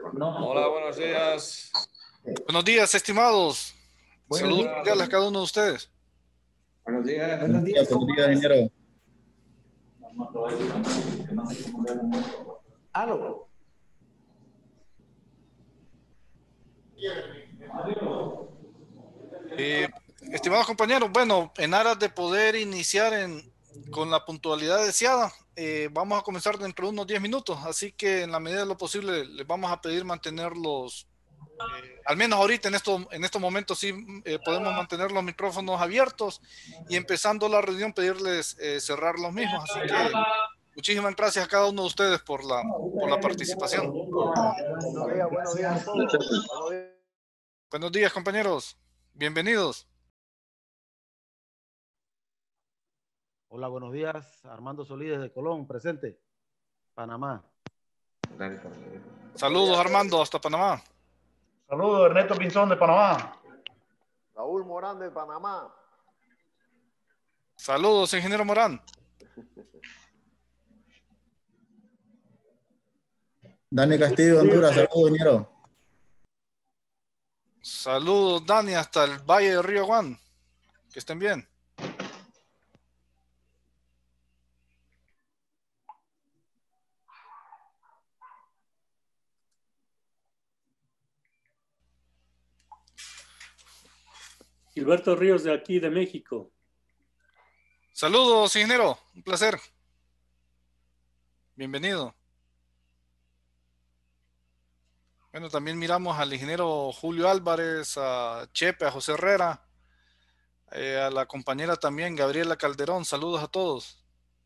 Hola, buenos días. Buenos días, estimados. Saludos cordiales a cada uno de ustedes. Buenos días. Buenos días, ingeniero. Aló. Estimados compañeros, bueno, en aras de poder iniciar con la puntualidad deseada, vamos a comenzar dentro de unos 10 minutos, así que en la medida de lo posible les vamos a pedir mantenerlos, al menos ahorita en estos momentos sí podemos mantener los micrófonos abiertos, y empezando la reunión pedirles cerrar los mismos, así que muchísimas gracias a cada uno de ustedes por la participación. Buenos días a todos. Buenos días, compañeros. Bienvenidos. Hola, buenos días. Armando Solís de Colón, presente. Panamá. Saludos, Armando, hasta Panamá. Saludos, Ernesto Pinzón de Panamá. Raúl Morán de Panamá. Saludos, ingeniero Morán. Dani Castillo de Honduras, saludos, ingeniero. Saludos, Dani, hasta el Valle de Río Juan. Que estén bien. Gilberto Ríos de aquí de México. Saludos, ingeniero. Un placer. Bienvenido. Bueno, también miramos al ingeniero Julio Álvarez, a Chepe, a José Herrera, a la compañera también, Gabriela Calderón. Saludos a todos.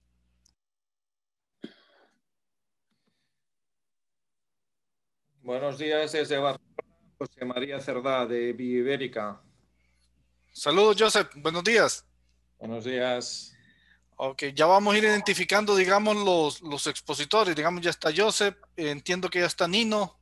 Buenos días desde Barcelona, José María Cerdá de Bibérica. Saludos, Joseph. Buenos días. Buenos días. Ok, ya vamos a ir identificando, digamos, los expositores. Digamos, ya está Joseph, entiendo que ya está Nino.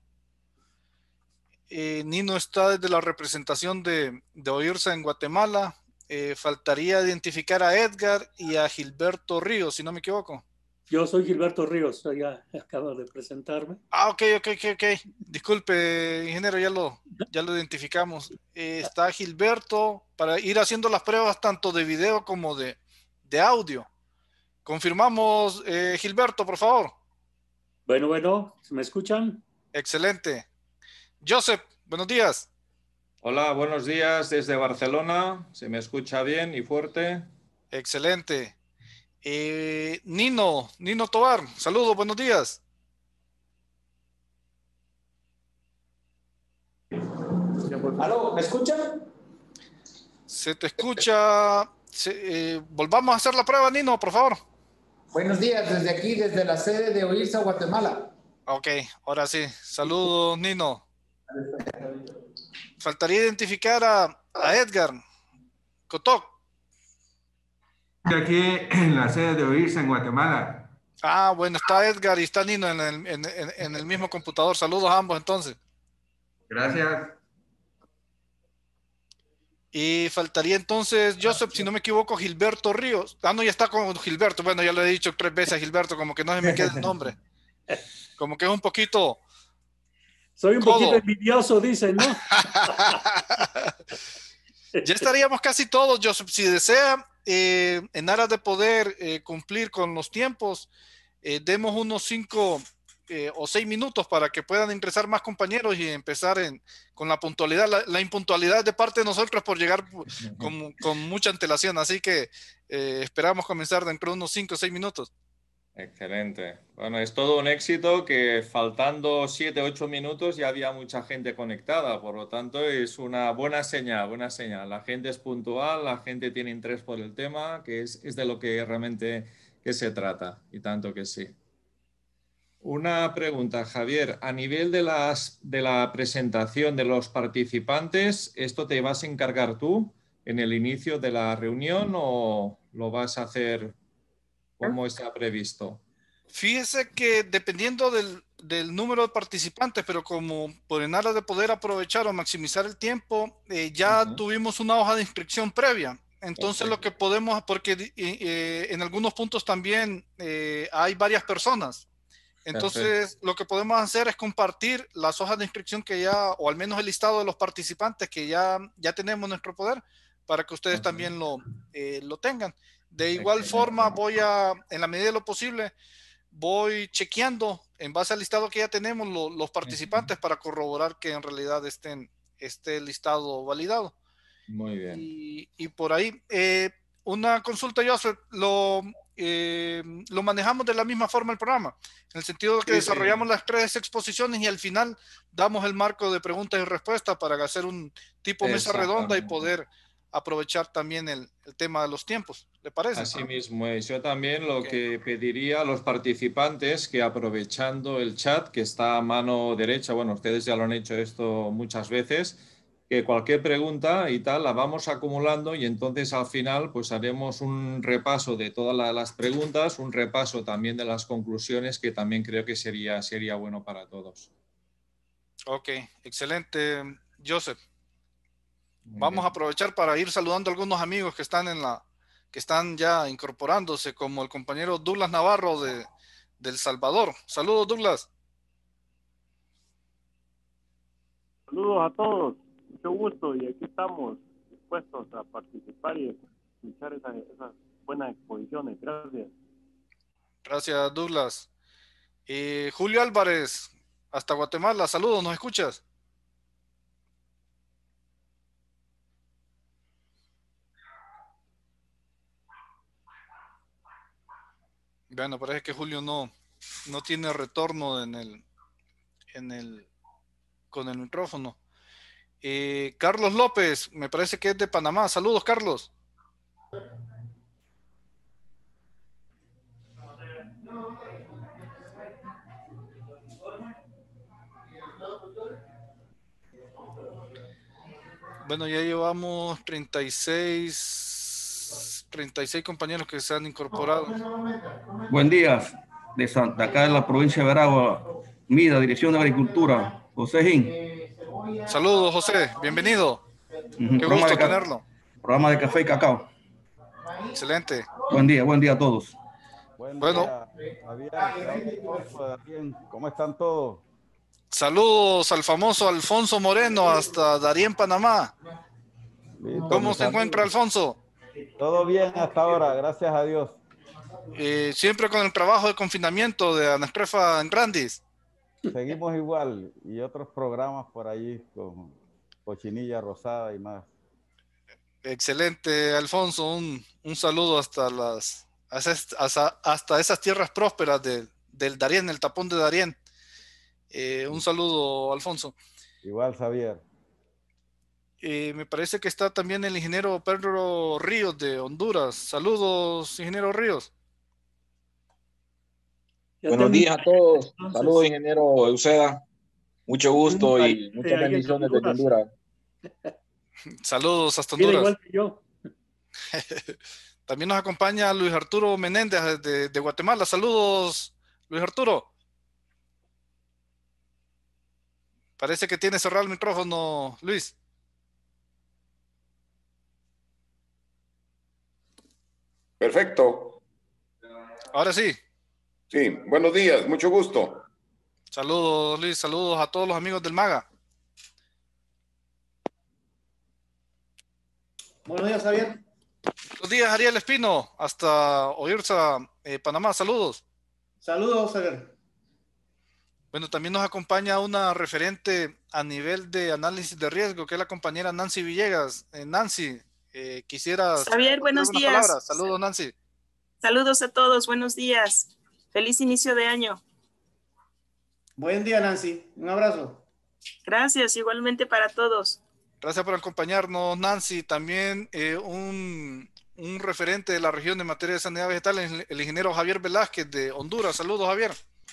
Nino está desde la representación de OIRSA en Guatemala. Faltaría identificar a Edgar y a Gilberto Ríos, si no me equivoco. Yo soy Gilberto Ríos, ya acabo de presentarme. Ok. Disculpe, ingeniero, ya lo identificamos. Está Gilberto para ir haciendo las pruebas tanto de video como de audio. Confirmamos, Gilberto, por favor. Bueno, ¿me escuchan? Excelente. Joseph, buenos días. Hola, buenos días desde Barcelona. ¿Se me escucha bien y fuerte? Excelente. Nino Tobar, saludos, buenos días. ¿Aló? ¿Me escuchan? Se te escucha. Volvamos a hacer la prueba, Nino, por favor. Buenos días, desde aquí, desde la sede de OIRSA, Guatemala. Ok, ahora sí. Saludos, Nino. Faltaría identificar a Edgar Kotok. Aquí en la sede de OIRSA en Guatemala. Ah, bueno, está Edgar y está Nino en el mismo computador. Saludos a ambos entonces. Gracias. Y faltaría entonces, Joseph, si no me equivoco, Gilberto Ríos. Ah, no, ya está con Gilberto. Bueno, ya lo he dicho 3 veces a Gilberto, como que no se me queda el nombre. Como que es un poquito... Soy un poquito envidioso, dicen, ¿no? Ya estaríamos casi todos, Joseph. Si desea, en aras de poder cumplir con los tiempos, demos unos 5 o 6 minutos para que puedan ingresar más compañeros y empezar con la puntualidad. La impuntualidad de parte de nosotros por llegar con mucha antelación, así que esperamos comenzar dentro de unos 5 o 6 minutos. Excelente. Bueno, es todo un éxito que faltando 7 o 8 minutos ya había mucha gente conectada, por lo tanto es una buena señal, buena señal. La gente es puntual, la gente tiene interés por el tema, que es de lo que realmente que se trata, y tanto que sí. Una pregunta, Javier. A nivel de la presentación de los participantes, ¿esto te vas a encargar tú en el inicio de la reunión o lo vas a hacer como está previsto? Fíjese que dependiendo del número de participantes, pero como por en aras de poder aprovechar o maximizar el tiempo, ya tuvimos una hoja de inscripción previa. Entonces lo que podemos, porque en algunos puntos también hay varias personas. Entonces, lo que podemos hacer es compartir las hojas de inscripción que ya, o al menos el listado de los participantes que ya tenemos en nuestro poder, para que ustedes también lo tengan. De igual forma, en la medida de lo posible, voy chequeando en base al listado que ya tenemos los participantes para corroborar que en realidad esté el listado validado. Muy bien. Y por ahí, una consulta, Joseph, lo manejamos de la misma forma el programa, en el sentido de que desarrollamos las 3 exposiciones y al final damos el marco de preguntas y respuestas para hacer un tipo mesa redonda y poder aprovechar también el tema de los tiempos. ¿Le parece? Así mismo es. Yo también lo que pediría a los participantes que aprovechando el chat que está a mano derecha, bueno, ustedes ya lo han hecho esto muchas veces, que cualquier pregunta y tal la vamos acumulando y entonces al final pues haremos un repaso de todas las preguntas, un repaso también de las conclusiones que también creo que sería bueno para todos. Ok, excelente, Joseph. Vamos a aprovechar para ir saludando a algunos amigos que están ya incorporándose, como el compañero Douglas Navarro de El Salvador. Saludos, Douglas. Saludos a todos. Mucho gusto y aquí estamos dispuestos a participar y escuchar esas buenas exposiciones. Gracias. Gracias, Douglas. Julio Álvarez, hasta Guatemala. Saludos, ¿nos escuchas? Bueno, parece que Julio no tiene retorno con el micrófono. Carlos López, me parece que es de Panamá. Saludos, Carlos. Bueno, ya llevamos 36 compañeros que se han incorporado. Buen día, de acá de la provincia de Veragua, MIDA, Dirección de Agricultura, José Gin. Saludos, José, bienvenido. Qué gusto tenerlo. Programa de café y cacao. Excelente. Buen día a todos. Bueno, ¿cómo están todos? Saludos al famoso Alfonso Moreno hasta Darién, Panamá. Listo, ¿Cómo se encuentra, Alfonso? Todo bien hasta ahora, gracias a Dios. Siempre con el trabajo de confinamiento de Anasprefa en Grandis. Seguimos igual y otros programas por ahí con Cochinilla Rosada y más. Excelente, Alfonso. Un saludo hasta esas tierras prósperas del Darién, el tapón de Darién. Un saludo, Alfonso. Igual, Xavier. Me parece que está también el ingeniero Pedro Ríos de Honduras. Saludos, ingeniero Ríos. Buenos días a todos. Saludos, ingeniero Euseda. Mucho gusto y muchas bendiciones desde Honduras. Saludos hasta Honduras. Igual que yo. También nos acompaña Luis Arturo Menéndez de Guatemala. Saludos, Luis Arturo. Parece que tiene cerrado el micrófono, Luis. Perfecto. Ahora sí. Sí, buenos días, mucho gusto. Saludos, Luis, saludos a todos los amigos del MAGA. Buenos días, Javier. Buenos días, Ariel Espino, hasta Oirsa, Panamá. Saludos. Saludos, Javier. Bueno, también nos acompaña una referente a nivel de análisis de riesgo, que es la compañera Nancy Villegas. Nancy, quisiera... Javier, buenos días. Palabras. Saludos, Nancy. Saludos a todos, buenos días. Feliz inicio de año. Buen día, Nancy. Un abrazo. Gracias, igualmente para todos. Gracias por acompañarnos, Nancy. También un referente de la región de materia de sanidad vegetal, el ingeniero Javier Velázquez de Honduras. Saludos, Javier.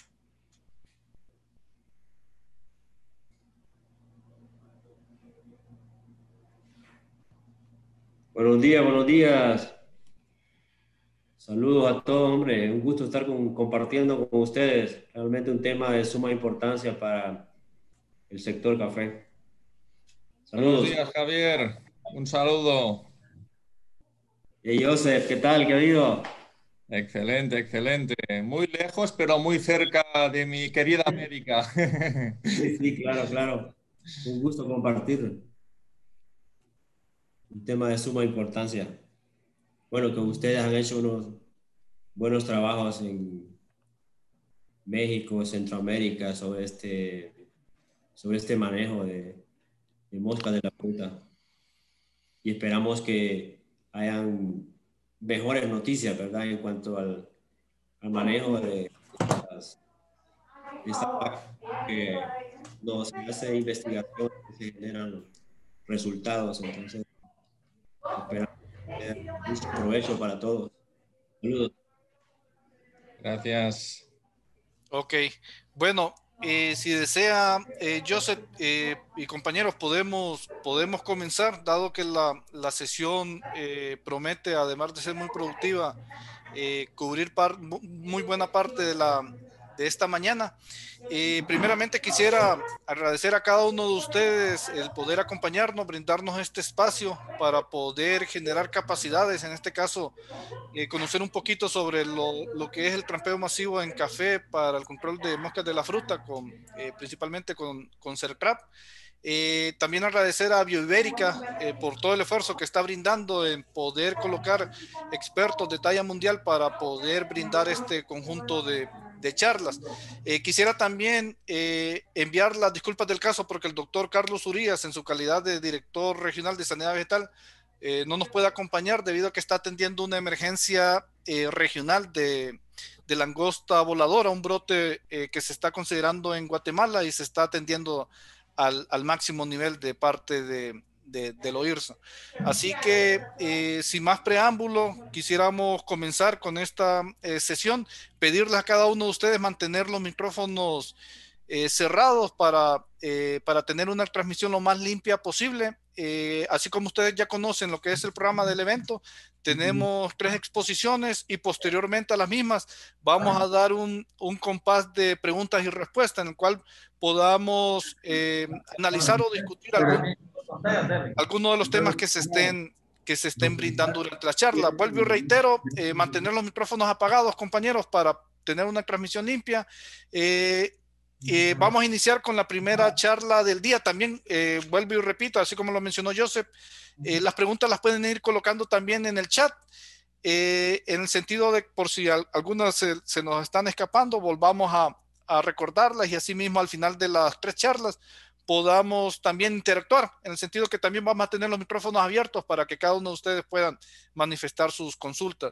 Buenos días. Saludos a todos, hombre. Un gusto estar compartiendo con ustedes. Realmente un tema de suma importancia para el sector café. Saludos. Buenos días, Javier. Un saludo. Y Joseph, ¿qué tal? ¿Qué ha habido? Excelente, excelente. Muy lejos, pero muy cerca de mi querida América. Sí, sí, claro, claro. Un gusto compartir un tema de suma importancia. Bueno, que ustedes han hecho unos buenos trabajos en México, Centroamérica, sobre este manejo de mosca de la fruta. Y esperamos que hayan mejores noticias, ¿verdad? En cuanto al manejo de esta plaga, que nos hace investigación y se generan resultados. Entonces, esperamos que haya mucho provecho para todos. Saludos. Gracias. Ok, bueno, si desea, Joseph y compañeros, podemos comenzar, dado que la sesión promete, además de ser muy productiva, cubrir muy buena parte de esta mañana. Primeramente quisiera agradecer a cada uno de ustedes el poder acompañarnos, brindarnos este espacio para poder generar capacidades, en este caso, conocer un poquito sobre lo que es el trampeo masivo en café para el control de moscas de la fruta, principalmente con Certrap. También agradecer a Bioibérica por todo el esfuerzo que está brindando en poder colocar expertos de talla mundial para poder brindar este conjunto de charlas. Quisiera también enviar las disculpas del caso porque el doctor Carlos Urías, en su calidad de director regional de sanidad vegetal, no nos puede acompañar debido a que está atendiendo una emergencia regional de langosta voladora, un brote que se está considerando en Guatemala y se está atendiendo al máximo nivel de parte del OIRSA. Así que sin más preámbulo, quisiéramos comenzar con esta sesión, pedirles a cada uno de ustedes mantener los micrófonos cerrados para tener una transmisión lo más limpia posible. Así como ustedes ya conocen lo que es el programa del evento, tenemos 3 exposiciones y posteriormente a las mismas vamos a dar un compás de preguntas y respuestas en el cual podamos analizar o discutir algunos de los temas que se estén brindando durante la charla. Vuelvo y reitero, mantener los micrófonos apagados, compañeros, para tener una transmisión limpia. Vamos a iniciar con la primera charla del día. También vuelvo y repito, así como lo mencionó Joseph, las preguntas las pueden ir colocando también en el chat, en el sentido de por si algunas se nos están escapando, volvamos a recordarlas y así mismo al final de las 3 charlas podamos también interactuar, en el sentido que también vamos a tener los micrófonos abiertos para que cada uno de ustedes puedan manifestar sus consultas.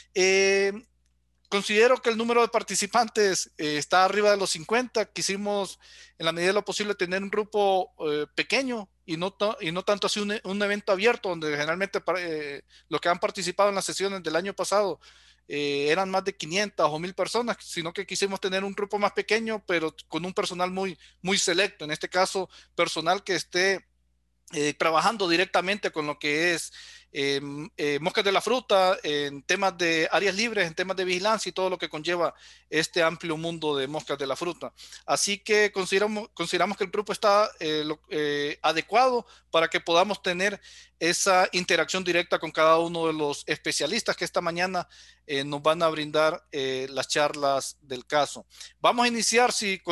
Considero que el número de participantes está arriba de los 50. Quisimos, en la medida de lo posible, tener un grupo pequeño y no tanto así un evento abierto, donde generalmente los que han participado en las sesiones del año pasado eran más de 500 o 1000 personas, sino que quisimos tener un grupo más pequeño, pero con un personal muy, muy selecto. En este caso, personal que esté trabajando directamente con lo que es moscas de la fruta, en temas de áreas libres, en temas de vigilancia y todo lo que conlleva este amplio mundo de moscas de la fruta. Así que consideramos que el grupo está adecuado para que podamos tener esa interacción directa con cada uno de los especialistas que esta mañana nos van a brindar las charlas del caso. Vamos a iniciar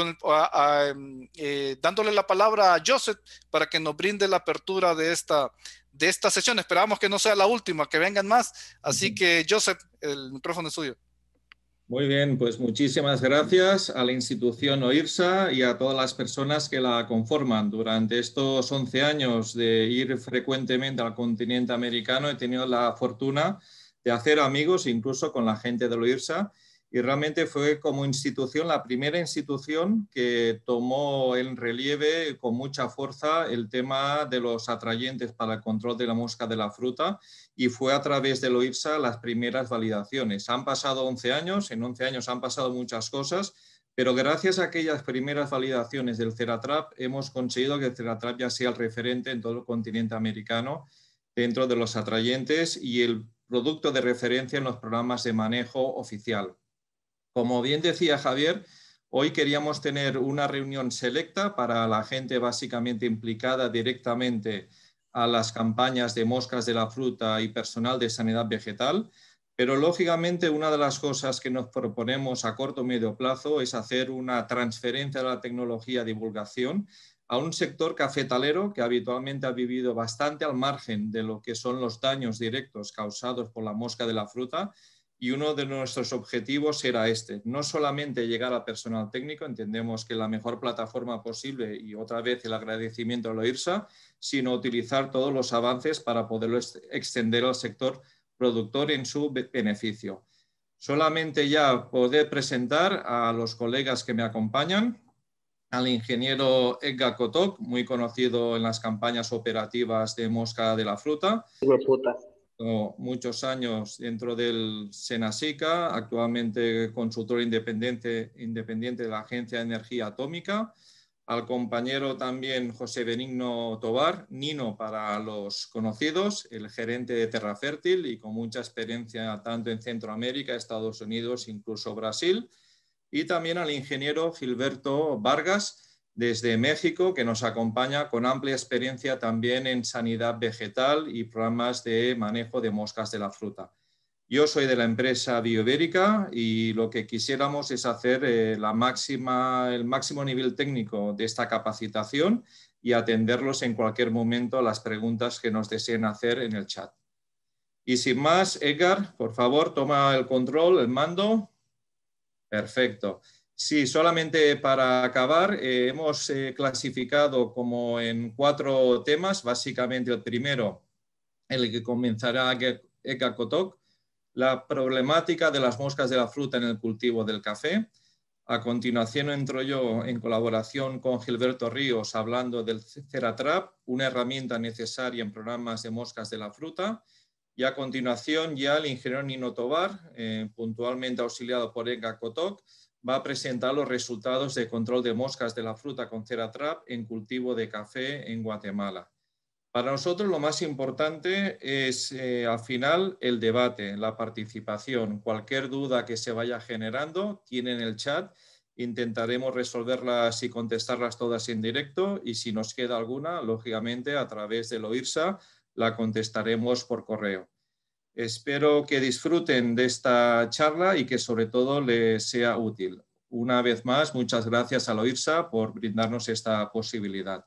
dándole la palabra a Joseph para que nos brinde la apertura de esta sesión. Esperamos que no sea la última, que vengan más. Así que, Joseph, el micrófono es suyo. Muy bien, pues muchísimas gracias a la institución OIRSA y a todas las personas que la conforman. Durante estos 11 años de ir frecuentemente al continente americano he tenido la fortuna de hacer amigos incluso con la gente de OIRSA, y realmente fue como institución la primera institución que tomó en relieve con mucha fuerza el tema de los atrayentes para el control de la mosca de la fruta, y fue a través del OIRSA las primeras validaciones. Han pasado 11 años, en 11 años han pasado muchas cosas, pero gracias a aquellas primeras validaciones del Ceratrap hemos conseguido que el Ceratrap ya sea el referente en todo el continente americano dentro de los atrayentes y el producto de referencia en los programas de manejo oficial. Como bien decía Javier, hoy queríamos tener una reunión selecta para la gente básicamente implicada directamente a las campañas de moscas de la fruta y personal de sanidad vegetal, Pero lógicamente una de las cosas que nos proponemos a corto o medio plazo es hacer una transferencia de la tecnología de divulgación a un sector cafetalero que habitualmente ha vivido bastante al margen de lo que son los daños directos causados por la mosca de la fruta, y uno de nuestros objetivos era este, no solamente llegar al personal técnico, entendemos que la mejor plataforma posible, y otra vez el agradecimiento a la IRSA, sino utilizar todos los avances para poderlo extender al sector productor en su beneficio. Solamente ya poder presentar a los colegas que me acompañan, al ingeniero Edgar Kotok, muy conocido en las campañas operativas de mosca de la fruta. Muchos años dentro del Senasica, actualmente consultor independiente de la Agencia de Energía Atómica. Al compañero también José Benigno Tobar, Nino para los conocidos, el gerente de Terra Fértil y con mucha experiencia tanto en Centroamérica, Estados Unidos, incluso Brasil. Y también al ingeniero Gilberto Vargas desde México, que nos acompaña con amplia experiencia también en sanidad vegetal y programas de manejo de moscas de la fruta. Yo soy de la empresa Bioibérica y lo que quisiéramos es hacer el máximo nivel técnico de esta capacitación y atenderlos en cualquier momento a las preguntas que nos deseen hacer en el chat. Y sin más, Edgar, por favor, toma el control, el mando. Perfecto. Sí, solamente para acabar, hemos clasificado como en 4 temas. Básicamente el primero, el que comenzará Edgar Kotok, la problemática de las moscas de la fruta en el cultivo del café. A continuación entro yo en colaboración con Gilberto Ríos hablando del CeraTrap, una herramienta necesaria en programas de moscas de la fruta. Y a continuación ya el ingeniero Nino Tobar, puntualmente auxiliado por Edgar Kotok, va a presentar los resultados de control de moscas de la fruta con CeraTrap en cultivo de café en Guatemala. Para nosotros lo más importante es al final el debate, la participación. Cualquier duda que se vaya generando, tienen el chat. Intentaremos resolverlas y contestarlas todas en directo y si nos queda alguna, lógicamente a través del OIRSA la contestaremos por correo. Espero que disfruten de esta charla y que sobre todo les sea útil. Una vez más, muchas gracias a la OIRSA por brindarnos esta posibilidad.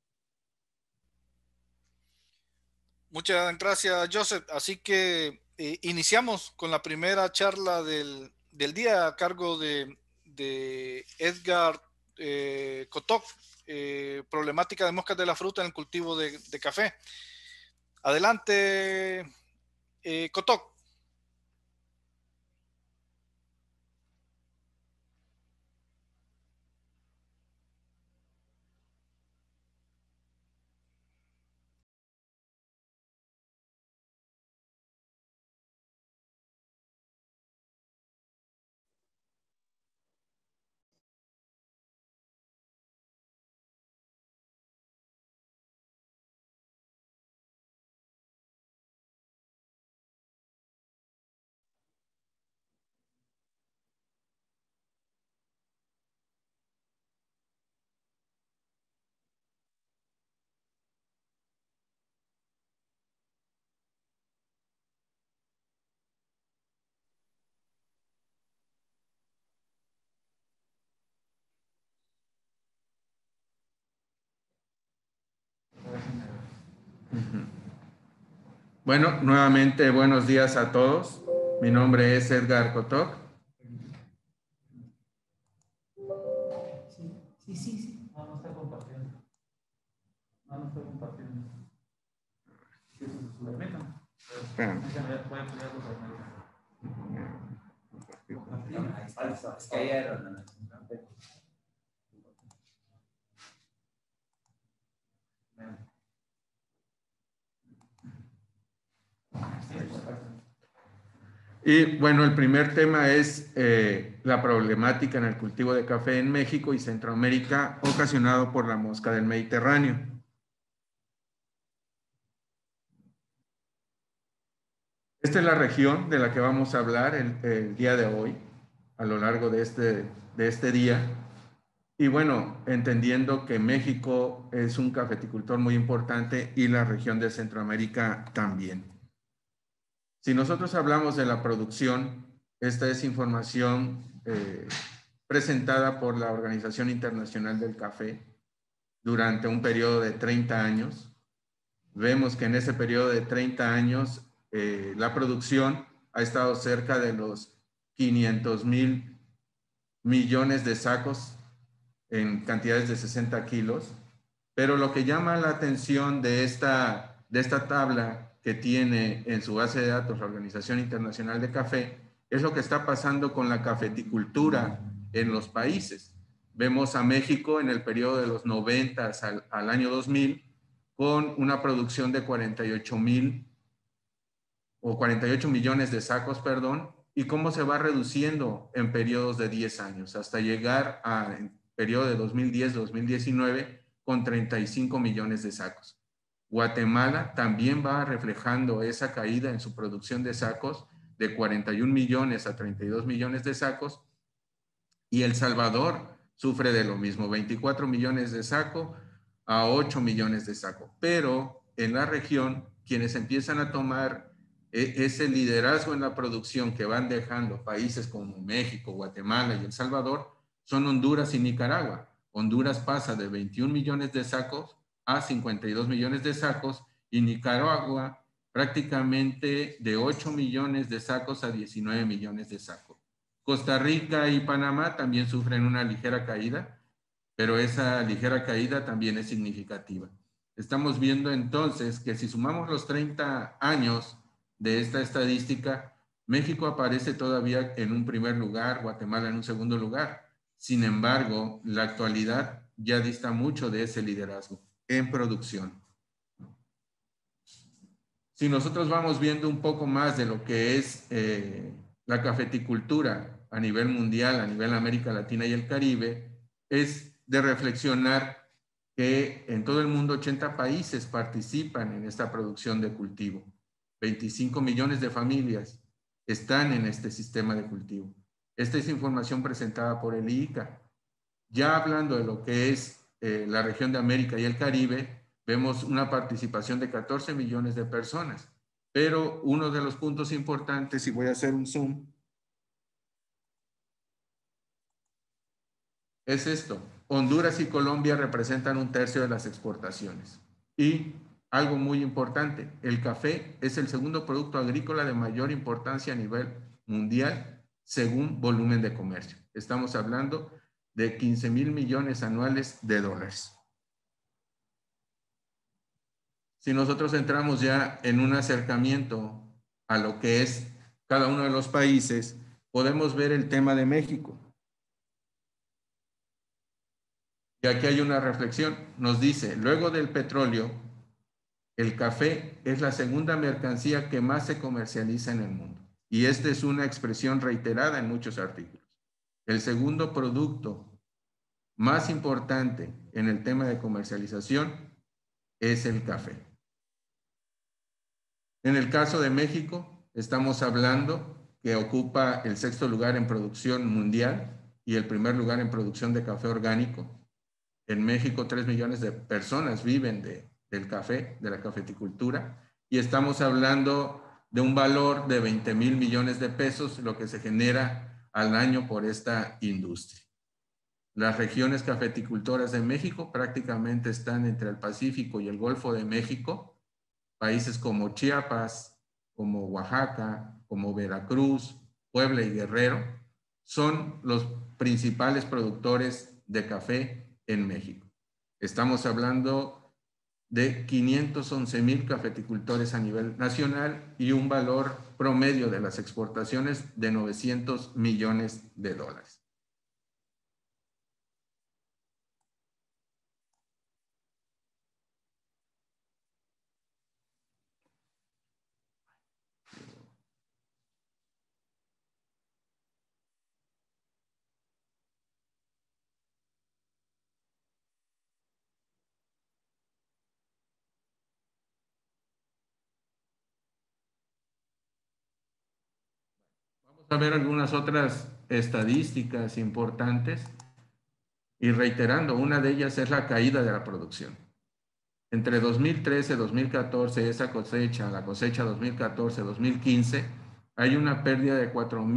Muchas gracias, Joseph. Así que iniciamos con la primera charla del día a cargo de Edgar Kotok, problemática de moscas de la fruta en el cultivo de café. Adelante, Kotok. Bueno, nuevamente buenos días a todos. Mi nombre es Edgar Kotok. Sí. No está compartiendo. No está compartiendo. ¿Qué es eso? ¿Lo metan? Voy a apoyarlo para es que hay error. Y bueno, el primer tema es la problemática en el cultivo de café en México y Centroamérica ocasionado por la mosca del Mediterráneo. Esta es la región de la que vamos a hablar el día de hoy, a lo largo de este día. Y bueno, entendiendo que México es un cafeticultor muy importante y la región de Centroamérica también. Si nosotros hablamos de la producción, esta es información presentada por la Organización Internacional del Café durante un periodo de 30 años. Vemos que en ese periodo de 30 años la producción ha estado cerca de los 500,000 millones de sacos en cantidades de 60 kilos. Pero lo que llama la atención de esta tabla que tiene en su base de datos la Organización Internacional de Café es lo que está pasando con la cafeticultura en los países. Vemos a México en el periodo de los 90 al año 2000 con una producción de 48 millones de sacos, perdón, y cómo se va reduciendo en periodos de 10 años hasta llegar al periodo de 2010-2019 con 35 millones de sacos. Guatemala también va reflejando esa caída en su producción de sacos de 41 millones a 32 millones de sacos, y El Salvador sufre de lo mismo, 24 millones de sacos a 8 millones de sacos. Pero en la región, quienes empiezan a tomar ese liderazgo en la producción que van dejando países como México, Guatemala y El Salvador, son Honduras y Nicaragua. Honduras pasa de 21 millones de sacos a 52 millones de sacos, y Nicaragua prácticamente de 8 millones de sacos a 19 millones de sacos. Costa Rica y Panamá también sufren una ligera caída, pero esa ligera caída también es significativa. Estamos viendo entonces que si sumamos los 30 años de esta estadística, México aparece todavía en un primer lugar, Guatemala en un segundo lugar. Sin embargo, la actualidad ya dista mucho de ese liderazgo en producción. Si nosotros vamos viendo un poco más de lo que es la cafeticultura a nivel mundial, a nivel América Latina y el Caribe, es de reflexionar que en todo el mundo 80 países participan en esta producción de cultivo. 25 millones de familias están en este sistema de cultivo. Esta es información presentada por el IICA. Ya hablando de lo que es la región de América y el Caribe, vemos una participación de 14 millones de personas. Pero uno de los puntos importantes, y voy a hacer un zoom, es esto. Honduras y Colombia representan 1/3 de las exportaciones. Y algo muy importante, el café es el segundo producto agrícola de mayor importancia a nivel mundial según volumen de comercio. Estamos hablando de 15,000 millones anuales de dólares. Si nosotros entramos ya en un acercamiento a lo que es cada uno de los países, podemos ver el tema de México. Y aquí hay una reflexión. Nos dice, luego del petróleo, el café es la segunda mercancía que más se comercializa en el mundo. Y esta es una expresión reiterada en muchos artículos. El segundo producto más importante en el tema de comercialización es el café. En el caso de México, estamos hablando que ocupa el 6º lugar en producción mundial y el primer lugar en producción de café orgánico. En México, 3 millones de personas viven del café, de la cafeticultura, y estamos hablando de un valor de 20,000 millones de pesos, lo que se genera al año por esta industria. Las regiones cafeticultoras de México prácticamente están entre el Pacífico y el Golfo de México. Países como Chiapas, como Oaxaca, como Veracruz, Puebla y Guerrero son los principales productores de café en México. Estamos hablando de 511,000 cafeticultores a nivel nacional y un valor promedio de las exportaciones de 900 millones de dólares. A ver algunas otras estadísticas importantes y reiterando, una de ellas es la caída de la producción. entre 2013 y 2014, esa cosecha, la cosecha 2014-2015, hay una pérdida de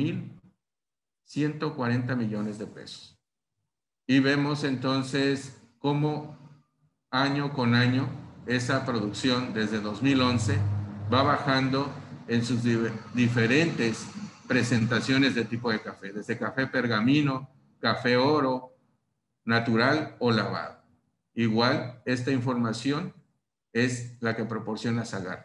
4.140 millones de pesos. Y vemos entonces cómo año con año esa producción desde 2011 va bajando en sus diferentes presentaciones de tipo de café, desde café pergamino, café oro, natural o lavado. Igual, esta información es la que proporciona Sagar.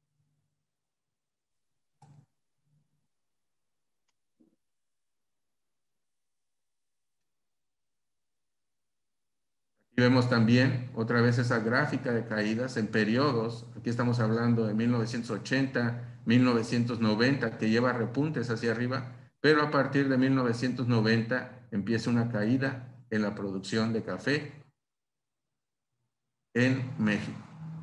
Y vemos también otra vez esa gráfica de caídas en periodos. Aquí estamos hablando de 1980, 1990, que lleva repuntes hacia arriba, pero a partir de 1990 empieza una caída en la producción de café en México.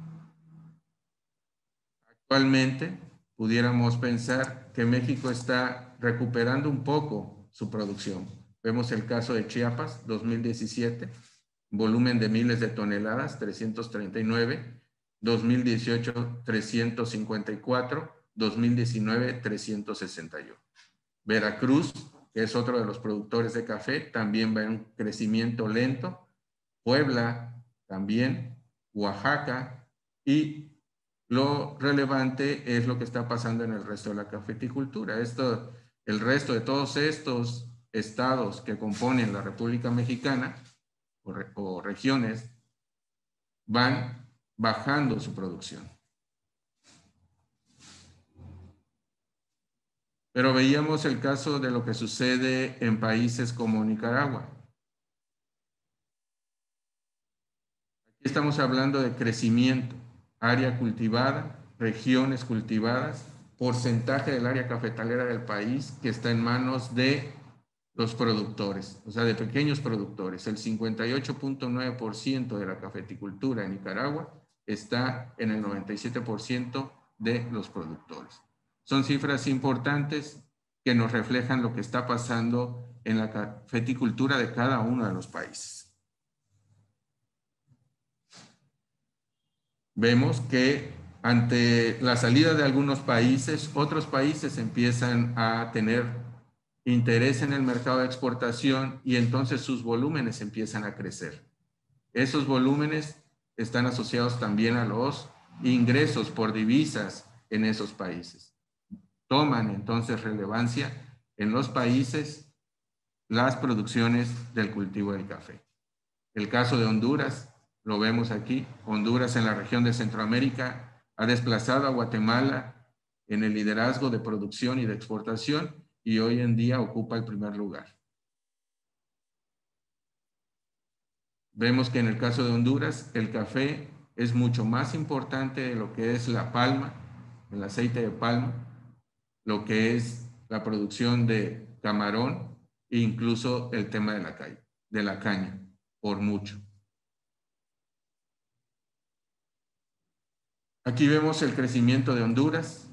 Actualmente pudiéramos pensar que México está recuperando un poco su producción. Vemos el caso de Chiapas, 2017, volumen de miles de toneladas, 339, 2018, 354, 2019, 361. Veracruz, que es otro de los productores de café, también va en un crecimiento lento. Puebla también, Oaxaca, y lo relevante es lo que está pasando en el resto de la cafeticultura. El resto de todos estos estados que componen la República Mexicana o regiones van bajando su producción. Pero veíamos el caso de lo que sucede en países como Nicaragua. Aquí estamos hablando de crecimiento, área cultivada, regiones cultivadas, porcentaje del área cafetalera del país que está en manos de los productores, o sea, de pequeños productores. El 58.9% de la cafeticultura en Nicaragua está en el 97% de los productores. Son cifras importantes que nos reflejan lo que está pasando en la cafeticultura de cada uno de los países. Vemos que ante la salida de algunos países, otros países empiezan a tener interés en el mercado de exportación y entonces sus volúmenes empiezan a crecer. Esos volúmenes están asociados también a los ingresos por divisas en esos países. Toman entonces relevancia en los países las producciones del cultivo del café. El caso de Honduras, lo vemos aquí. Honduras en la región de Centroamérica ha desplazado a Guatemala en el liderazgo de producción y de exportación y hoy en día ocupa el primer lugar. Vemos que en el caso de Honduras, el café es mucho más importante de lo que es la palma, el aceite de palma, lo que es la producción de camarón e incluso el tema de la caña, por mucho. Aquí vemos el crecimiento de Honduras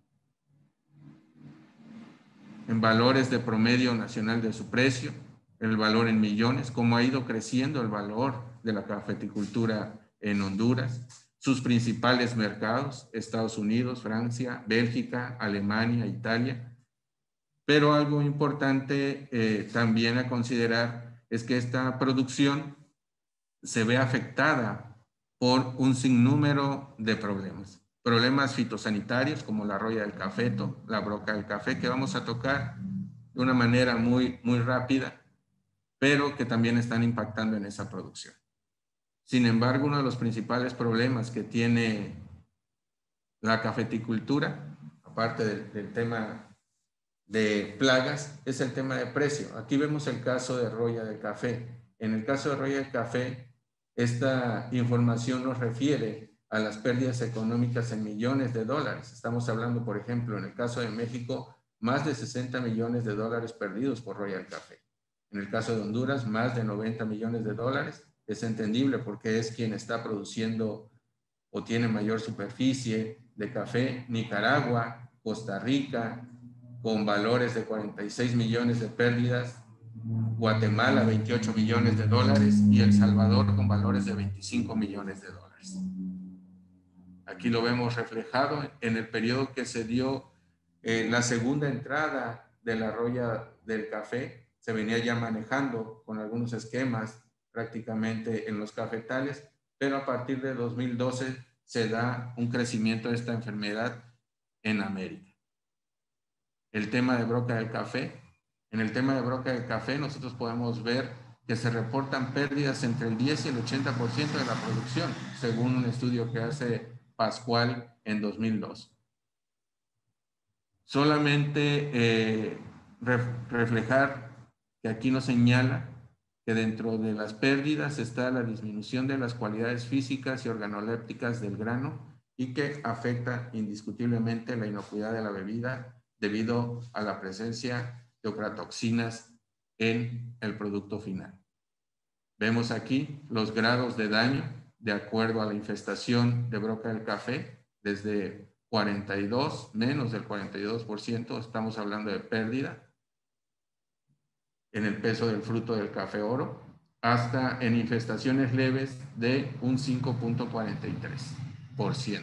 en valores de promedio nacional de su precio, el valor en millones, cómo ha ido creciendo el valor de la cafeticultura en Honduras, sus principales mercados, Estados Unidos, Francia, Bélgica, Alemania, Italia. Pero algo importante también a considerar es que esta producción se ve afectada por un sinnúmero de problemas. Problemas fitosanitarios como la roya del cafeto, la broca del café, que vamos a tocar de una manera muy rápida, pero que también están impactando en esa producción. Sin embargo, uno de los principales problemas que tiene la cafeticultura, aparte del tema de plagas, es el tema de precio. Aquí vemos el caso de roya del café. En el caso de roya del café, esta información nos refiere a las pérdidas económicas en millones de dólares. Estamos hablando, por ejemplo, en el caso de México, más de 60 millones de dólares perdidos por roya del café. En el caso de Honduras, más de 90 millones de dólares. Es entendible porque es quien está produciendo o tiene mayor superficie de café. Nicaragua, Costa Rica, con valores de 46 millones de pérdidas, Guatemala 28 millones de dólares y El Salvador con valores de 25 millones de dólares. Aquí lo vemos reflejado en el periodo que se dio la segunda entrada de la roya del café. Se venía ya manejando con algunos esquemas prácticamente en los cafetales, pero a partir de 2012 se da un crecimiento de esta enfermedad en América. El tema de broca del café. En el tema de broca del café nosotros podemos ver que se reportan pérdidas entre el 10 y el 80% de la producción, según un estudio que hace Pascual en 2002. Solamente reflejar que aquí nos señala que dentro de las pérdidas está la disminución de las cualidades físicas y organolépticas del grano y que afecta indiscutiblemente la inocuidad de la bebida debido a la presencia de ocratoxinas en el producto final. Vemos aquí los grados de daño de acuerdo a la infestación de broca del café, desde 42, menos del 42%, estamos hablando de pérdida en el peso del fruto del café oro, hasta en infestaciones leves de un 5.43%.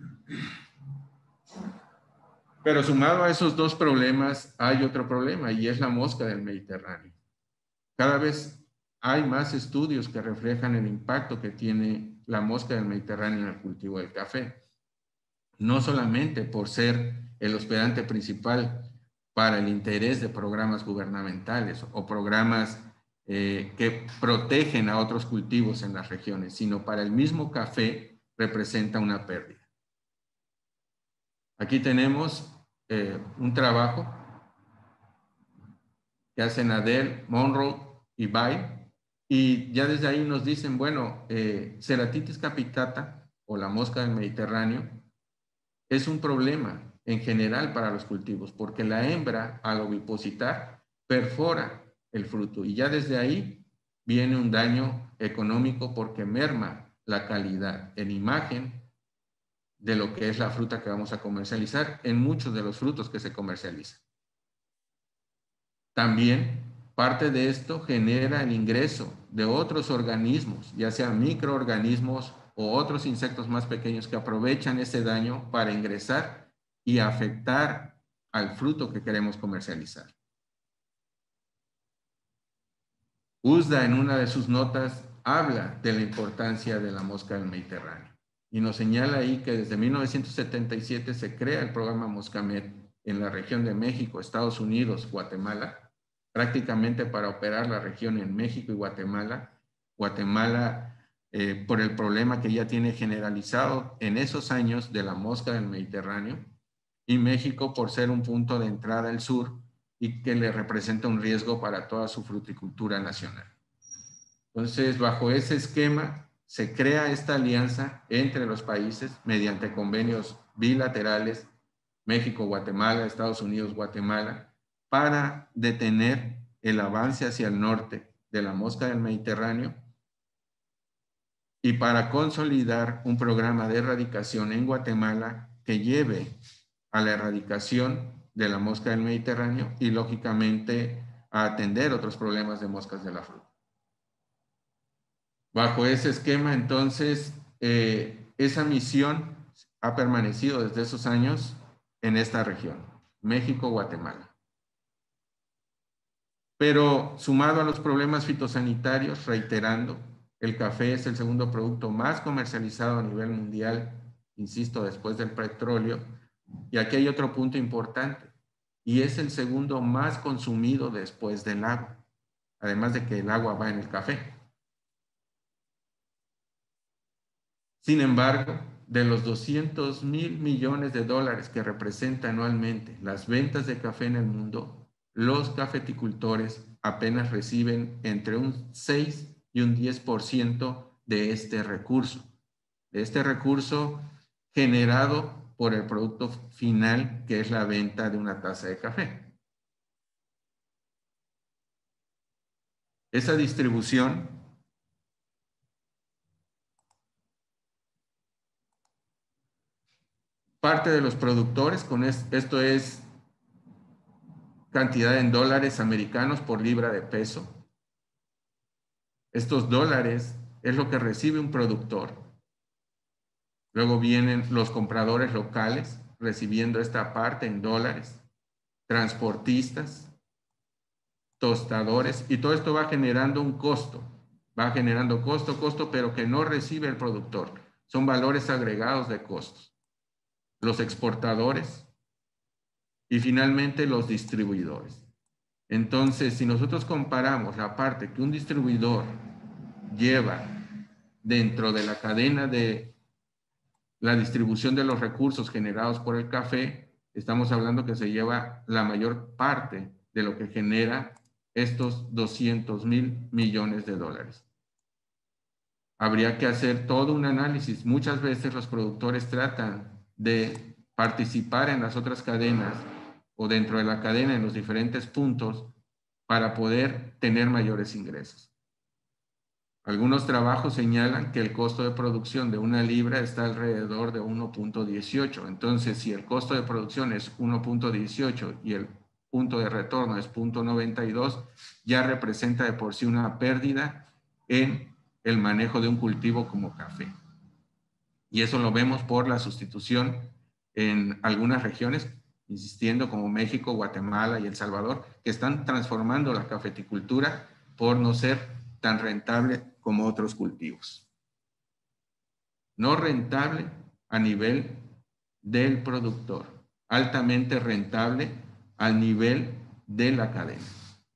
Pero sumado a esos dos problemas, hay otro problema y es la mosca del Mediterráneo. Cada vez hay más estudios que reflejan el impacto que tiene la mosca del Mediterráneo en el cultivo del café. No solamente por ser el hospedante principal para el interés de programas gubernamentales o programas que protegen a otros cultivos en las regiones, sino para el mismo café representa una pérdida. Aquí tenemos un trabajo que hacen Adele, Monroe y Bay, y ya desde ahí nos dicen, bueno, Ceratitis capitata o la mosca del Mediterráneo es un problema en general para los cultivos, porque la hembra al ovipositar perfora el fruto y ya desde ahí viene un daño económico porque merma la calidad en imagen de lo que es la fruta que vamos a comercializar en muchos de los frutos que se comercializan. También parte de esto genera el ingreso de otros organismos, ya sean microorganismos o otros insectos más pequeños que aprovechan ese daño para ingresar y afectar al fruto que queremos comercializar. USDA en una de sus notas habla de la importancia de la mosca del Mediterráneo y nos señala ahí que desde 1977 se crea el programa Moscamed en la región de México, Estados Unidos, Guatemala, prácticamente para operar la región en México y Guatemala. Guatemala, por el problema que ya tiene generalizado en esos años de la mosca del Mediterráneo, y México por ser un punto de entrada al sur y que le representa un riesgo para toda su fruticultura nacional. Entonces, bajo ese esquema, se crea esta alianza entre los países mediante convenios bilaterales, México, Guatemala, Estados Unidos, Guatemala, para detener el avance hacia el norte de la mosca del Mediterráneo y para consolidar un programa de erradicación en Guatemala que lleve a la erradicación de la mosca del Mediterráneo y, lógicamente, a atender otros problemas de moscas de la fruta. Bajo ese esquema, entonces, esa misión ha permanecido desde esos años en esta región, México, Guatemala. Pero sumado a los problemas fitosanitarios, reiterando, el café es el segundo producto más comercializado a nivel mundial, insisto, después del petróleo. Y aquí hay otro punto importante, y es el segundo más consumido después del agua, además de que el agua va en el café. Sin embargo, de los 200.000 millones de dólares que representa anualmente las ventas de café en el mundo, los cafeticultores apenas reciben entre un 6 y un 10% de este recurso generado por el producto final, que es la venta de una taza de café. Esa distribución parte de los productores, esto es cantidad en dólares americanos por libra de peso. Estos dólares es lo que recibe un productor. Luego vienen los compradores locales recibiendo esta parte en dólares, transportistas, tostadores, y todo esto va generando un costo. Va generando costo, pero que no recibe el productor. Son valores agregados de costos. Los exportadores y finalmente los distribuidores. Entonces, si nosotros comparamos la parte que un distribuidor lleva dentro de la cadena de la distribución de los recursos generados por el café, estamos hablando que se lleva la mayor parte de lo que genera estos 200,000 millones de dólares. Habría que hacer todo un análisis. Muchas veces los productores tratan de participar en las otras cadenas o dentro de la cadena en los diferentes puntos para poder tener mayores ingresos. Algunos trabajos señalan que el costo de producción de una libra está alrededor de 1.18. Entonces, si el costo de producción es 1.18 y el punto de retorno es 0.92, ya representa de por sí una pérdida en el manejo de un cultivo como café. Y eso lo vemos por la sustitución en algunas regiones, insistiendo, como México, Guatemala y El Salvador, que están transformando la cafeticultura por no ser tan rentable como otros cultivos. No rentable a nivel del productor, altamente rentable al nivel de la cadena.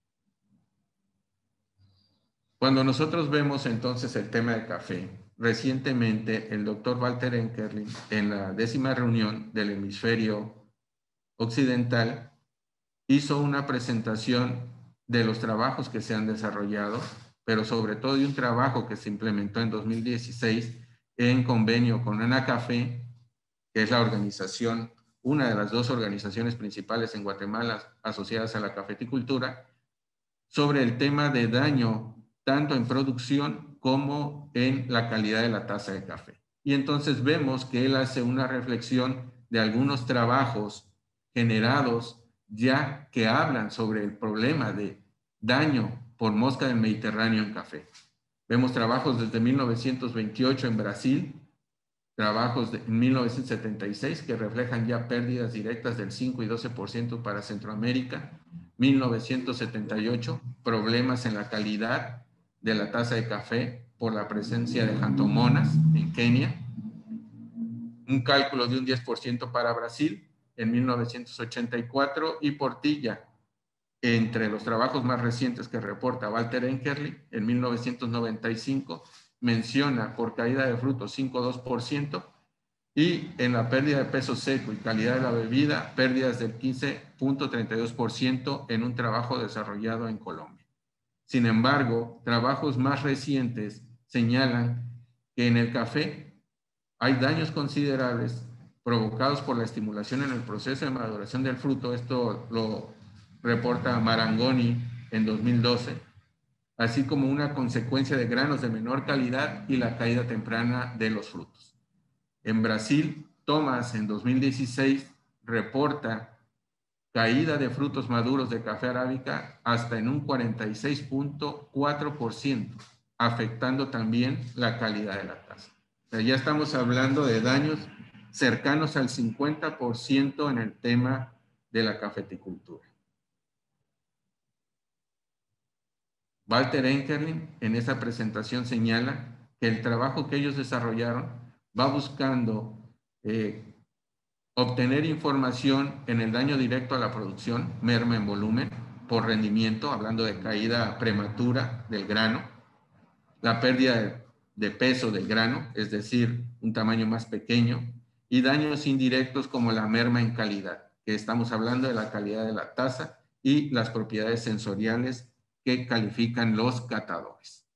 Cuando nosotros vemos entonces el tema del café, recientemente el doctor Walter Enkerlin, en la 10ª reunión del hemisferio occidental, hizo una presentación de los trabajos que se han desarrollado, pero sobre todo de un trabajo que se implementó en 2016 en convenio con ANACAFE, que es la organización, una de las 2 organizaciones principales en Guatemala asociadas a la cafeticultura, sobre el tema de daño tanto en producción como en la calidad de la taza de café. Y entonces vemos que él hace una reflexión de algunos trabajos generados ya que hablan sobre el problema de daño por mosca del Mediterráneo en café. Vemos trabajos desde 1928 en Brasil, trabajos en 1976 que reflejan ya pérdidas directas del 5 y 12% para Centroamérica, 1978, problemas en la calidad de la taza de café por la presencia de jantomonas en Kenia, un cálculo de un 10% para Brasil en 1984 y Portilla, entre los trabajos más recientes que reporta Walter Enkerlin en 1995, menciona por caída de frutos 5,2% y en la pérdida de peso seco y calidad de la bebida, pérdidas del 15,32% en un trabajo desarrollado en Colombia. Sin embargo, trabajos más recientes señalan que en el café hay daños considerables provocados por la estimulación en el proceso de maduración del fruto. Esto lo reporta Marangoni en 2012, así como una consecuencia de granos de menor calidad y la caída temprana de los frutos. En Brasil, Thomas en 2016 reporta caída de frutos maduros de café arábica hasta en un 46,4%, afectando también la calidad de la taza. O sea, ya estamos hablando de daños cercanos al 50% en el tema de la cafeticultura. Walter Enkerlin en esa presentación señala que el trabajo que ellos desarrollaron va buscando obtener información en el daño directo a la producción, merma en volumen, por rendimiento, hablando de caída prematura del grano, la pérdida de peso del grano, es decir, un tamaño más pequeño, y daños indirectos como la merma en calidad, que estamos hablando de la calidad de la taza y las propiedades sensoriales que califican los catadores.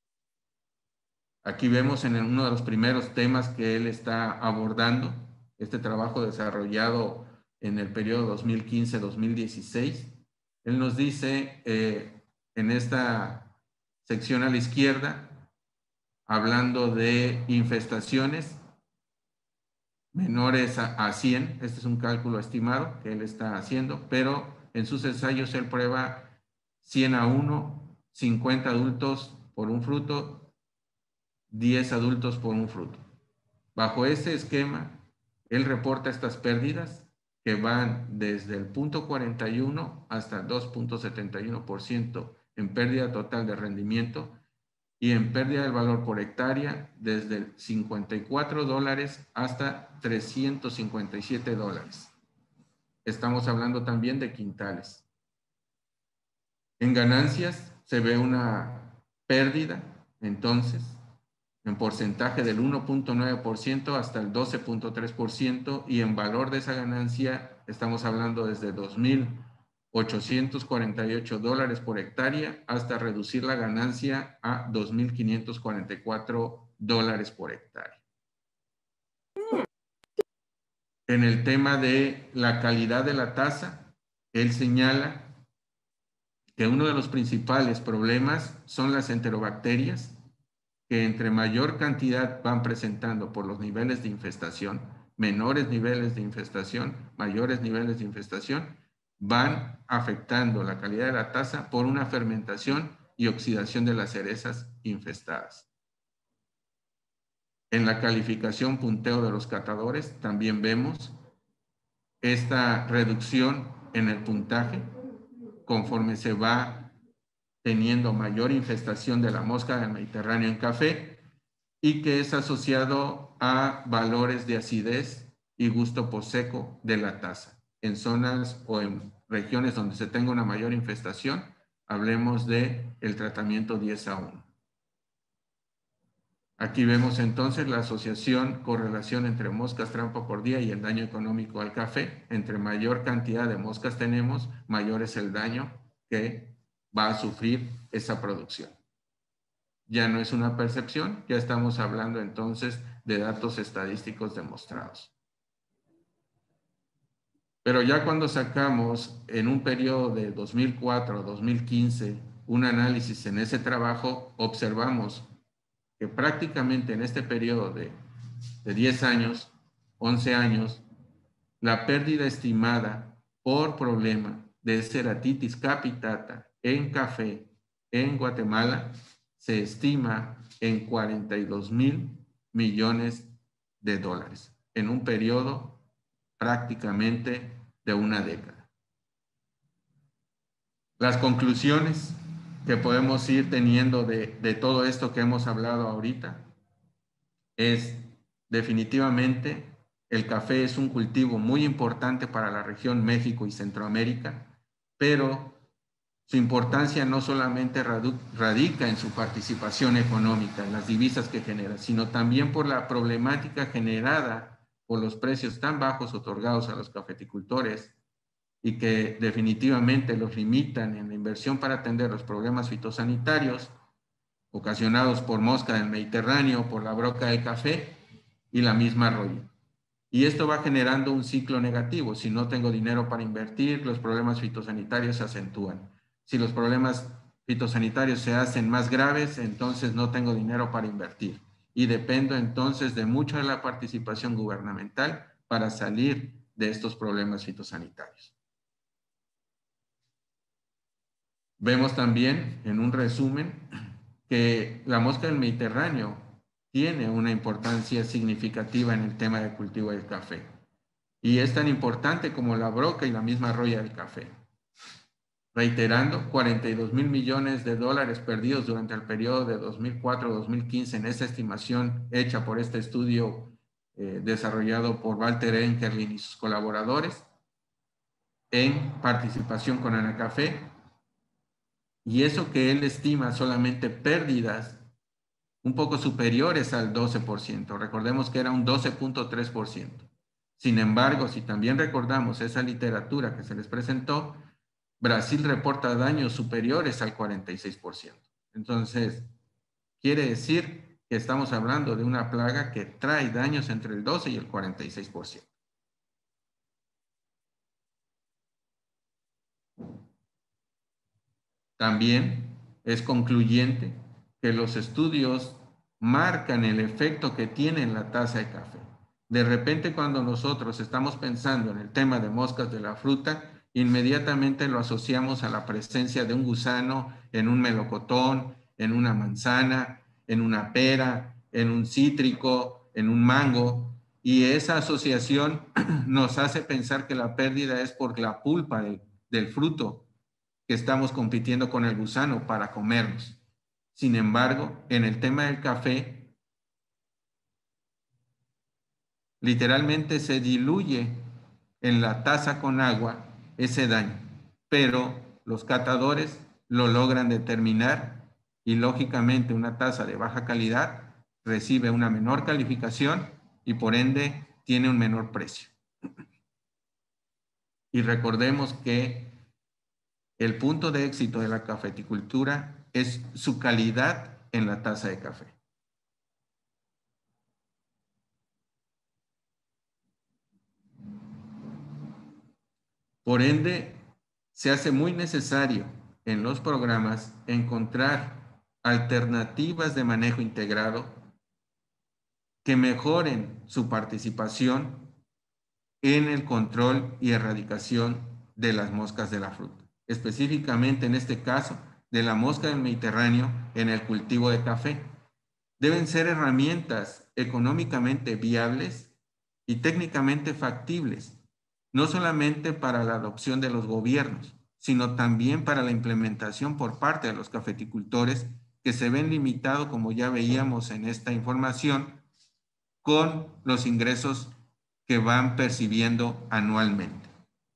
Aquí vemos en uno de los primeros temas que él está abordando, este trabajo desarrollado en el periodo 2015-2016. Él nos dice en esta sección a la izquierda, hablando de infestaciones menores a 100, este es un cálculo estimado que él está haciendo, pero en sus ensayos él prueba 100-1, 50 adultos por un fruto, 10 adultos por un fruto. Bajo ese esquema, él reporta estas pérdidas que van desde el 0.41 hasta el 2.71% en pérdida total de rendimiento y en pérdida del valor por hectárea desde $54 hasta $357. Estamos hablando también de quintales. En ganancias se ve una pérdida, entonces, en porcentaje del 1.9% hasta el 12.3%, y en valor de esa ganancia estamos hablando desde $2,848 por hectárea hasta reducir la ganancia a $2,544 por hectárea. En el tema de la calidad de la taza, él señala que uno de los principales problemas son las enterobacterias, que entre mayor cantidad van presentando por los niveles de infestación, menores niveles de infestación, mayores niveles de infestación, van afectando la calidad de la taza por una fermentación y oxidación de las cerezas infestadas. En la calificación punteo de los catadores también vemos esta reducción en el puntaje conforme se va teniendo mayor infestación de la mosca del Mediterráneo en café y que es asociado a valores de acidez y gusto poseco de la taza. En zonas o en regiones donde se tenga una mayor infestación, hablemos de el tratamiento 10-1. Aquí vemos entonces la correlación entre moscas trampa por día y el daño económico al café. Entre mayor cantidad de moscas tenemos, mayor es el daño que va a sufrir esa producción. Ya no es una percepción, ya estamos hablando entonces de datos estadísticos demostrados. Pero ya cuando sacamos en un periodo de 2004 a 2015 un análisis en ese trabajo, observamos que prácticamente en este periodo de 10 años, 11 años, la pérdida estimada por problema de ceratitis capitata en café en Guatemala se estima en $42,000 millones en un periodo prácticamente de una década. Las conclusiones que podemos ir teniendo de todo esto que hemos hablado ahorita es definitivamente el café es un cultivo muy importante para la región México y Centroamérica, pero su importancia no solamente radica en su participación económica, en las divisas que genera, sino también por la problemática generada por los precios tan bajos otorgados a los cafeticultores y que definitivamente los limitan en la inversión para atender los problemas fitosanitarios ocasionados por mosca del Mediterráneo, por la broca del café y la misma roya. Y esto va generando un ciclo negativo. Si no tengo dinero para invertir, los problemas fitosanitarios se acentúan. Si los problemas fitosanitarios se hacen más graves, entonces no tengo dinero para invertir. Y dependo entonces de mucha de la participación gubernamental para salir de estos problemas fitosanitarios. Vemos también, en un resumen, que la mosca del Mediterráneo tiene una importancia significativa en el tema del cultivo del café. Y es tan importante como la broca y la misma roya del café. Reiterando, $42,000 millones perdidos durante el periodo de 2004-2015 en esa estimación hecha por este estudio desarrollado por Walter Enkerlin y sus colaboradores en participación con Anacafé. Y eso que él estima solamente pérdidas un poco superiores al 12%. Recordemos que era un 12.3%. Sin embargo, si también recordamos esa literatura que se les presentó, Brasil reporta daños superiores al 46%. Entonces, quiere decir que estamos hablando de una plaga que trae daños entre el 12 y el 46%. También es concluyente que los estudios marcan el efecto que tiene en la taza de café. De repente, cuando nosotros estamos pensando en el tema de moscas de la fruta, inmediatamente lo asociamos a la presencia de un gusano en un melocotón, en una manzana, en una pera, en un cítrico, en un mango, y esa asociación nos hace pensar que la pérdida es por la pulpa del fruto que estamos compitiendo con el gusano para comernos. Sin embargo, en el tema del café, literalmente se diluye en la taza con agua ese daño, pero los catadores lo logran determinar y lógicamente una taza de baja calidad recibe una menor calificación y por ende tiene un menor precio. Y recordemos que el punto de éxito de la cafeticultura es su calidad en la taza de café. Por ende, se hace muy necesario en los programas encontrar alternativas de manejo integrado que mejoren su participación en el control y erradicación de las moscas de la fruta. Específicamente en este caso, de la mosca del Mediterráneo en el cultivo de café. Deben ser herramientas económicamente viables y técnicamente factibles, no solamente para la adopción de los gobiernos, sino también para la implementación por parte de los cafeticultores que se ven limitados, como ya veíamos en esta información, con los ingresos que van percibiendo anualmente.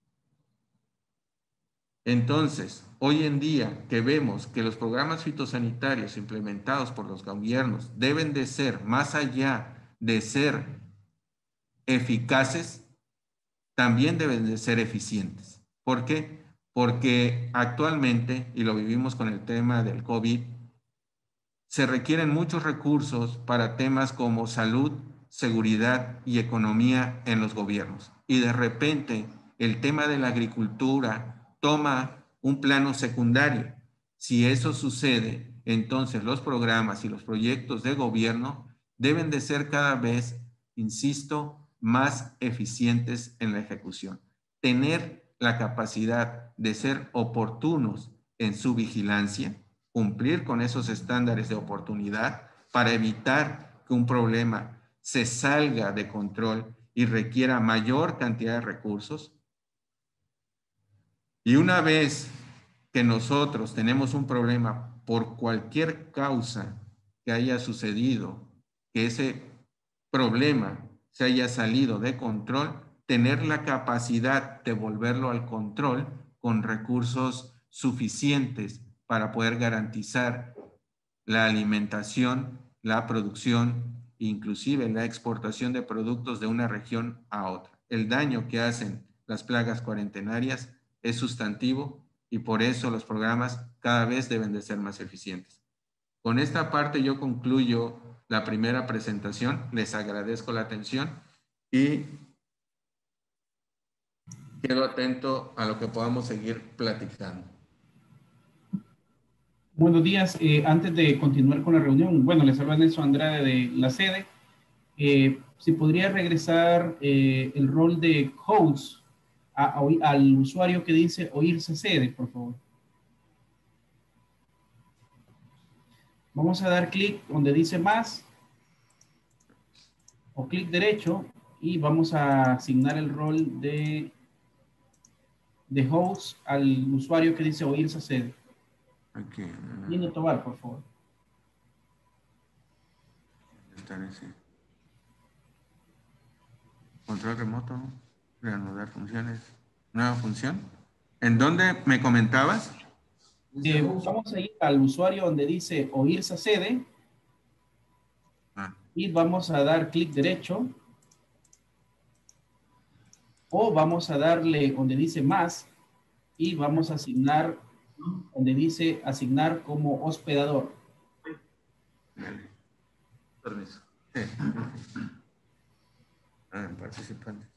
Entonces, hoy en día que vemos que los programas fitosanitarios implementados por los gobiernos deben de ser, más allá de ser eficaces, también deben de ser eficientes. ¿Por qué? Porque actualmente, y lo vivimos con el tema del COVID, se requieren muchos recursos para temas como salud, seguridad y economía en los gobiernos. Y de repente, el tema de la agricultura toma un plano secundario. Si eso sucede, entonces los programas y los proyectos de gobierno deben de ser cada vez, insisto, más eficientes en la ejecución. Tener la capacidad de ser oportunos en su vigilancia, cumplir con esos estándares de oportunidad para evitar que un problema se salga de control y requiera mayor cantidad de recursos. Y una vez que nosotros tenemos un problema por cualquier causa que haya sucedido, que ese problema se haya salido de control, tener la capacidad de volverlo al control con recursos suficientes para poder garantizar la alimentación, la producción, inclusive la exportación de productos de una región a otra. El daño que hacen las plagas cuarentenarias es sustantivo y por eso los programas cada vez deben de ser más eficientes. Con esta parte yo concluyo la primera presentación. Les agradezco la atención y quedo atento a lo que podamos seguir platicando. Buenos días. Antes de continuar con la reunión, bueno, les habla Nelson Andrade de la sede. Si podría regresar el rol de host al usuario que dice oírse sede, por favor. Vamos a dar clic donde dice más o clic derecho y vamos a asignar el rol de host al usuario que dice oírse sede. Okay. Lindo Tobar, por favor. Control remoto, reanudar funciones, nueva función. ¿En dónde me comentabas? Vamos a ir al usuario donde dice oírse sede y vamos a dar clic derecho o vamos a darle donde dice más y vamos a asignar donde dice asignar como hospedador. Permiso. Sí. Participantes.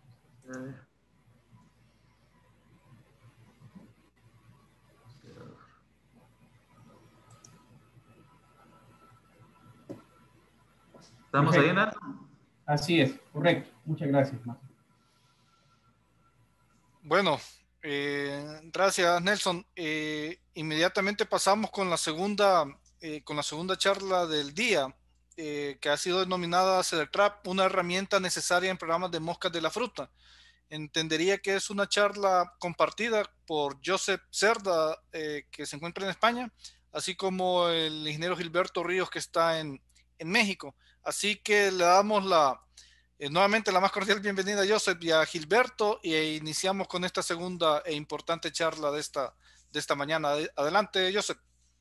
¿Estamos ahí, Nato? Así es, correcto. Muchas gracias, Marco. Bueno, Gracias, Nelson. Inmediatamente pasamos con la segunda charla del día, que ha sido denominada CEDERTRAP, una herramienta necesaria en programas de moscas de la fruta. Entendería que es una charla compartida por Joseph Cerda, que se encuentra en España, así como el ingeniero Gilberto Ríos, que está en México. Así que le damos nuevamente la más cordial bienvenida a Joseph y a Gilberto, e iniciamos con esta segunda e importante charla de esta mañana. Adelante, Joseph.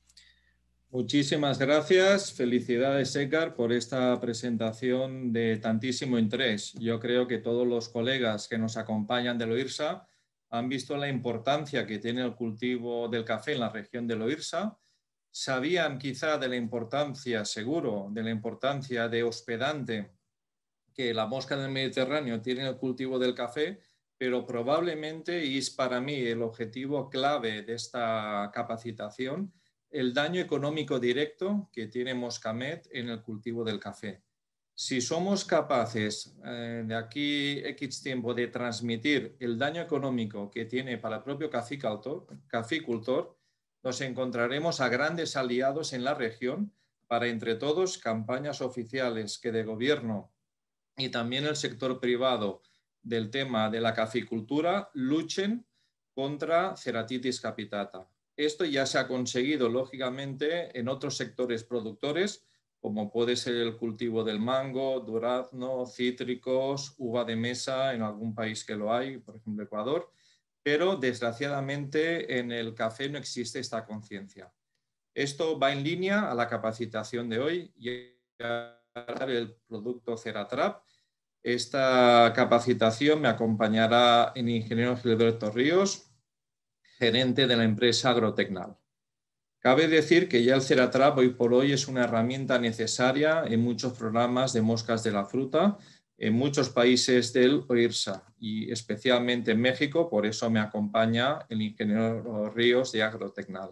Muchísimas gracias. Felicidades, Edgar, por esta presentación de tantísimo interés. Yo creo que todos los colegas que nos acompañan del OIRSA han visto la importancia que tiene el cultivo del café en la región del OIRSA. Sabían quizá de la importancia, seguro, de la importancia de hospedante que la mosca del Mediterráneo tiene el cultivo del café, pero probablemente, y es para mí el objetivo clave de esta capacitación, el daño económico directo que tiene Moscamet en el cultivo del café. Si somos capaces de aquí X tiempo de transmitir el daño económico que tiene para el propio caficultor, nos encontraremos a grandes aliados en la región para, entre todos, campañas oficiales que de gobierno y también el sector privado del tema de la caficultura luchen contra Ceratitis capitata. Esto ya se ha conseguido, lógicamente, en otros sectores productores, como puede ser el cultivo del mango, durazno, cítricos, uva de mesa, en algún país que lo hay, por ejemplo Ecuador, pero desgraciadamente en el café no existe esta conciencia. Esto va en línea a la capacitación de hoy y el producto CEDERTRAP. Esta capacitación me acompañará el ingeniero Gilberto Ríos, gerente de la empresa Agrotecnal. Cabe decir que ya el CEDERTRAP hoy por hoy es una herramienta necesaria en muchos programas de moscas de la fruta, en muchos países del OIRSA y especialmente en México, por eso me acompaña el ingeniero Ríos de Agrotecnal.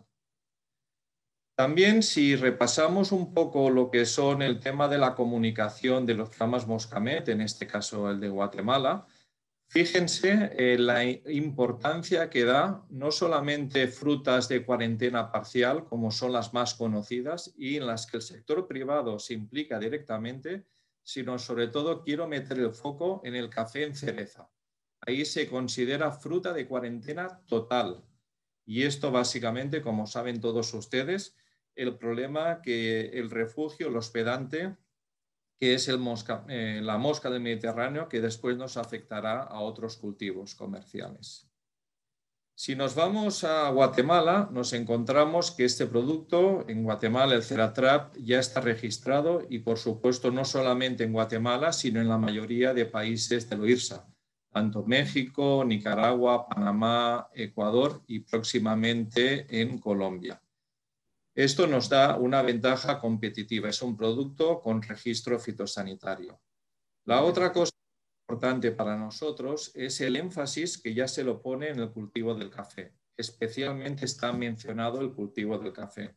También, si repasamos un poco lo que son el tema de la comunicación de los programas Moscamet, en este caso el de Guatemala, fíjense la importancia que da no solamente frutas de cuarentena parcial, como son las más conocidas y en las que el sector privado se implica directamente, sino sobre todo quiero meter el foco en el café en cereza. Ahí se considera fruta de cuarentena total. Y esto básicamente, como saben todos ustedes, el problema que el refugio, el hospedante, que es la mosca del Mediterráneo, que después nos afectará a otros cultivos comerciales. Si nos vamos a Guatemala, nos encontramos que este producto en Guatemala, el CEDERTRAP, ya está registrado y, por supuesto, no solamente en Guatemala, sino en la mayoría de países del OIRSA, tanto México, Nicaragua, Panamá, Ecuador y próximamente en Colombia. Esto nos da una ventaja competitiva, es un producto con registro fitosanitario. La otra cosa importante para nosotros es el énfasis que ya se lo pone en el cultivo del café. Especialmente está mencionado el cultivo del café.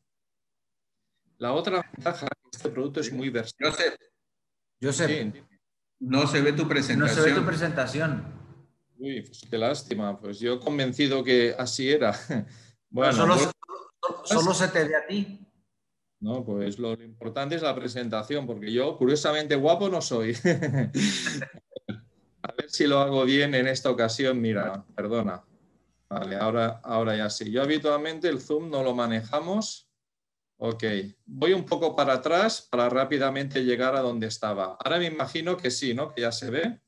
La otra ventaja es que este producto es muy versátil. Joseph, sí. No se ve tu presentación. No se ve tu presentación. Uy, pues qué lástima. Pues yo convencido que así era. Bueno, solo se te ve a ti. No, pues lo importante es la presentación, porque yo, curiosamente, guapo no soy. A ver si lo hago bien en esta ocasión. Mira, perdona. Vale, ahora ya sí. Yo habitualmente el Zoom no lo manejamos. Ok. Voy un poco para atrás para rápidamente llegar a donde estaba. Ahora me imagino que sí, ¿no? Que ya se ve.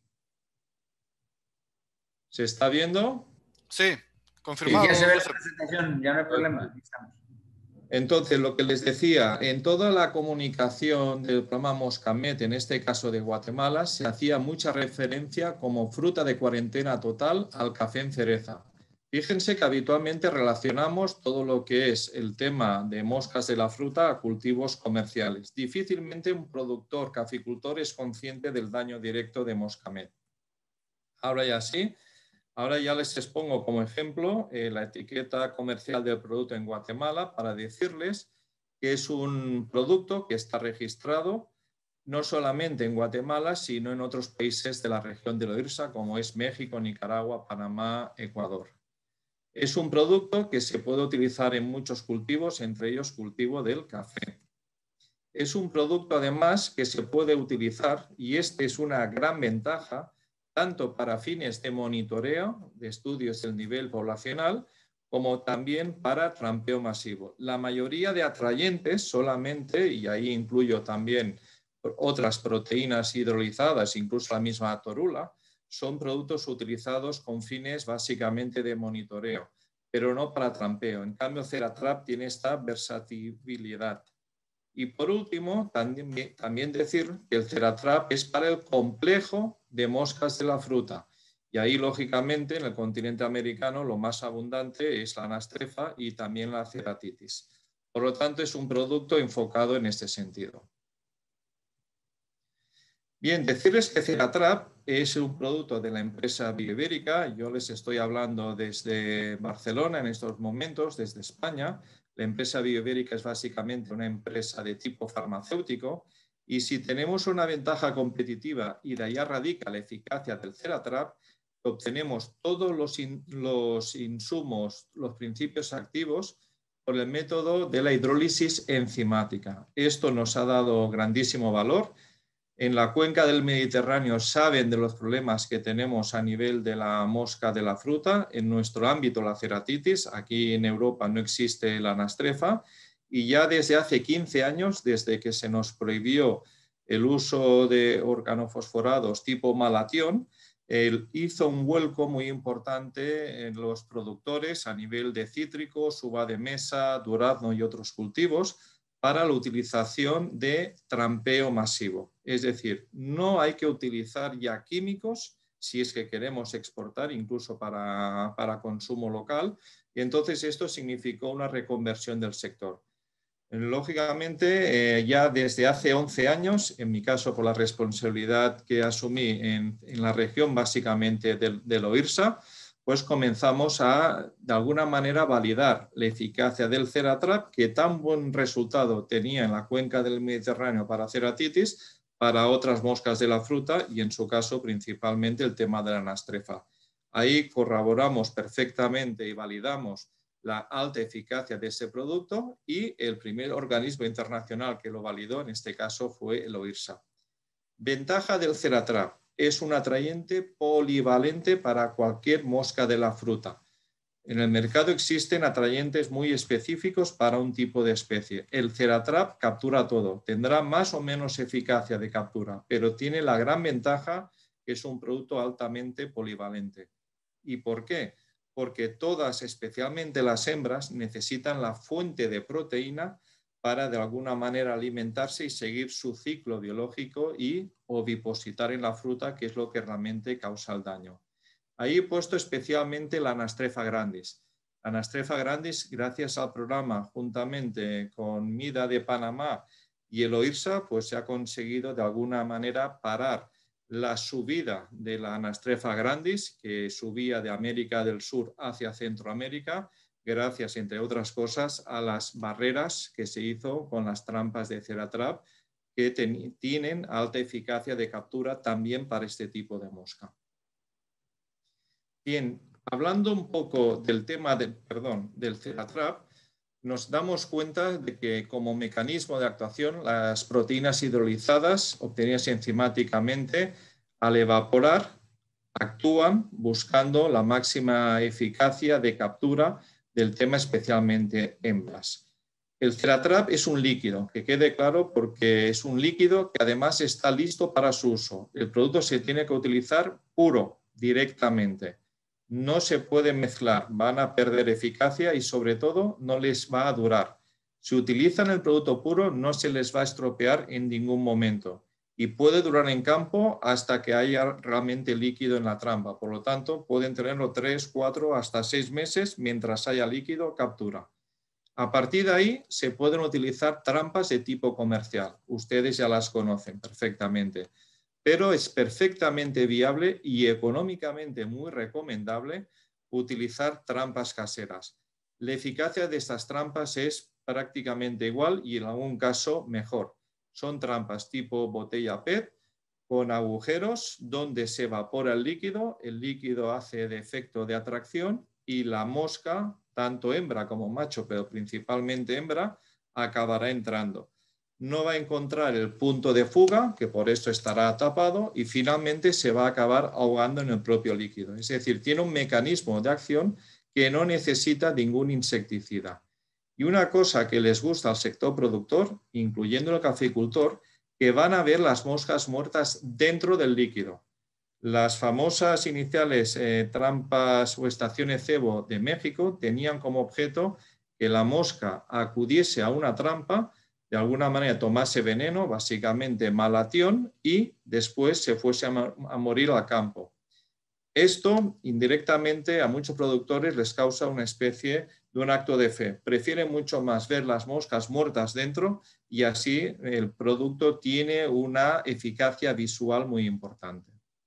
¿Se está viendo? Sí, confirmado. Sí, ya se ve la presentación, ya no hay problema. Entonces, lo que les decía, en toda la comunicación del programa Moscamet, en este caso de Guatemala, se hacía mucha referencia como fruta de cuarentena total al café en cereza. Fíjense que habitualmente relacionamos todo lo que es el tema de moscas de la fruta a cultivos comerciales. Difícilmente un productor, caficultor, es consciente del daño directo de Moscamet. Ahora ya sí. Ahora ya les expongo como ejemplo la etiqueta comercial del producto en Guatemala para decirles que es un producto que está registrado no solamente en Guatemala, sino en otros países de la región del OIRSA, como es México, Nicaragua, Panamá, Ecuador. Es un producto que se puede utilizar en muchos cultivos, entre ellos cultivo del café. Es un producto además que se puede utilizar, y esta es una gran ventaja, tanto para fines de monitoreo, de estudios del nivel poblacional, como también para trampeo masivo. La mayoría de atrayentes solamente, y ahí incluyo también otras proteínas hidrolizadas, incluso la misma torula, son productos utilizados con fines básicamente de monitoreo, pero no para trampeo. En cambio, Ceratrap tiene esta versatilidad. Y por último, también decir que el Ceratrap es para el complejo de moscas de la fruta. Y ahí, lógicamente, en el continente americano lo más abundante es la anastrefa y también la ceratitis. Por lo tanto, es un producto enfocado en este sentido. Bien, decirles que Ceratrap es un producto de la empresa Bioibérica. Yo les estoy hablando desde Barcelona en estos momentos, desde España. La empresa Bioibérica es básicamente una empresa de tipo farmacéutico y si tenemos una ventaja competitiva y de allá radica la eficacia del Ceratrap, obtenemos todos los insumos, los principios activos por el método de la hidrólisis enzimática. Esto nos ha dado grandísimo valor. En la cuenca del Mediterráneo saben de los problemas que tenemos a nivel de la mosca de la fruta. En nuestro ámbito, la ceratitis. Aquí en Europa no existe la anastrefa. Y ya desde hace 15 años, desde que se nos prohibió el uso de organofosforados tipo malatión, hizo un vuelco muy importante en los productores a nivel de cítricos, uva de mesa, durazno y otros cultivos, para la utilización de trampeo masivo. Es decir, no hay que utilizar ya químicos si es que queremos exportar, incluso para consumo local, y entonces esto significó una reconversión del sector. Lógicamente, ya desde hace 11 años, en mi caso por la responsabilidad que asumí en la región básicamente del OIRSA, pues comenzamos a, de alguna manera, validar la eficacia del Ceratrap, que tan buen resultado tenía en la cuenca del Mediterráneo para ceratitis, para otras moscas de la fruta y, en su caso, principalmente el tema de la anastrefa. Ahí corroboramos perfectamente y validamos la alta eficacia de ese producto y el primer organismo internacional que lo validó, en este caso, fue el OIRSA. Ventaja del Ceratrap. Es un atrayente polivalente para cualquier mosca de la fruta. En el mercado existen atrayentes muy específicos para un tipo de especie. El Ceratrap captura todo. Tendrá más o menos eficacia de captura, pero tiene la gran ventaja que es un producto altamente polivalente. ¿Y por qué? Porque todas, especialmente las hembras, necesitan la fuente de proteína para de alguna manera alimentarse y seguir su ciclo biológico y ovipositar en la fruta, que es lo que realmente causa el daño. Ahí he puesto especialmente la Anastrefa grandis. La Anastrefa grandis, gracias al programa, juntamente con MIDA de Panamá y el OIRSA, pues se ha conseguido de alguna manera parar la subida de la Anastrefa grandis, que subía de América del Sur hacia Centroamérica, gracias, entre otras cosas, a las barreras que se hizo con las trampas de Ceratrap, que tienen alta eficacia de captura también para este tipo de mosca. Bien, hablando un poco del tema del Ceratrap, nos damos cuenta de que como mecanismo de actuación las proteínas hidrolizadas obtenidas enzimáticamente al evaporar actúan buscando la máxima eficacia de captura del tema, especialmente hembras. El Ceratrap es un líquido, que quede claro, porque es un líquido que además está listo para su uso. El producto se tiene que utilizar puro, directamente. No se puede mezclar, van a perder eficacia y sobre todo no les va a durar. Si utilizan el producto puro no se les va a estropear en ningún momento y puede durar en campo hasta que haya realmente líquido en la trampa. Por lo tanto, pueden tenerlo 3, 4, hasta 6 meses mientras haya líquido captura. A partir de ahí se pueden utilizar trampas de tipo comercial. Ustedes ya las conocen perfectamente. Pero es perfectamente viable y económicamente muy recomendable utilizar trampas caseras. La eficacia de estas trampas es prácticamente igual y en algún caso mejor. Son trampas tipo botella PET con agujeros donde se evapora el líquido hace de efecto de atracción y la mosca, tanto hembra como macho, pero principalmente hembra, acabará entrando. No va a encontrar el punto de fuga, que por eso estará tapado, y finalmente se va a acabar ahogando en el propio líquido. Es decir, tiene un mecanismo de acción que no necesita ningún insecticida. Y una cosa que les gusta al sector productor, incluyendo el caficultor, que van a ver las moscas muertas dentro del líquido. Las famosas iniciales trampas o estaciones cebo de México tenían como objeto que la mosca acudiese a una trampa, de alguna manera tomase veneno, básicamente malatión, y después se fuese a morir al campo. Esto indirectamente a muchos productores les causa una especie de un acto de fe. Prefieren mucho más ver las moscas muertas dentro y así el producto tiene una eficacia visual muy importante.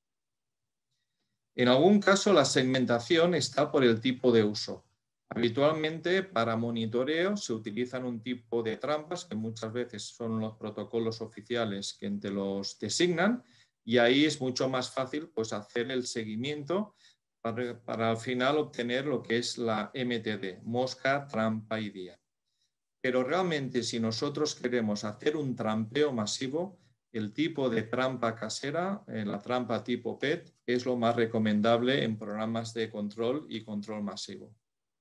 En algún caso la segmentación está por el tipo de uso. Habitualmente para monitoreo se utilizan un tipo de trampas que muchas veces son los protocolos oficiales que te los designan y ahí es mucho más fácil pues, hacer el seguimiento para al final obtener lo que es la MTD, mosca, trampa y día. Pero realmente si nosotros queremos hacer un trampeo masivo, el tipo de trampa casera, la trampa tipo PET, es lo más recomendable en programas de control y control masivo.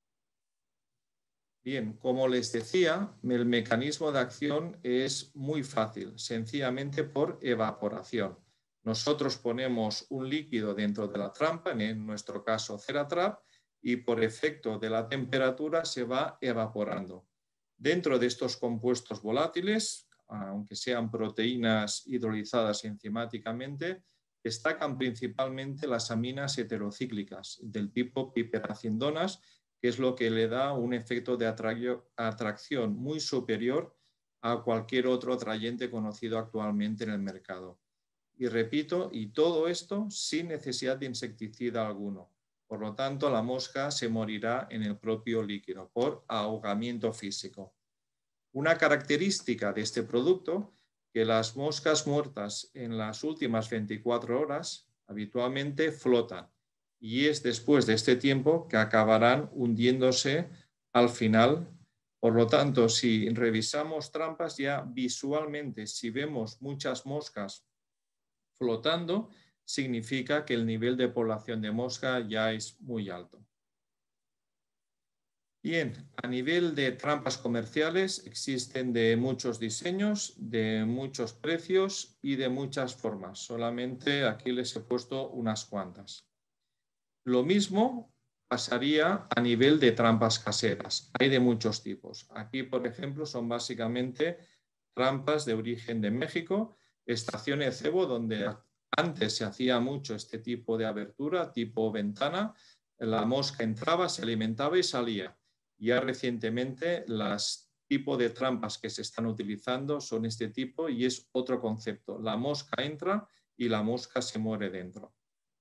Bien, como les decía, el mecanismo de acción es muy fácil, sencillamente por evaporación. Nosotros ponemos un líquido dentro de la trampa, en nuestro caso Ceratrap, y por efecto de la temperatura se va evaporando. Dentro de estos compuestos volátiles, aunque sean proteínas hidrolizadas enzimáticamente, destacan principalmente las aminas heterocíclicas del tipo piperacindonas, que es lo que le da un efecto de atracción muy superior a cualquier otro atrayente conocido actualmente en el mercado. Y repito, y todo esto sin necesidad de insecticida alguno. Por lo tanto, la mosca se morirá en el propio líquido por ahogamiento físico. Una característica de este producto, que las moscas muertas en las últimas 24 horas habitualmente flotan y es después de este tiempo que acabarán hundiéndose al final. Por lo tanto, si revisamos trampas ya visualmente, si vemos muchas moscas flotando, significa que el nivel de población de mosca ya es muy alto. Bien, a nivel de trampas comerciales existen de muchos diseños, de muchos precios y de muchas formas. Solamente aquí les he puesto unas cuantas. Lo mismo pasaría a nivel de trampas caseras. Hay de muchos tipos. Aquí, por ejemplo, son básicamente trampas de origen de México, estaciones cebo donde antes se hacía mucho este tipo de abertura, tipo ventana. La mosca entraba, se alimentaba y salía. Ya recientemente los tipos de trampas que se están utilizando son este tipo y es otro concepto. La mosca entra y la mosca se muere dentro.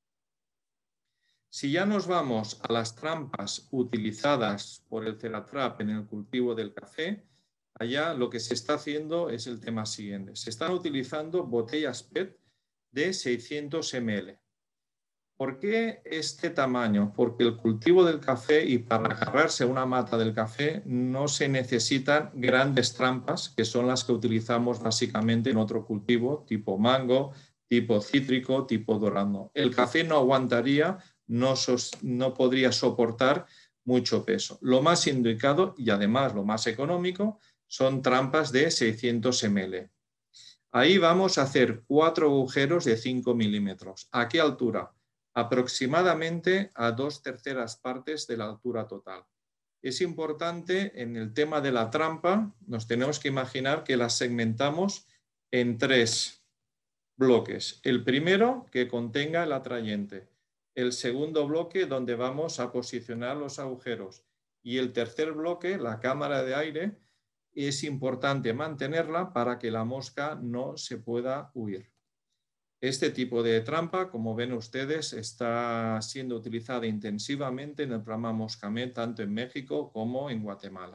Si ya nos vamos a las trampas utilizadas por el Ceratrap en el cultivo del café, allá lo que se está haciendo es el tema siguiente. Se están utilizando botellas PET de 600 ml. ¿Por qué este tamaño? Porque el cultivo del café y para agarrarse a una mata del café no se necesitan grandes trampas, que son las que utilizamos básicamente en otro cultivo, tipo mango, tipo cítrico, tipo durazno. El café no aguantaría, no podría soportar mucho peso. Lo más indicado y además lo más económico son trampas de 600 ml. Ahí vamos a hacer 4 agujeros de 5 milímetros. ¿A qué altura? Aproximadamente a 2/3 partes de la altura total. Es importante en el tema de la trampa, nos tenemos que imaginar que la segmentamos en 3 bloques. El primero que contenga el atrayente, el segundo bloque donde vamos a posicionar los agujeros y el tercer bloque, la cámara de aire, es importante mantenerla para que la mosca no se pueda huir. Este tipo de trampa, como ven ustedes, está siendo utilizada intensivamente en el programa Moscamed, tanto en México como en Guatemala.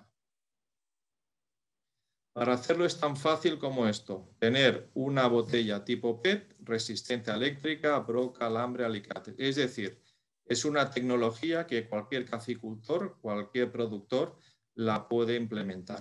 Para hacerlo es tan fácil como esto, tener una botella tipo PET, resistencia eléctrica, broca, alambre, alicate. Es decir, Es una tecnología que cualquier caficultor, cualquier productor la puede implementar.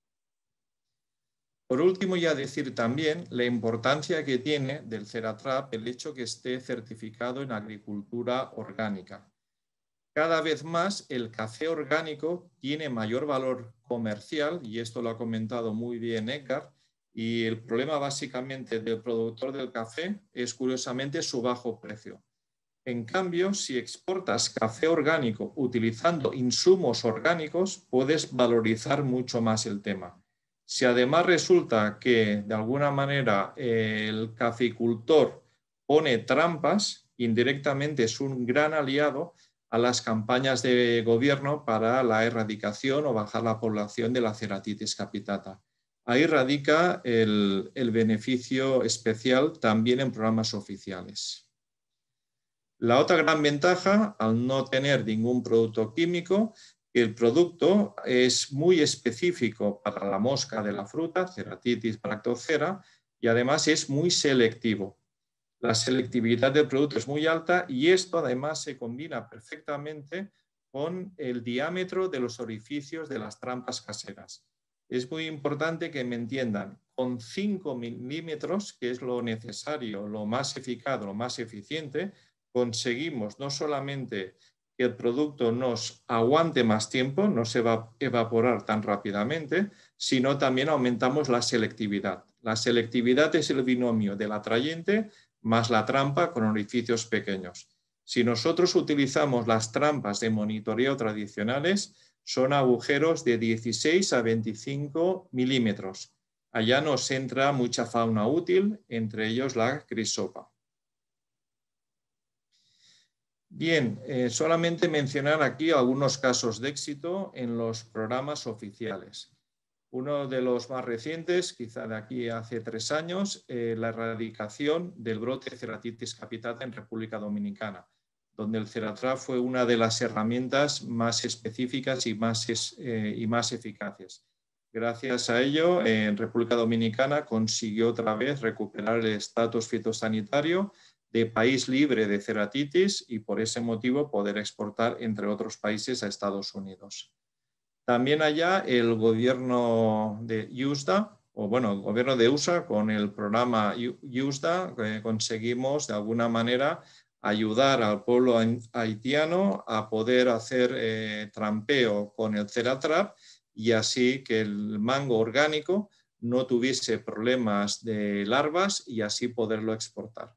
Por último, ya decir también la importancia que tiene del CERATRAP el hecho que esté certificado en agricultura orgánica. Cada vez más el café orgánico tiene mayor valor comercial, y esto lo ha comentado muy bien Edgar, y el problema básicamente del productor del café es curiosamente su bajo precio. En cambio, si exportas café orgánico utilizando insumos orgánicos, puedes valorizar mucho más el tema. Si además resulta que de alguna manera el caficultor pone trampas, indirectamente es un gran aliado a las campañas de gobierno para la erradicación o bajar la población de la ceratitis capitata. Ahí radica el beneficio especial también en programas oficiales. La otra gran ventaja, al no tener ningún producto químico, el producto es muy específico para la mosca de la fruta, Ceratitis bractocera, y además es muy selectivo. La selectividad del producto es muy alta y esto además se combina perfectamente con el diámetro de los orificios de las trampas caseras. Es muy importante que me entiendan, con 5 milímetros, que es lo necesario, lo más eficaz, lo más eficiente, conseguimos no solamente que el producto nos aguante más tiempo, no se va a evaporar tan rápidamente, sino también aumentamos la selectividad. La selectividad es el binomio del atrayente más la trampa con orificios pequeños. Si nosotros utilizamos las trampas de monitoreo tradicionales, son agujeros de 16 a 25 milímetros. Allá nos entra mucha fauna útil, entre ellos la crisopa. Bien, solamente mencionar aquí algunos casos de éxito en los programas oficiales. Uno de los más recientes, quizá de aquí hace 3 años, la erradicación del brote de Ceratitis capitata en República Dominicana, donde el CERATRAP fue una de las herramientas más específicas y más eficaces. Gracias a ello, en República Dominicana consiguió otra vez recuperar el estatus fitosanitario de país libre de ceratitis y por ese motivo poder exportar, entre otros países, a Estados Unidos. También allá el gobierno de USDA, el gobierno de USA, con el programa USDA, conseguimos de alguna manera ayudar al pueblo haitiano a poder hacer trampeo con el CERATRAP y así que el mango orgánico no tuviese problemas de larvas y así poderlo exportar.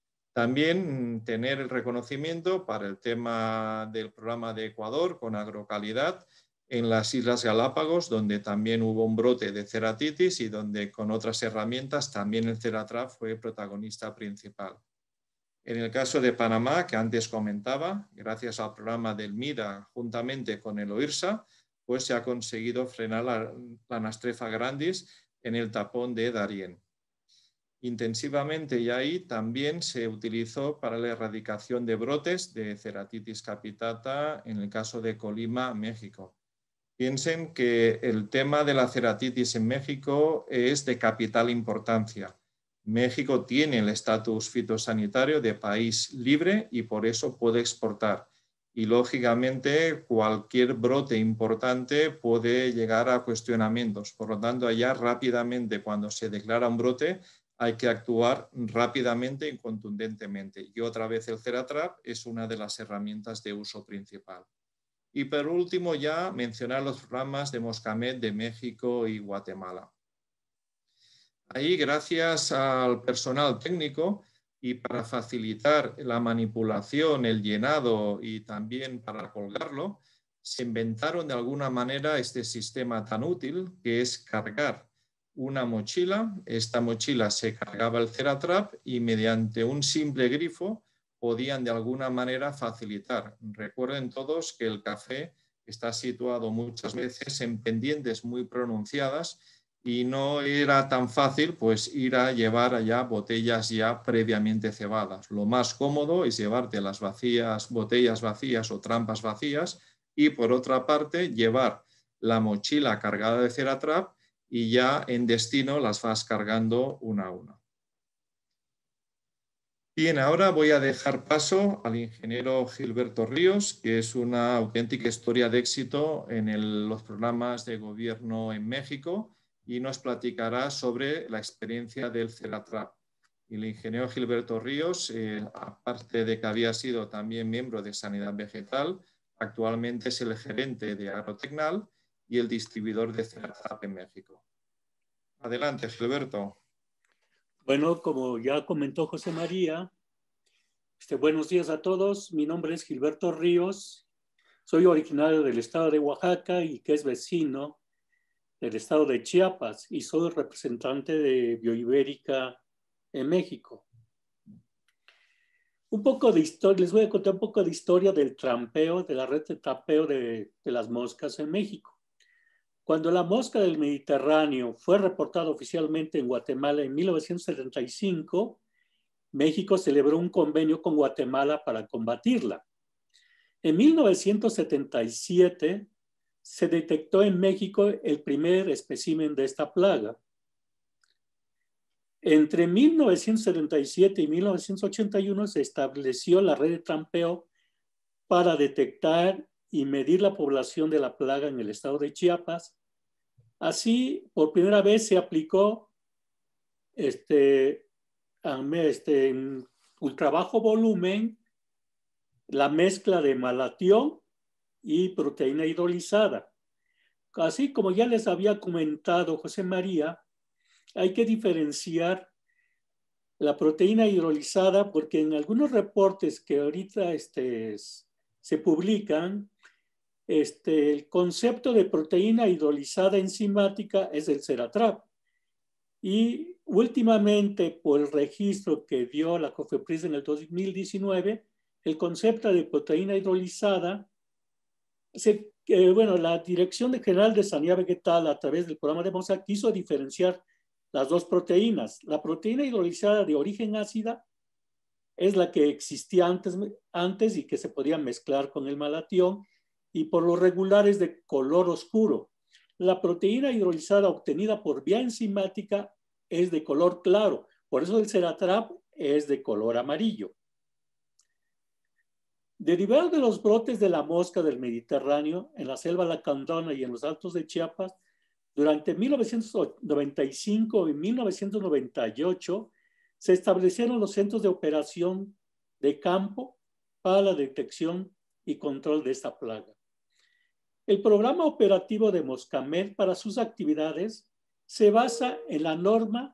También tener el reconocimiento para el tema del programa de Ecuador con agrocalidad en las Islas Galápagos, donde también hubo un brote de ceratitis y donde con otras herramientas también el CERATRAP fue protagonista principal. En el caso de Panamá, que antes comentaba, gracias al programa del MIDA juntamente con el OIRSA, pues se ha conseguido frenar la Anastrefa grandis en el tapón de Darién. Intensivamente y ahí también se utilizó para la erradicación de brotes de ceratitis capitata en el caso de Colima, México. Piensen que el tema de la ceratitis en México es de capital importancia. México tiene el estatus fitosanitario de país libre y por eso puede exportar. Y lógicamente cualquier brote importante puede llegar a cuestionamientos. Por lo tanto, allá rápidamente cuando se declara un brote hay que actuar rápidamente y contundentemente. Y otra vez el CERATRAP es una de las herramientas de uso principal. Y por último ya mencionar los programas de Moscamed de México y Guatemala. Ahí, gracias al personal técnico y para facilitar la manipulación, el llenado y también para colgarlo, se inventaron de alguna manera este sistema tan útil que es cargar una mochila. Esta mochila se cargaba el CERATRAP y mediante un simple grifo podían de alguna manera facilitar. Recuerden todos que el café está situado muchas veces en pendientes muy pronunciadas y no era tan fácil pues ir a llevar allá botellas ya previamente cebadas. Lo más cómodo es llevarte las botellas vacías o trampas vacías y por otra parte llevar la mochila cargada de CERATRAP y ya en destino las vas cargando una a una. Bien, ahora voy a dejar paso al ingeniero Gilberto Ríos, que es una auténtica historia de éxito en los programas de gobierno en México y nos platicará sobre la experiencia del CERATRAP. Y el ingeniero Gilberto Ríos, aparte de que había sido también miembro de Sanidad Vegetal, actualmente es el gerente de Agrotecnal y el distribuidor de CERATRAP en México. Adelante, Gilberto. Bueno, como ya comentó José María, buenos días a todos. Mi nombre es Gilberto Ríos. Soy originario del estado de Oaxaca y que es vecino del estado de Chiapas y soy representante de Bioibérica en México. Un poco de historia, les voy a contar un poco de historia del trampeo, de la red de trampeo de las moscas en México. Cuando la mosca del Mediterráneo fue reportada oficialmente en Guatemala en 1975, México celebró un convenio con Guatemala para combatirla. En 1977 se detectó en México el primer espécimen de esta plaga. Entre 1977 y 1981 se estableció la red de trampeo para detectar y medir la población de la plaga en el estado de Chiapas. Así, por primera vez se aplicó en ultra bajo volumen la mezcla de malatión y proteína hidrolizada. Así como ya les había comentado José María, hay que diferenciar la proteína hidrolizada porque en algunos reportes que ahorita se publican, el concepto de proteína hidrolizada enzimática es el CERATRAP. Y últimamente, por el registro que dio la COFEPRIS en el 2019, el concepto de proteína hidrolizada, la Dirección General de Sanidad Vegetal a través del programa de MOSA quiso diferenciar las dos proteínas. La proteína hidrolizada de origen ácida es la que existía antes y que se podía mezclar con el malatión y por lo regular es de color oscuro. La proteína hidrolizada obtenida por vía enzimática es de color claro, por eso el CERATRAP es de color amarillo. Derivado de los brotes de la mosca del Mediterráneo en la selva lacandona y en los altos de Chiapas, durante 1995 y 1998 se establecieron los centros de operación de campo para la detección y control de esta plaga. El programa operativo de Moscamed para sus actividades se basa en la norma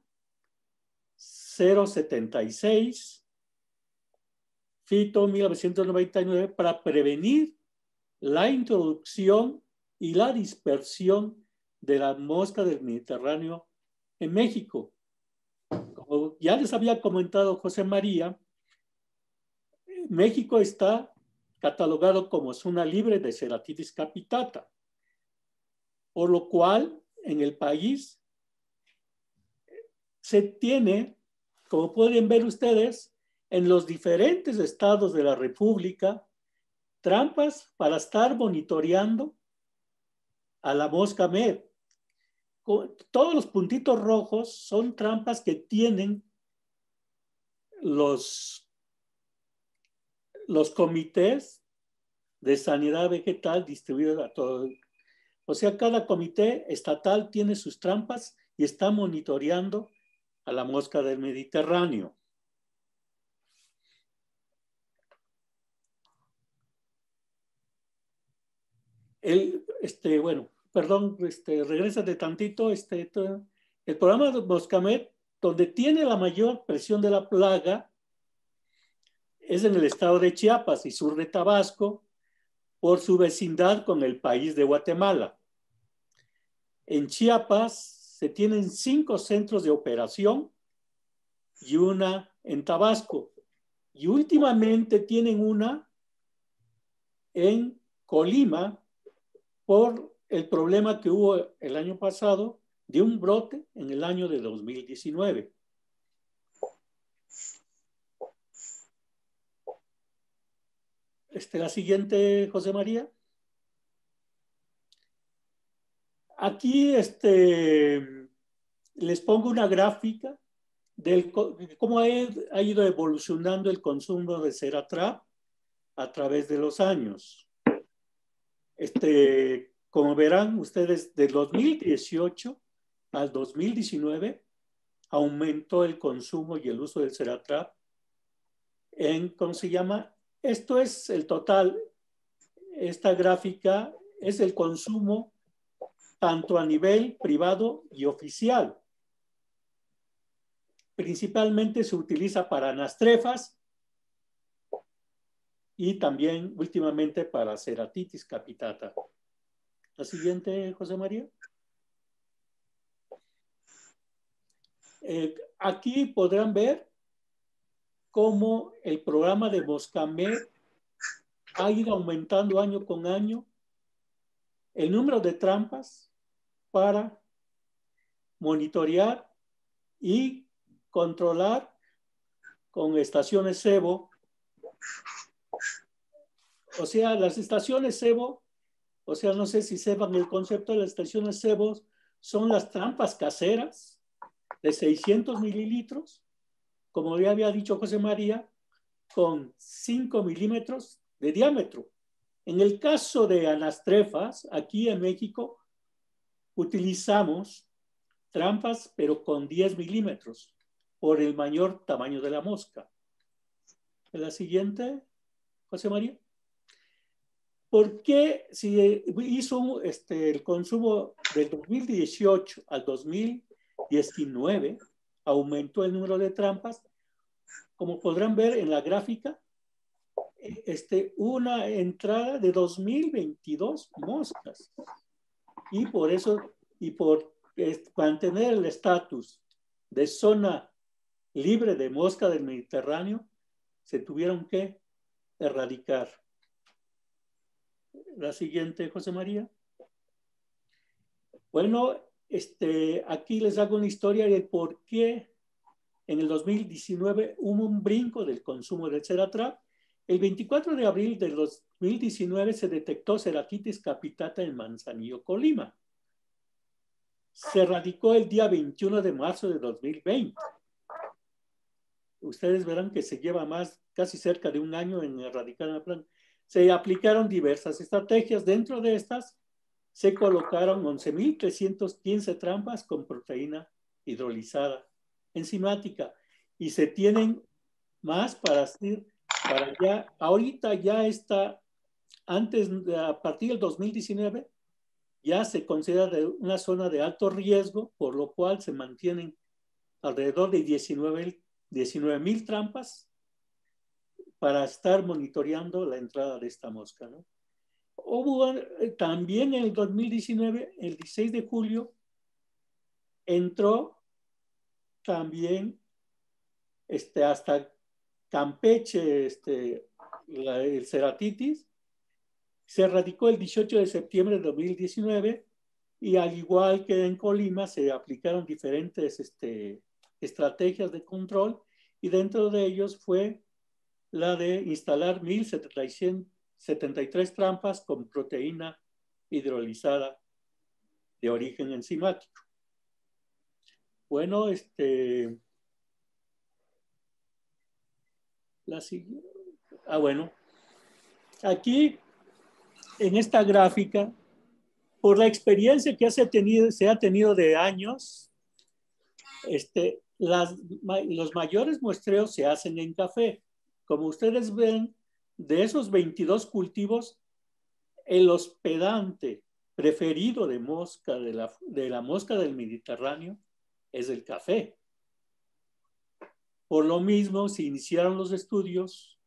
076 FITO 1999 para prevenir la introducción y la dispersión de la mosca del Mediterráneo en México. Como ya les había comentado José María, México está catalogado como zona libre de Ceratitis capitata, por lo cual en el país se tiene, como pueden ver ustedes, en los diferentes estados de la República, trampas para estar monitoreando a la mosca MED. Todos los puntitos rojos son trampas que tienen los comités de sanidad vegetal distribuidos a todo. O sea, cada comité estatal tiene sus trampas y está monitoreando a la mosca del Mediterráneo. Regrésate tantito. El programa de Moscamed, donde tiene la mayor presión de la plaga, es en el estado de Chiapas y sur de Tabasco, por su vecindad con el país de Guatemala. En Chiapas se tienen 5 centros de operación y una en Tabasco. Y últimamente tienen una en Colima por el problema que hubo el año pasado de un brote en el año de 2019. La siguiente, José María. Aquí les pongo una gráfica cómo ha ido evolucionando el consumo de Ceratrap a través de los años. Como verán ustedes, del 2018 al 2019 aumentó el consumo y el uso del Ceratrap ¿cómo se llama? Esto es el total. Esta gráfica es el consumo tanto a nivel privado y oficial. Principalmente se utiliza para anastrefas y también últimamente para ceratitis capitata. La siguiente, José María. Aquí podrán ver cómo el programa de Moscamed ha ido aumentando año con año el número de trampas para monitorear y controlar con estaciones cebo. O sea, las estaciones cebo, o sea, no sé si sepan el concepto de las estaciones cebo, son las trampas caseras de 600 mililitros, como ya había dicho José María, con 5 milímetros de diámetro. En el caso de anastrefas, aquí en México, utilizamos trampas, pero con 10 milímetros, por el mayor tamaño de la mosca. La siguiente, José María. ¿Por qué si hizo el consumo del 2018 al 2019 aumentó el número de trampas? Como podrán ver en la gráfica, una entrada de 2022 moscas. Y por eso, y por mantener el estatus de zona libre de mosca del Mediterráneo, se tuvieron que erradicar. La siguiente, José María. Bueno, aquí les hago una historia de por qué en el 2019 hubo un brinco del consumo de Ceratrap. El 24 de abril del 2019 se detectó ceratitis capitata en Manzanillo, Colima. Se erradicó el día 21 de marzo de 2020. Ustedes verán que se lleva casi cerca de un año en erradicar la planta. Se aplicaron diversas estrategias. Dentro de estas se colocaron 11.315 trampas con proteína hidrolizada enzimática y se tienen más para ya, ahorita ya está, a partir del 2019 ya se considera una zona de alto riesgo, por lo cual se mantienen alrededor de 19,000 trampas para estar monitoreando la entrada de esta mosca, ¿no? Hubo también en el 2019, el 16 de julio, entró también hasta Campeche el ceratitis. Se erradicó el 18 de septiembre de 2019 y al igual que en Colima se aplicaron diferentes estrategias de control y dentro de ellos fue la de instalar 1.073 trampas con proteína hidrolizada de origen enzimático. Bueno, bueno, aquí en esta gráfica, por la experiencia que se ha tenido de años, los mayores muestreos se hacen en café. Como ustedes ven, de esos 22 cultivos, el hospedante preferido de mosca, de la mosca del Mediterráneo, es el café. Por lo mismo, se iniciaron los estudios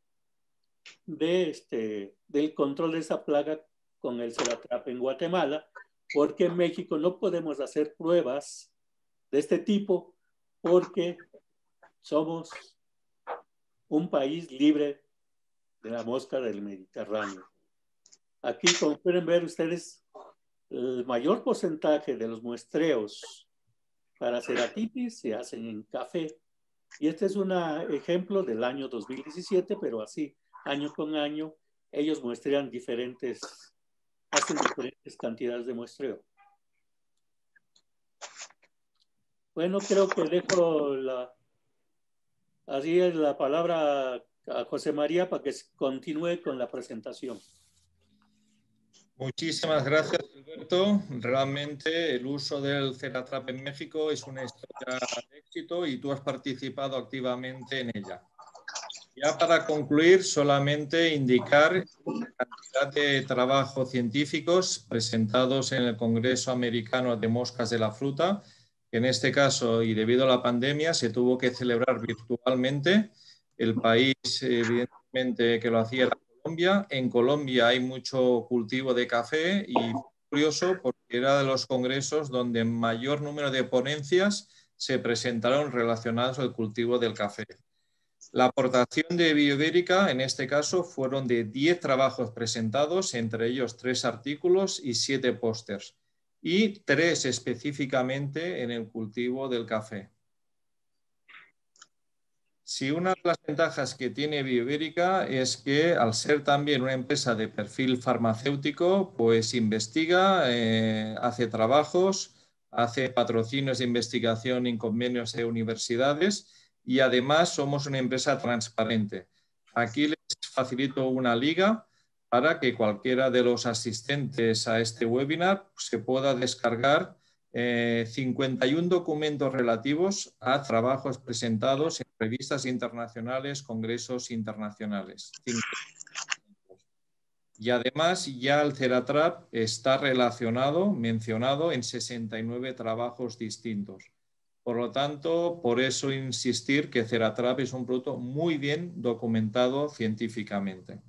del control de esa plaga con el Ceratrap en Guatemala, porque en México no podemos hacer pruebas de este tipo porque somos un país libre de la mosca del Mediterráneo. Aquí, como pueden ver ustedes, el mayor porcentaje de los muestreos para ceratitis se hacen en café. Y este es un ejemplo del año 2017, pero así, año con año, ellos muestrean hacen diferentes cantidades de muestreo. Bueno, creo que dejo la Así es la palabra a José María para que continúe con la presentación. Muchísimas gracias, Alberto. Realmente el uso del Ceratrap en México es una historia de éxito y tú has participado activamente en ella. Ya para concluir, solamente indicar la cantidad de trabajos científicos presentados en el Congreso Americano de Moscas de la Fruta, que en este caso, y debido a la pandemia, se tuvo que celebrar virtualmente. El país, evidentemente, que lo hacía era Colombia. En Colombia hay mucho cultivo de café y curioso porque era de los congresos donde mayor número de ponencias se presentaron relacionadas al cultivo del café. La aportación de Bioibérica, en este caso, fueron de 10 trabajos presentados, entre ellos 3 artículos y 7 pósters, y 3 específicamente en el cultivo del café. Si una de las ventajas que tiene Bioibérica es que, al ser también una empresa de perfil farmacéutico, pues investiga, hace trabajos, hace patrocinios de investigación en convenios de universidades y además somos una empresa transparente. Aquí les facilito una liga para que cualquiera de los asistentes a este webinar se pueda descargar 51 documentos relativos a trabajos presentados en revistas internacionales, congresos internacionales. Y además ya el Ceratrap está mencionado en 69 trabajos distintos. Por lo tanto, por eso insistir que Ceratrap es un producto muy bien documentado científicamente.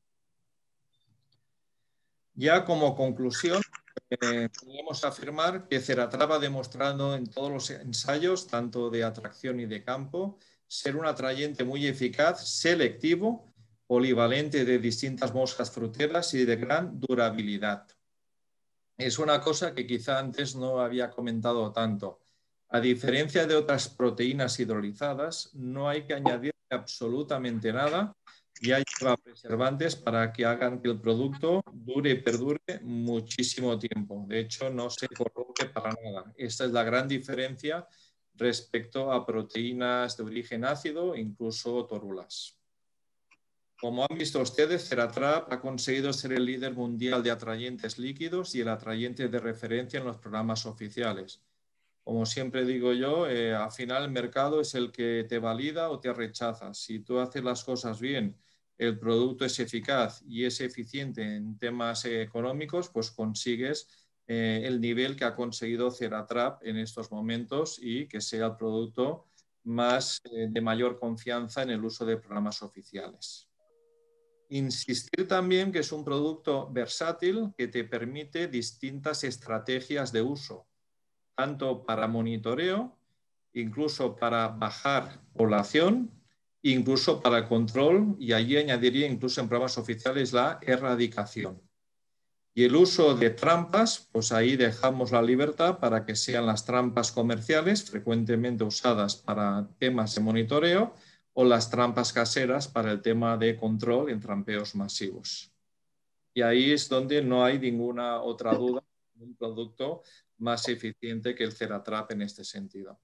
Ya como conclusión, podemos afirmar que Ceratrap ha demostrado en todos los ensayos, tanto de atracción y de campo, ser un atrayente muy eficaz, selectivo, polivalente de distintas moscas fruteras y de gran durabilidad. Es una cosa que quizá antes no había comentado tanto. A diferencia de otras proteínas hidrolizadas, no hay que añadir absolutamente nada. Ya lleva preservantes para que hagan que el producto dure y perdure muchísimo tiempo. De hecho, no se corrompe para nada. Esta es la gran diferencia respecto a proteínas de origen ácido, incluso torulas. Como han visto ustedes, Ceratrap ha conseguido ser el líder mundial de atrayentes líquidos y el atrayente de referencia en los programas oficiales. Como siempre digo yo, al final el mercado es el que te valida o te rechaza. Si tú haces las cosas bien, el producto es eficaz y es eficiente en temas económicos, pues consigues el nivel que ha conseguido Ceratrap en estos momentos y que sea el producto más de mayor confianza en el uso de programas oficiales. Insistir también que es un producto versátil que te permite distintas estrategias de uso, tanto para monitoreo, incluso para bajar población, incluso para el control, y allí añadiría incluso en programas oficiales la erradicación. Y el uso de trampas, pues ahí dejamos la libertad para que sean las trampas comerciales, frecuentemente usadas para temas de monitoreo, o las trampas caseras para el tema de control en trampeos masivos. Y ahí es donde no hay ninguna otra duda, un producto más eficiente que el Ceratrap en este sentido.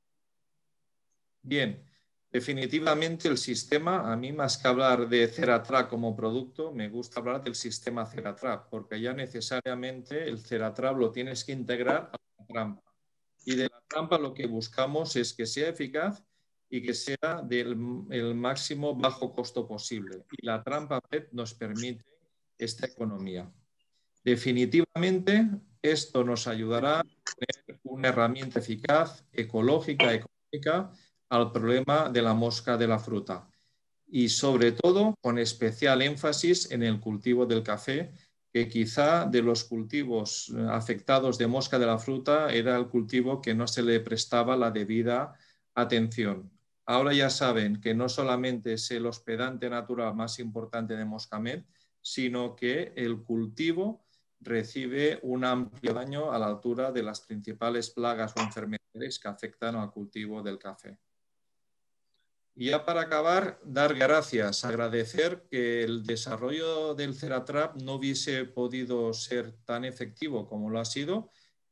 Bien, definitivamente el sistema, a mí más que hablar de Ceratrap como producto, me gusta hablar del sistema Ceratrap, porque ya necesariamente el Ceratrap lo tienes que integrar a la trampa. Y de la trampa lo que buscamos es que sea eficaz y que sea del máximo bajo costo posible. Y la trampa PET nos permite esta economía. Definitivamente, esto nos ayudará a tener una herramienta eficaz, ecológica, económica, al problema de la mosca de la fruta. Y sobre todo, con especial énfasis en el cultivo del café, que quizá de los cultivos afectados de mosca de la fruta era el cultivo que no se le prestaba la debida atención. Ahora ya saben que no solamente es el hospedante natural más importante de Moscamet, sino que el cultivo recibe un amplio daño a la altura de las principales plagas o enfermedades que afectan al cultivo del café. Y ya para acabar, dar gracias, agradecer que el desarrollo del Ceratrap no hubiese podido ser tan efectivo como lo ha sido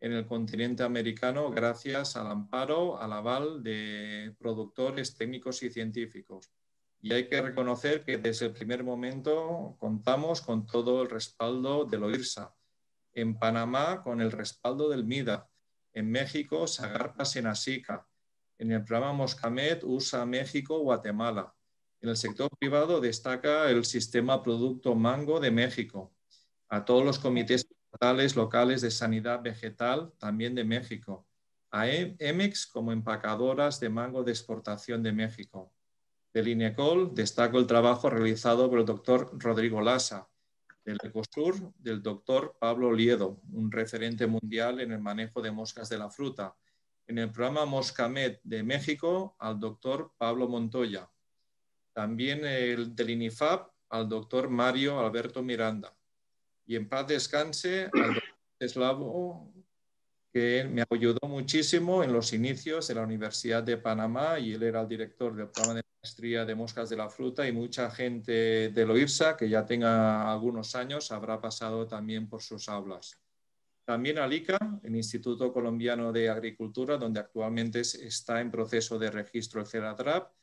en el continente americano gracias al amparo, al aval de productores técnicos y científicos. Y hay que reconocer que desde el primer momento contamos con todo el respaldo del OIRSA. En Panamá, con el respaldo del MIDA. En México, Sagarpa Senasica. En el programa Moscamet, USA México, Guatemala. En el sector privado destaca el sistema Producto Mango de México. A todos los comités estatales, locales de sanidad vegetal, también de México. A EMEX como empacadoras de mango de exportación de México. Del INECOL destaco el trabajo realizado por el doctor Rodrigo Lasa. Del ECOSUR, del doctor Pablo Liedo, un referente mundial en el manejo de moscas de la fruta. En el programa Moscamet de México, al doctor Pablo Montoya. También el del INIFAP, al doctor Mario Alberto Miranda. Y en paz descanse al doctor Eslavo, que me ayudó muchísimo en los inicios de la Universidad de Panamá, y él era el director del programa de maestría de moscas de la fruta, y mucha gente del OIRSA, que ya tenga algunos años, habrá pasado también por sus aulas. También al ICA, el Instituto Colombiano de Agricultura, donde actualmente está en proceso de registro el CERATRAP,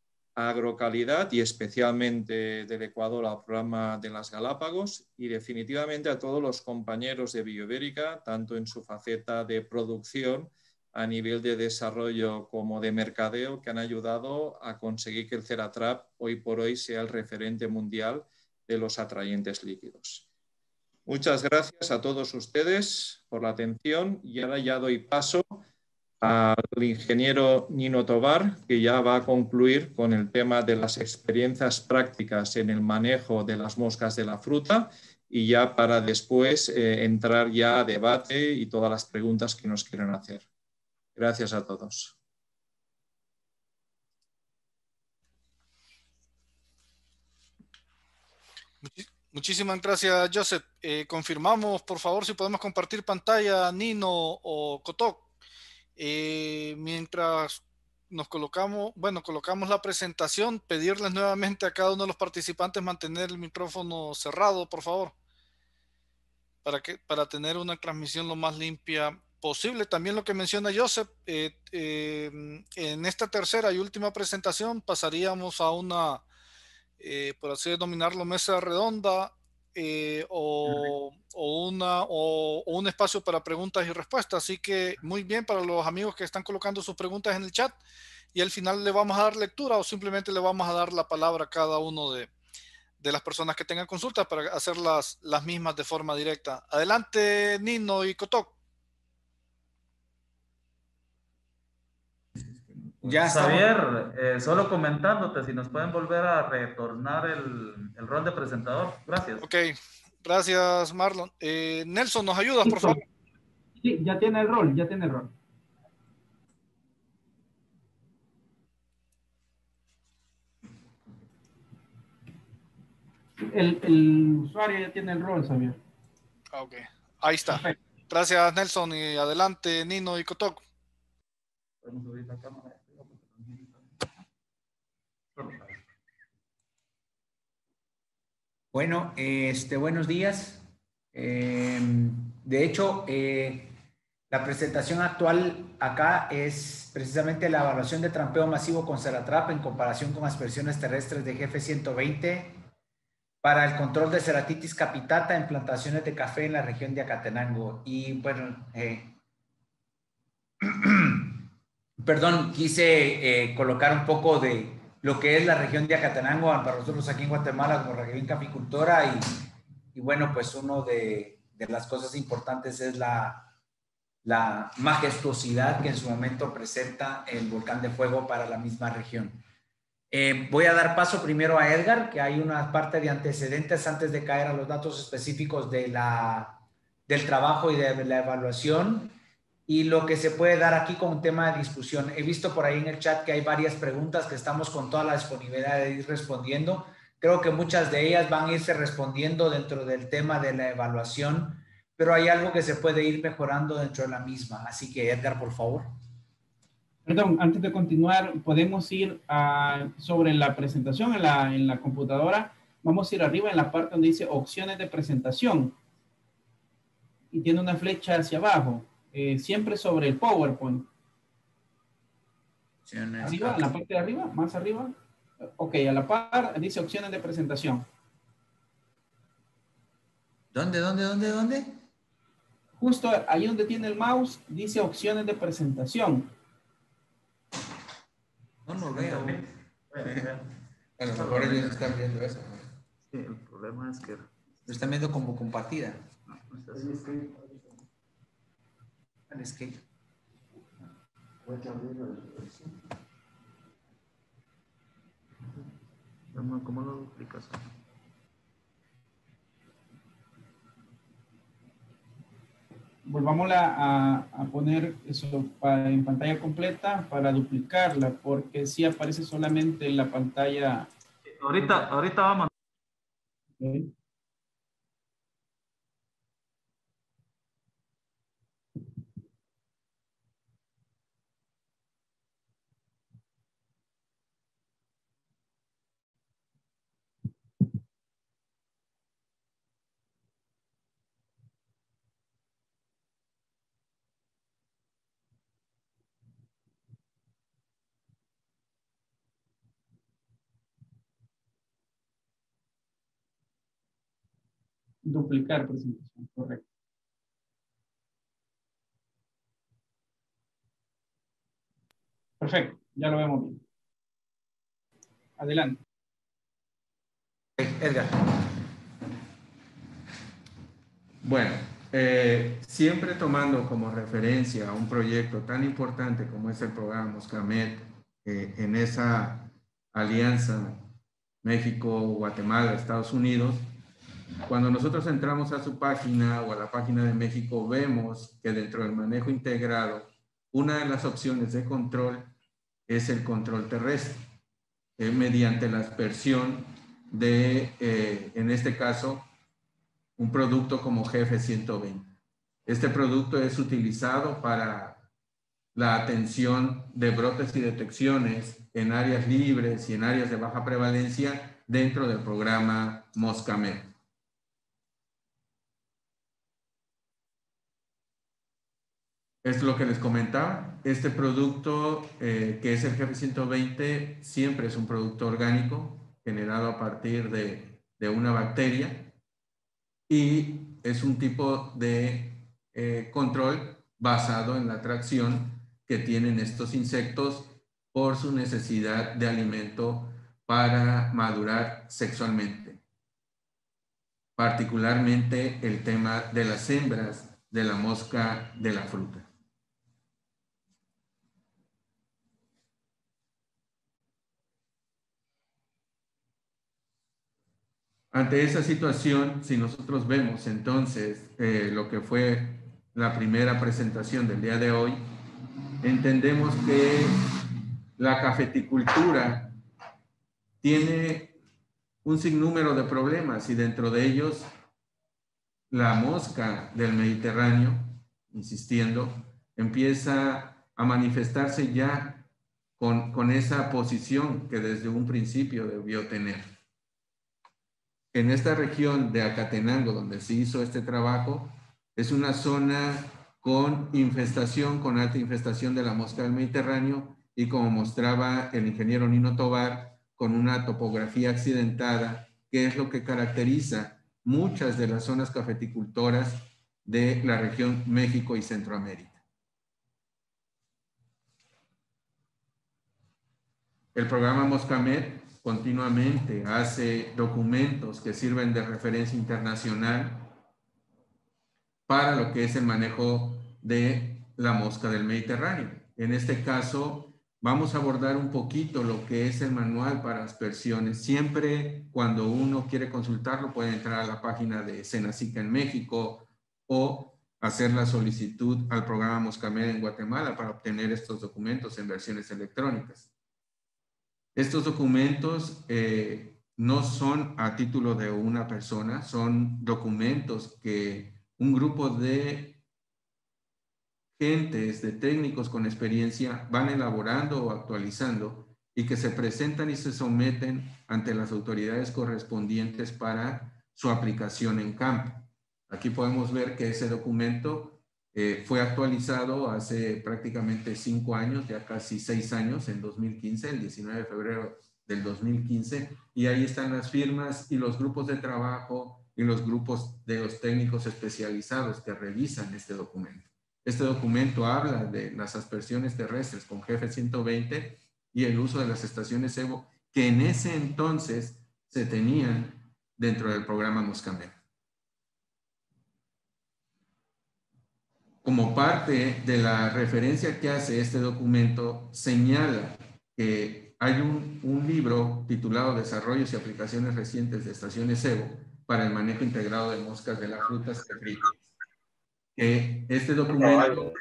a Agrocalidad y especialmente del Ecuador al programa de las Galápagos, y definitivamente a todos los compañeros de Bioibérica, tanto en su faceta de producción a nivel de desarrollo como de mercadeo, que han ayudado a conseguir que el CERATRAP hoy por hoy sea el referente mundial de los atrayentes líquidos. Muchas gracias a todos ustedes por la atención, y ahora ya doy paso al ingeniero Nino Tobar, que ya va a concluir con el tema de las experiencias prácticas en el manejo de las moscas de la fruta, y ya para después entrar ya a debate y todas las preguntas que nos quieran hacer. Gracias a todos. Muchísimas gracias, Joseph. Confirmamos, por favor, si podemos compartir pantalla, Nino o Kotok. Mientras nos colocamos la presentación, pedirles nuevamente a cada uno de los participantes mantener el micrófono cerrado, por favor, para tener una transmisión lo más limpia posible. También lo que menciona Joseph, en esta tercera y última presentación pasaríamos a una, por así denominarlo, mesa redonda, o un espacio para preguntas y respuestas. Así que muy bien para los amigos que están colocando sus preguntas en el chat, y al final le vamos a dar lectura o simplemente le vamos a dar la palabra a cada uno de las personas que tengan consultas para hacer las mismas de forma directa. Adelante, Nino y Kotok. Ya Javier, solo comentándote si nos pueden volver a retornar el rol de presentador. Gracias. Ok, gracias, Marlon. Nelson, ¿nos ayudas, por favor? Sí, ya tiene el rol, El usuario ya tiene el rol, Javier. Ok, ahí está. Perfecto. Gracias, Nelson, y adelante, Nino y Kotok. Podemos abrir la cámara. Bueno, buenos días. De hecho, la presentación actual acá es precisamente la evaluación de trampeo masivo con CERATRAP en comparación con aspersiones terrestres de GF120 para el control de ceratitis capitata en plantaciones de café en la región de Acatenango. Y bueno, perdón, quise colocar un poco de lo que es la región de Acatenango para nosotros aquí en Guatemala como región caficultora, y bueno, pues uno de las cosas importantes es la majestuosidad que en su momento presenta el volcán de fuego para la misma región. Voy a dar paso primero a Edgar, que hay una parte de antecedentes antes de caer a los datos específicos de del trabajo y de la evaluación, y lo que se puede dar aquí como un tema de discusión. He visto por ahí en el chat que hay varias preguntas que estamos con toda la disponibilidad de ir respondiendo. Creo que muchas de ellas van a irse respondiendo dentro del tema de la evaluación, pero hay algo que se puede ir mejorando dentro de la misma. Así que, Edgar, por favor. Perdón, antes de continuar, podemos ir sobre la presentación en la computadora. Vamos a ir arriba en la parte donde dice opciones de presentación. Y tiene una flecha hacia abajo. siempre sobre el PowerPoint. Opciones. Arriba, en la parte de arriba, más arriba. Ok, a la par dice opciones de presentación. ¿Dónde? Justo ahí donde tiene el mouse, dice opciones de presentación. No lo veo. A lo mejor ellos están viendo eso. Sí, el problema es que... Lo están viendo como compartida. Es que... ¿Cómo lo duplicas? Volvamos a poner eso en pantalla completa para duplicarla, porque si aparece solamente en la pantalla. Ahorita vamos. Okay. Duplicar presentación, correcto. Perfecto, ya lo vemos bien. Adelante. Edgar. Bueno, siempre tomando como referencia un proyecto tan importante como es el programa Moscamet, en esa alianza México, Guatemala, Estados Unidos, cuando nosotros entramos a su página o a la página de México, vemos que dentro del manejo integrado, una de las opciones de control es el control terrestre, mediante la aspersión de, en este caso, un producto como GF120. Este producto es utilizado para la atención de brotes y detecciones en áreas libres y en áreas de baja prevalencia dentro del programa Moscamet. Es lo que les comentaba. Este producto, que es el GF120, siempre es un producto orgánico generado a partir de una bacteria y es un tipo de control basado en la atracción que tienen estos insectos por su necesidad de alimento para madurar sexualmente. Particularmente el tema de las hembras de la mosca de la fruta. Ante esa situación, si nosotros vemos entonces lo que fue la primera presentación del día de hoy, entendemos que la cafeticultura tiene un sinnúmero de problemas y dentro de ellos la mosca del Mediterráneo, insistiendo, empieza a manifestarse ya con esa posición que desde un principio debió tener. En esta región de Acatenango, donde se hizo este trabajo, es una zona con infestación, con alta infestación de la mosca del Mediterráneo y como mostraba el ingeniero Nino Tobar, con una topografía accidentada, que es lo que caracteriza muchas de las zonas cafeticultoras de la región México y Centroamérica. El programa Moscamet continuamente hace documentos que sirven de referencia internacional para lo que es el manejo de la mosca del Mediterráneo. En este caso, vamos a abordar un poquito lo que es el manual para aspersiones. Siempre cuando uno quiere consultarlo, puede entrar a la página de Senacica en México o hacer la solicitud al programa Moscamet en Guatemala para obtener estos documentos en versiones electrónicas. Estos documentos no son a título de una persona, son documentos que un grupo de gentes, de técnicos con experiencia van elaborando o actualizando y que se presentan y se someten ante las autoridades correspondientes para su aplicación en campo. Aquí podemos ver que ese documento Fue actualizado hace prácticamente 5 años, ya casi 6 años, en 2015, el 19 de febrero del 2015, y ahí están las firmas y los grupos de trabajo y los grupos de los técnicos especializados que revisan este documento. Este documento habla de las aspersiones terrestres con GF120 y el uso de las estaciones Evo que en ese entonces se tenían dentro del programa Moscamed. Como parte de la referencia que hace este documento, señala que hay un libro titulado Desarrollos y aplicaciones recientes de estaciones Evo para el manejo integrado de moscas de las frutas cefríticas. Este documento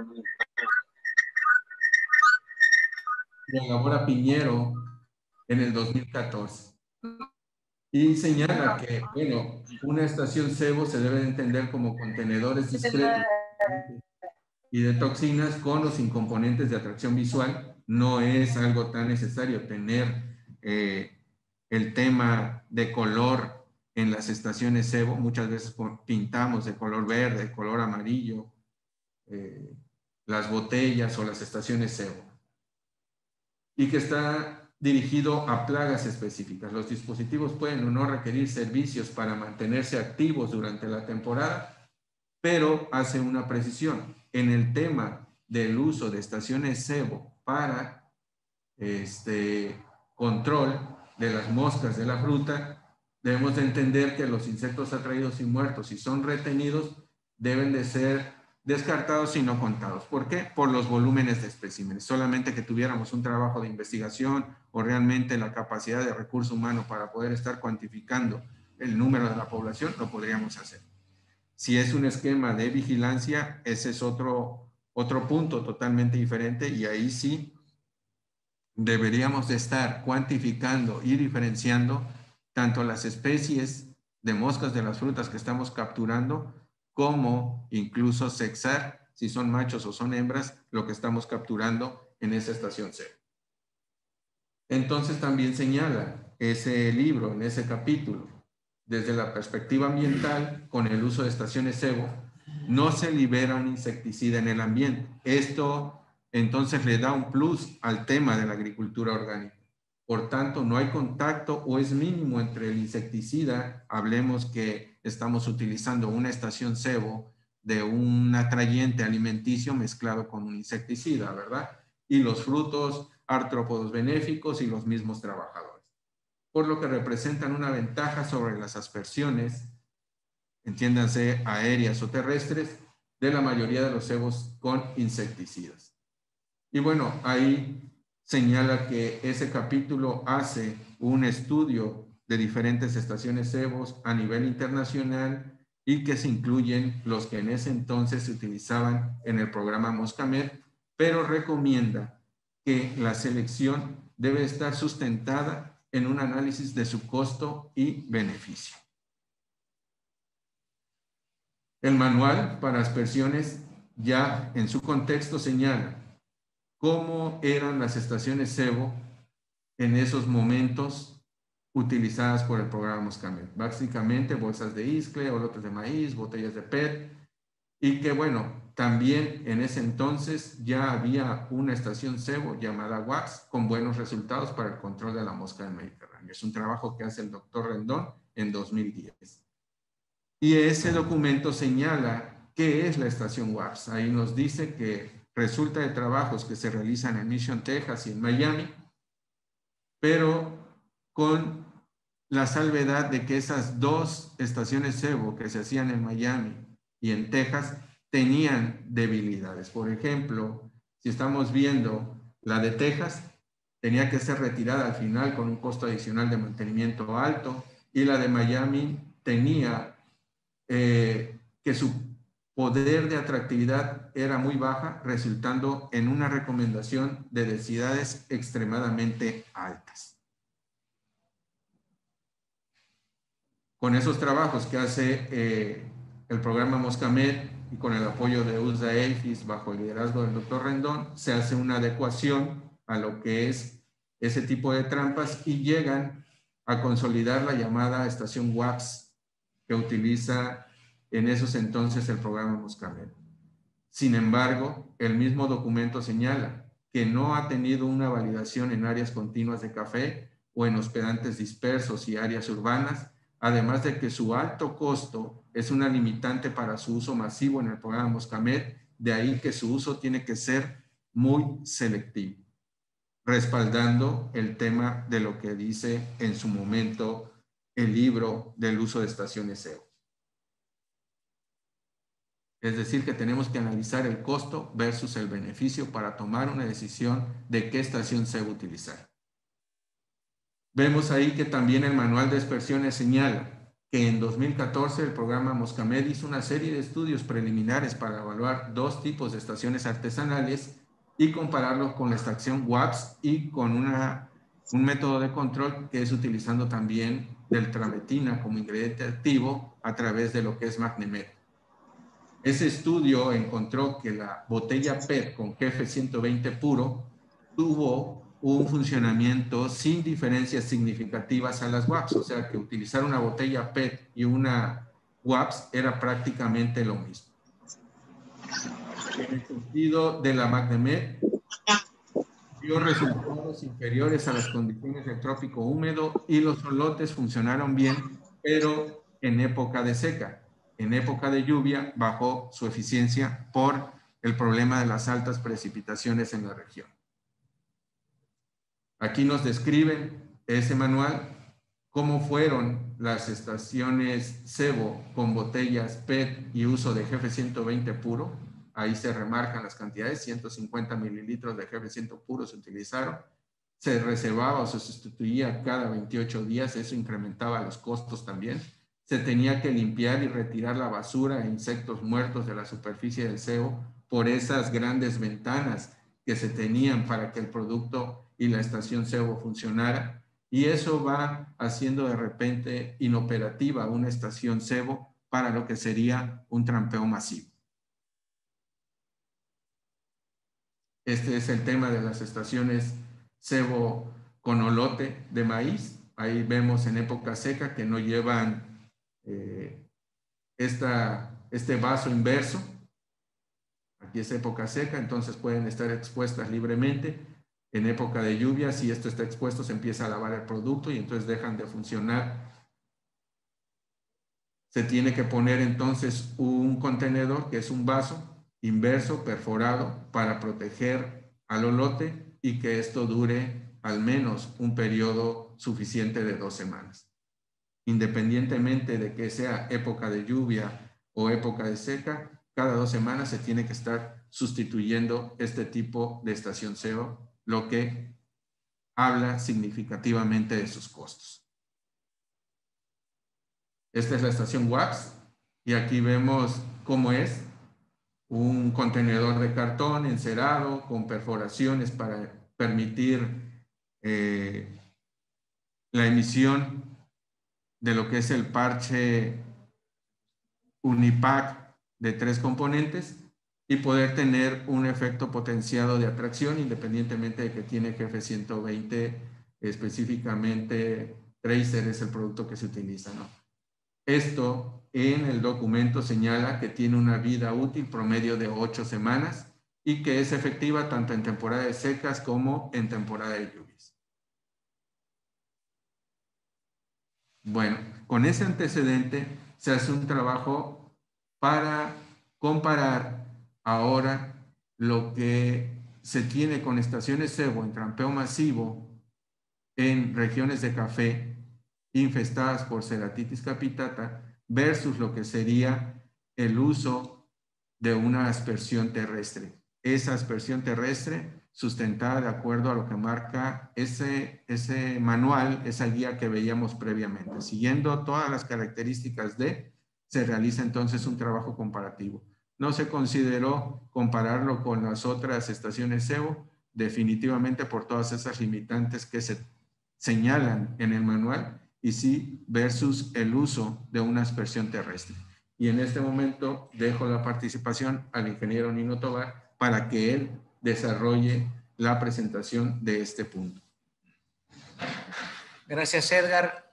lo elabora Piñero en el 2014 y señala que, bueno, una estación Cebo se debe de entender como contenedores discretos y de toxinas con o sin componentes de atracción visual. No es algo tan necesario tener el tema de color en las estaciones Cebo. Muchas veces pintamos de color verde, de color amarillo, las botellas o las estaciones Cebo. Y que está dirigido a plagas específicas. Los dispositivos pueden o no requerir servicios para mantenerse activos durante la temporada, pero hace una precisión. En el tema del uso de estaciones Cebo para control de las moscas de la fruta, debemos de entender que los insectos atraídos y muertos, si son retenidos, deben de ser descartados y no contados. ¿Por qué? Por los volúmenes de especímenes. Solamente que tuviéramos un trabajo de investigación o realmente la capacidad de recurso humano para poder estar cuantificando el número de la población, lo podríamos hacer. Si es un esquema de vigilancia, ese es otro punto totalmente diferente, y ahí sí deberíamos de estar cuantificando y diferenciando tanto las especies de moscas de las frutas que estamos capturando, como incluso sexar, si son machos o son hembras, lo que estamos capturando en esa estación C. Entonces también señala ese libro, en ese capítulo, desde la perspectiva ambiental, con el uso de estaciones Cebo, no se libera un insecticida en el ambiente. Esto entonces le da un plus al tema de la agricultura orgánica. Por tanto, no hay contacto o es mínimo entre el insecticida, hablemos que estamos utilizando una estación Cebo de un atrayente alimenticio mezclado con un insecticida, ¿verdad? Y los frutos, artrópodos benéficos y los mismos trabajadores. Por lo que representan una ventaja sobre las aspersiones, entiéndanse aéreas o terrestres, de la mayoría de los cebos con insecticidas. Y bueno, ahí señala que ese capítulo hace un estudio de diferentes estaciones cebos a nivel internacional y que se incluyen los que en ese entonces se utilizaban en el programa Moscamed, pero recomienda que la selección debe estar sustentada en un análisis de su costo y beneficio. El manual para aspersiones ya en su contexto señala cómo eran las estaciones Cebo en esos momentos utilizadas por el programa Moscamed. Básicamente bolsas de iscle, olotes de maíz, botellas de PET, y que bueno, también en ese entonces ya había una estación Cebo llamada WAX con buenos resultados para el control de la mosca del Mediterráneo. Es un trabajo que hace el doctor Rendón en 2010. Y ese documento señala qué es la estación WAX. Ahí nos dice que resulta de trabajos que se realizan en Mission, Texas y en Miami, pero con la salvedad de que esas dos estaciones Cebo que se hacían en Miami y en Texas tenían debilidades. Por ejemplo, si estamos viendo la de Texas, tenía que ser retirada al final con un costo adicional de mantenimiento alto, y la de Miami tenía que su poder de atractividad era muy baja, resultando en una recomendación de densidades extremadamente altas. Con esos trabajos que hace el programa Moscamed y con el apoyo de USDA-APHIS bajo el liderazgo del doctor Rendón, se hace una adecuación a lo que es ese tipo de trampas y llegan a consolidar la llamada estación WAPS que utiliza en esos entonces el programa Moscamed. Sin embargo, el mismo documento señala que no ha tenido una validación en áreas continuas de café o en hospedantes dispersos y áreas urbanas, además de que su alto costo es una limitante para su uso masivo en el programa Moscamed, de ahí que su uso tiene que ser muy selectivo, respaldando el tema de lo que dice en su momento el libro del uso de estaciones SEO. Es decir, que tenemos que analizar el costo versus el beneficio para tomar una decisión de qué estación SEO utilizar. Vemos ahí que también el manual de aspersiones señala que en 2014 el programa Moscamed hizo una serie de estudios preliminares para evaluar dos tipos de estaciones artesanales y compararlos con la estación WAPS y con un método de control que es utilizando también deltrametina como ingrediente activo a través de lo que es MagneMed. Ese estudio encontró que la botella PET con Jefe 120 puro tuvo un funcionamiento sin diferencias significativas a las WAPS, o sea que utilizar una botella PET y una WAPS era prácticamente lo mismo. En el sentido de la MagneMed, dio resultados inferiores a las condiciones del trópico húmedo y los solotes funcionaron bien, pero en época de seca. En época de lluvia bajó su eficiencia por el problema de las altas precipitaciones en la región. Aquí nos describen ese manual, cómo fueron las estaciones cebo con botellas PET y uso de Jefe 120 puro. Ahí se remarcan las cantidades, 150 mililitros de Jefe 100 puro se utilizaron. Se reservaba o se sustituía cada 28 días, eso incrementaba los costos también. Se tenía que limpiar y retirar la basura e insectos muertos de la superficie del cebo por esas grandes ventanas que se tenían para que el producto y la estación cebo funcionara. Y eso va haciendo de repente inoperativa una estación cebo para lo que sería un trampeo masivo. Este es el tema de las estaciones cebo con olote de maíz. Ahí vemos en época seca que no llevan este vaso inverso. Aquí es época seca, entonces pueden estar expuestas libremente. En época de lluvia, si esto está expuesto, se empieza a lavar el producto y entonces dejan de funcionar. Se tiene que poner entonces un contenedor, que es un vaso inverso, perforado, para proteger al olote y que esto dure al menos un periodo suficiente de 2 semanas. Independientemente de que sea época de lluvia o época de seca, cada 2 semanas se tiene que estar sustituyendo este tipo de estación SEO, lo que habla significativamente de sus costos. Esta es la estación WAPS y aquí vemos cómo es un contenedor de cartón encerado con perforaciones para permitir la emisión de lo que es el parche Unipac de 3 componentes y poder tener un efecto potenciado de atracción independientemente de que tiene Jefe 120, específicamente Tracer es el producto que se utiliza, ¿no? Esto en el documento señala que tiene una vida útil promedio de 8 semanas y que es efectiva tanto en temporada de secas como en temporada de lluvias. Bueno, con ese antecedente se hace un trabajo para comparar ahora lo que se tiene con estaciones cebo en trampeo masivo en regiones de café infestadas por Ceratitis capitata versus lo que sería el uso de una aspersión terrestre. Esa aspersión terrestre sustentada de acuerdo a lo que marca ese manual, esa guía que veíamos previamente. Siguiendo todas las características se realiza entonces un trabajo comparativo. No se consideró compararlo con las otras estaciones cebo, definitivamente por todas esas limitantes que se señalan en el manual, y sí versus el uso de una aspersión terrestre. Y en este momento dejo la participación al ingeniero Nino Tobar para que él desarrolle la presentación de este punto. Gracias, Edgar.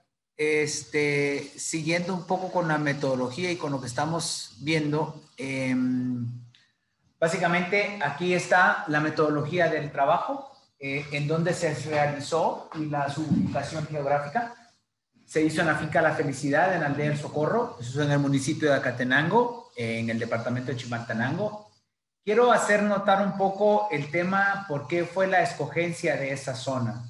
Siguiendo un poco con la metodología y con lo que estamos viendo, Básicamente, aquí está la metodología del trabajo, en donde se realizó y su ubicación geográfica. Se hizo en la finca La Felicidad, en Aldea del Socorro, eso es en el municipio de Acatenango, en el departamento de Chimaltenango. Quiero hacer notar un poco el tema, por qué fue la escogencia de esa zona.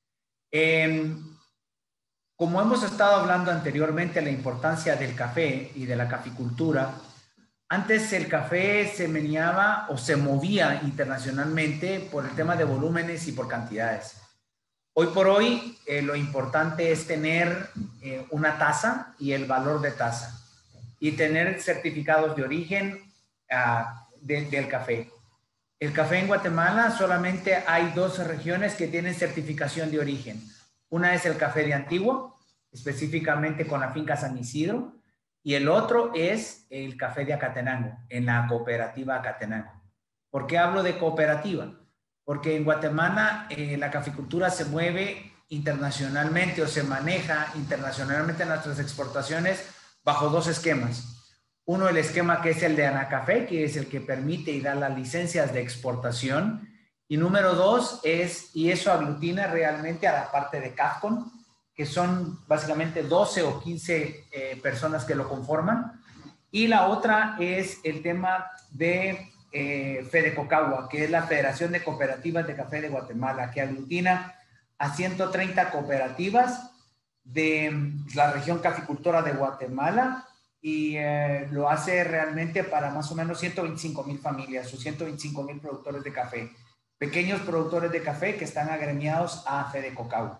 Como hemos estado hablando anteriormente, la importancia del café y de la caficultura, antes el café se meneaba o se movía internacionalmente por el tema de volúmenes y por cantidades. Hoy por hoy lo importante es tener una tasa y el valor de tasa y tener certificados de origen del café. El café en Guatemala solamente hay 2 regiones que tienen certificación de origen. Una es el café de Antigua, específicamente con la finca San Isidro, y el otro es el café de Acatenango, en la cooperativa Acatenango. ¿Por qué hablo de cooperativa? Porque en Guatemala la caficultura se mueve internacionalmente o se maneja internacionalmente en nuestras exportaciones bajo 2 esquemas. Uno, el esquema que es el de Anacafé, que es el que permite y da las licencias de exportación. Y número 2 y eso aglutina realmente a la parte de CAFCON, que son básicamente 12 o 15 personas que lo conforman. Y la otra es el tema de FEDECOCAGUA, que es la Federación de Cooperativas de Café de Guatemala, que aglutina a 130 cooperativas de la región caficultora de Guatemala y lo hace realmente para más o menos 125,000 familias o 125,000 productores de café, pequeños productores de café que están agremiados a FEDECOCAGUA.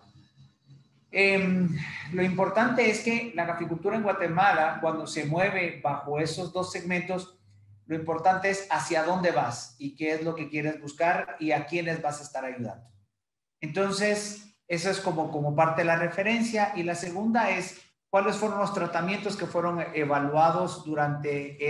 Lo importante es que la caficultura en Guatemala, cuando se mueve bajo esos 2 segmentos, lo importante es hacia dónde vas y qué es lo que quieres buscar y a quiénes vas a estar ayudando. Entonces, eso es como parte de la referencia. Y la segunda es cuáles fueron los tratamientos que fueron evaluados durante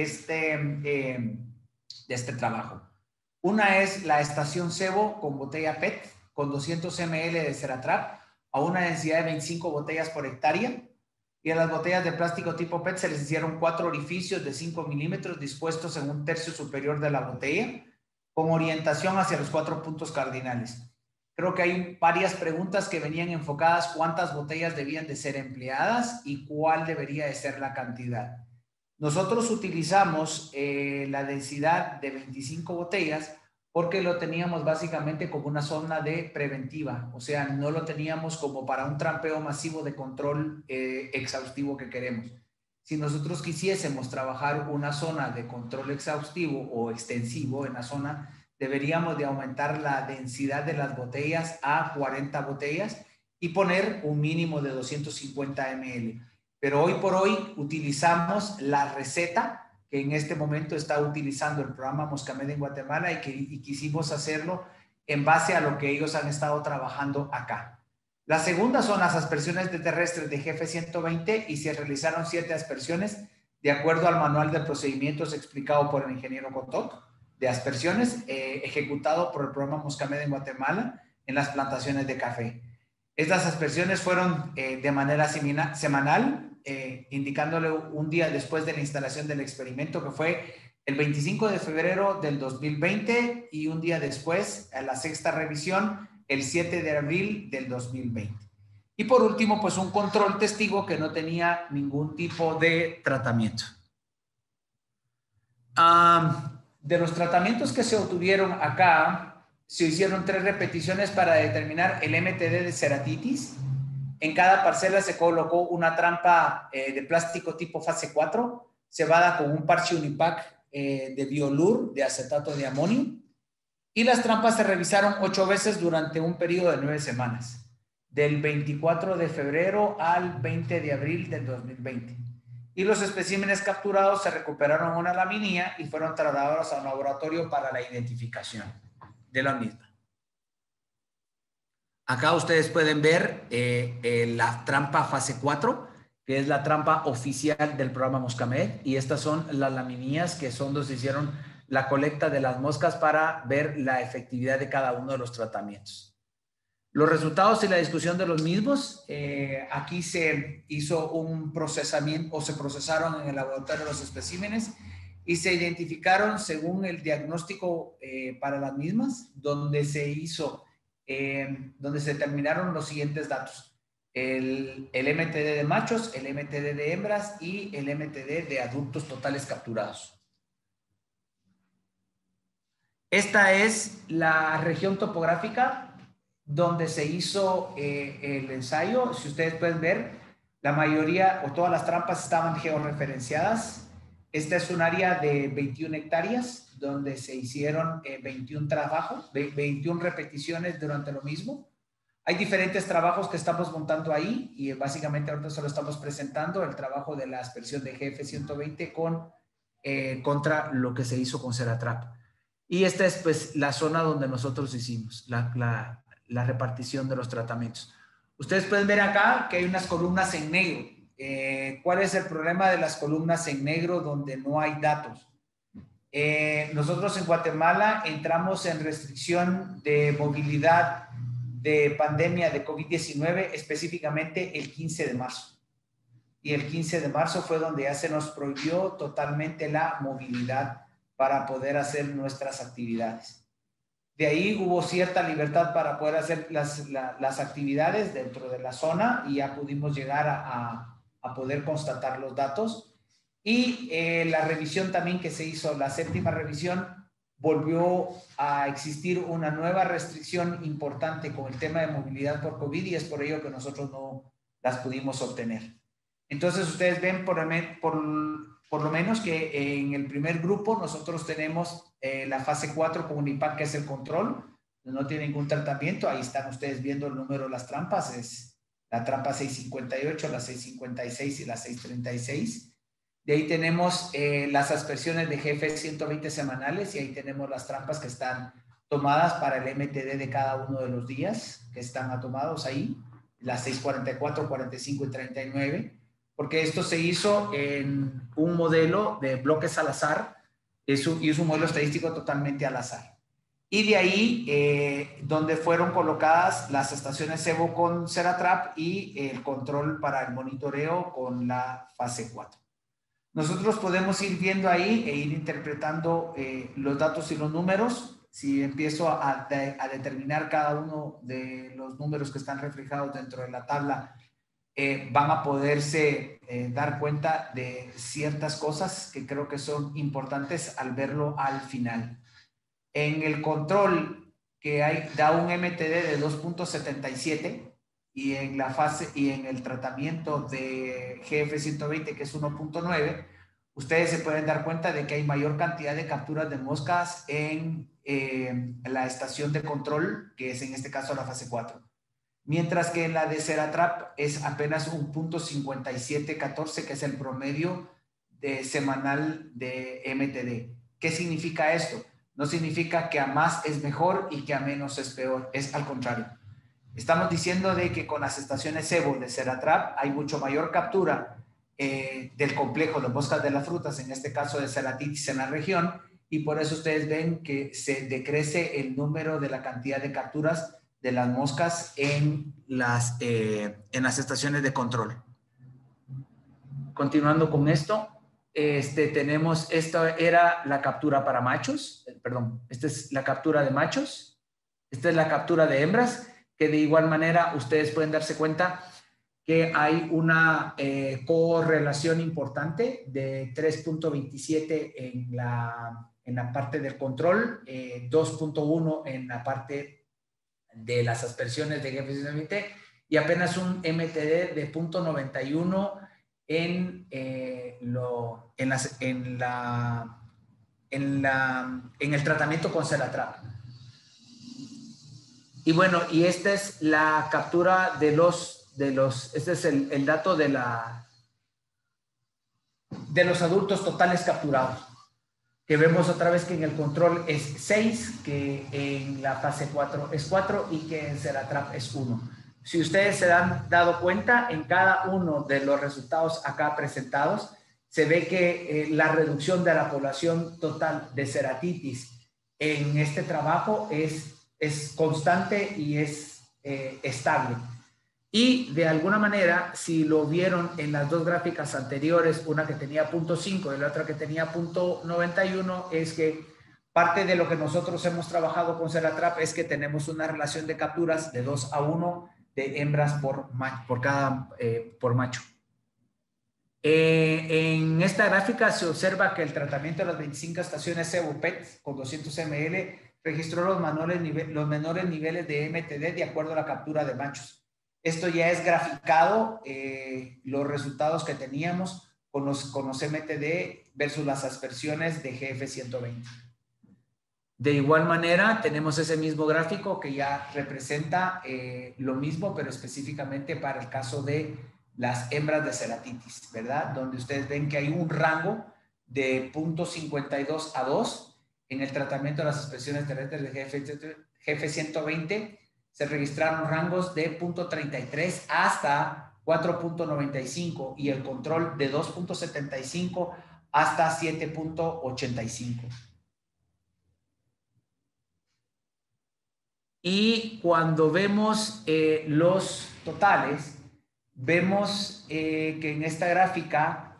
este trabajo. Una es la estación cebo con botella PET con 200 ml de Ceratrap a una densidad de 25 botellas por hectárea, y a las botellas de plástico tipo PET se les hicieron 4 orificios de 5 milímetros dispuestos en un tercio superior de la botella, con orientación hacia los 4 puntos cardinales. Creo que hay varias preguntas que venían enfocadas: cuántas botellas debían de ser empleadas y cuál debería de ser la cantidad. Nosotros utilizamos la densidad de 25 botellas porque lo teníamos básicamente como una zona de preventiva, o sea, no lo teníamos como para un trampeo masivo de control exhaustivo que queremos. Si nosotros quisiésemos trabajar una zona de control exhaustivo o extensivo en la zona, deberíamos de aumentar la densidad de las botellas a 40 botellas y poner un mínimo de 250 ml. Pero hoy por hoy utilizamos la receta que en este momento está utilizando el programa Moscamed en Guatemala y quisimos hacerlo en base a lo que ellos han estado trabajando acá. La segunda son las aspersiones de terrestres de Jefe 120 y se realizaron 7 aspersiones de acuerdo al manual de procedimientos explicado por el ingeniero Cotot de aspersiones ejecutado por el programa Moscamed en Guatemala en las plantaciones de café. Estas aspersiones fueron de manera semanal, indicándole un día después de la instalación del experimento, que fue el 25 de febrero del 2020, y un día después, a la 6ª revisión, el 7 de abril del 2020. Y por último, pues un control testigo que no tenía ningún tipo de tratamiento. De los tratamientos que se obtuvieron acá, se hicieron 3 repeticiones para determinar el MTD de ceratitis. En cada parcela se colocó una trampa de plástico tipo fase 4, cebada con un parche Unipac de Biolur de acetato de amonio. Y las trampas se revisaron 8 veces durante un periodo de 9 semanas, del 24 de febrero al 20 de abril del 2020. Y los especímenes capturados se recuperaron en una laminilla y fueron trasladados a un laboratorio para la identificación de la misma. Acá ustedes pueden ver la trampa fase 4, que es la trampa oficial del programa Moscamed, y estas son las laminillas que son donde se hicieron la colecta de las moscas para ver la efectividad de cada uno de los tratamientos. Los resultados y la discusión de los mismos, aquí se hizo un procesamiento o se procesaron en el laboratorio los especímenes y se identificaron según el diagnóstico para las mismas, donde se hizo, donde se determinaron los siguientes datos. El MTD de machos, el MTD de hembras y el MTD de adultos totales capturados. Esta es la región topográfica donde se hizo el ensayo. Si ustedes pueden ver, la mayoría o todas las trampas estaban georreferenciadas. Esta es un área de 21 hectáreas donde se hicieron 21 trabajos, 21 repeticiones durante lo mismo. Hay diferentes trabajos que estamos montando ahí y básicamente ahorita solo estamos presentando el trabajo de la aspersión de GF120 contra lo que se hizo con Ceratrap. Y esta es pues la zona donde nosotros hicimos la repartición de los tratamientos. Ustedes pueden ver acá que hay unas columnas en negro. ¿Cuál es el problema de las columnas en negro donde no hay datos? Nosotros en Guatemala entramos en restricción de movilidad de pandemia de COVID-19 específicamente el 15 de marzo. Y el 15 de marzo fue donde ya se nos prohibió totalmente la movilidad para poder hacer nuestras actividades. De ahí hubo cierta libertad para poder hacer las actividades dentro de la zona y ya pudimos llegar a poder constatar los datos. Y la revisión también que se hizo, la séptima revisión, volvió a existir una nueva restricción importante con el tema de movilidad por COVID y es por ello que nosotros no las pudimos obtener. Entonces ustedes ven por lo menos que en el primer grupo nosotros tenemos la fase 4 con Unipac, que es el control, no tiene ningún tratamiento. Ahí están ustedes viendo el número de las trampas, es la trampa 658, la 656 y la 636. De ahí tenemos las aspersiones de GF120 semanales y ahí tenemos las trampas que están tomadas para el MTD de cada uno de los días que están tomados ahí, las 644, 45 y 39. Porque esto se hizo en un modelo de bloques al azar y es un modelo estadístico totalmente al azar. Y de ahí donde fueron colocadas las estaciones EVO con Ceratrap y el control para el monitoreo con la fase 4. Nosotros podemos ir viendo ahí e ir interpretando los datos y los números. Si empiezo a determinar cada uno de los números que están reflejados dentro de la tabla, van a poderse dar cuenta de ciertas cosas que creo que son importantes al verlo al final. En el control que hay, da un MTD de 2.77 y en la fase y en el tratamiento de GF120 que es 1.9, ustedes se pueden dar cuenta de que hay mayor cantidad de capturas de moscas en la estación de control, que es en este caso la fase 4. Mientras que en la de Ceratrap es apenas un 0.5714, que es el promedio semanal de MTD. ¿Qué significa esto? No significa que a más es mejor y que a menos es peor, es al contrario. Estamos diciendo de que con las estaciones EVO de Ceratrap hay mucho mayor captura del complejo de moscas de las frutas, en este caso de ceratitis en la región, y por eso ustedes ven que se decrece el número de la cantidad de capturas de las moscas en las estaciones de control. Continuando con esto, tenemos, esta era la captura para machos, perdón, esta es la captura de machos, esta es la captura de hembras, que de igual manera ustedes pueden darse cuenta que hay una correlación importante de 3.27 en la parte del control, 2.1 en la parte de las aspersiones de GF120 y apenas un MTD de 0.91 en el tratamiento con Ceratrap. Y bueno, y esta es la captura este es el dato de los adultos totales capturados, que vemos otra vez que en el control es 6, que en la fase 4 es 4 y que en Ceratrap es 1. Si ustedes se han dado cuenta, en cada uno de los resultados acá presentados, se ve que la reducción de la población total de ceratitis en este trabajo es constante y es estable. Y de alguna manera, si lo vieron en las dos gráficas anteriores, una que tenía 0.5 y la otra que tenía 0.91, es que parte de lo que nosotros hemos trabajado con Ceratrap es que tenemos una relación de capturas de 2:1 de hembras por macho. En esta gráfica se observa que el tratamiento de las 25 estaciones Cebo PET con 200 ml registró los menores niveles de MTD de acuerdo a la captura de machos. Esto ya es graficado, los resultados que teníamos con los MTD versus las aspersiones de GF120. De igual manera, tenemos ese mismo gráfico que ya representa lo mismo, pero específicamente para el caso de las hembras de ceratitis, ¿verdad? Donde ustedes ven que hay un rango de 0.52 a 2 en el tratamiento de las expresiones terrestres de GF120. Se registraron rangos de 0.33 hasta 4.95 y el control de 2.75 hasta 7.85. Y cuando vemos los totales, vemos que en esta gráfica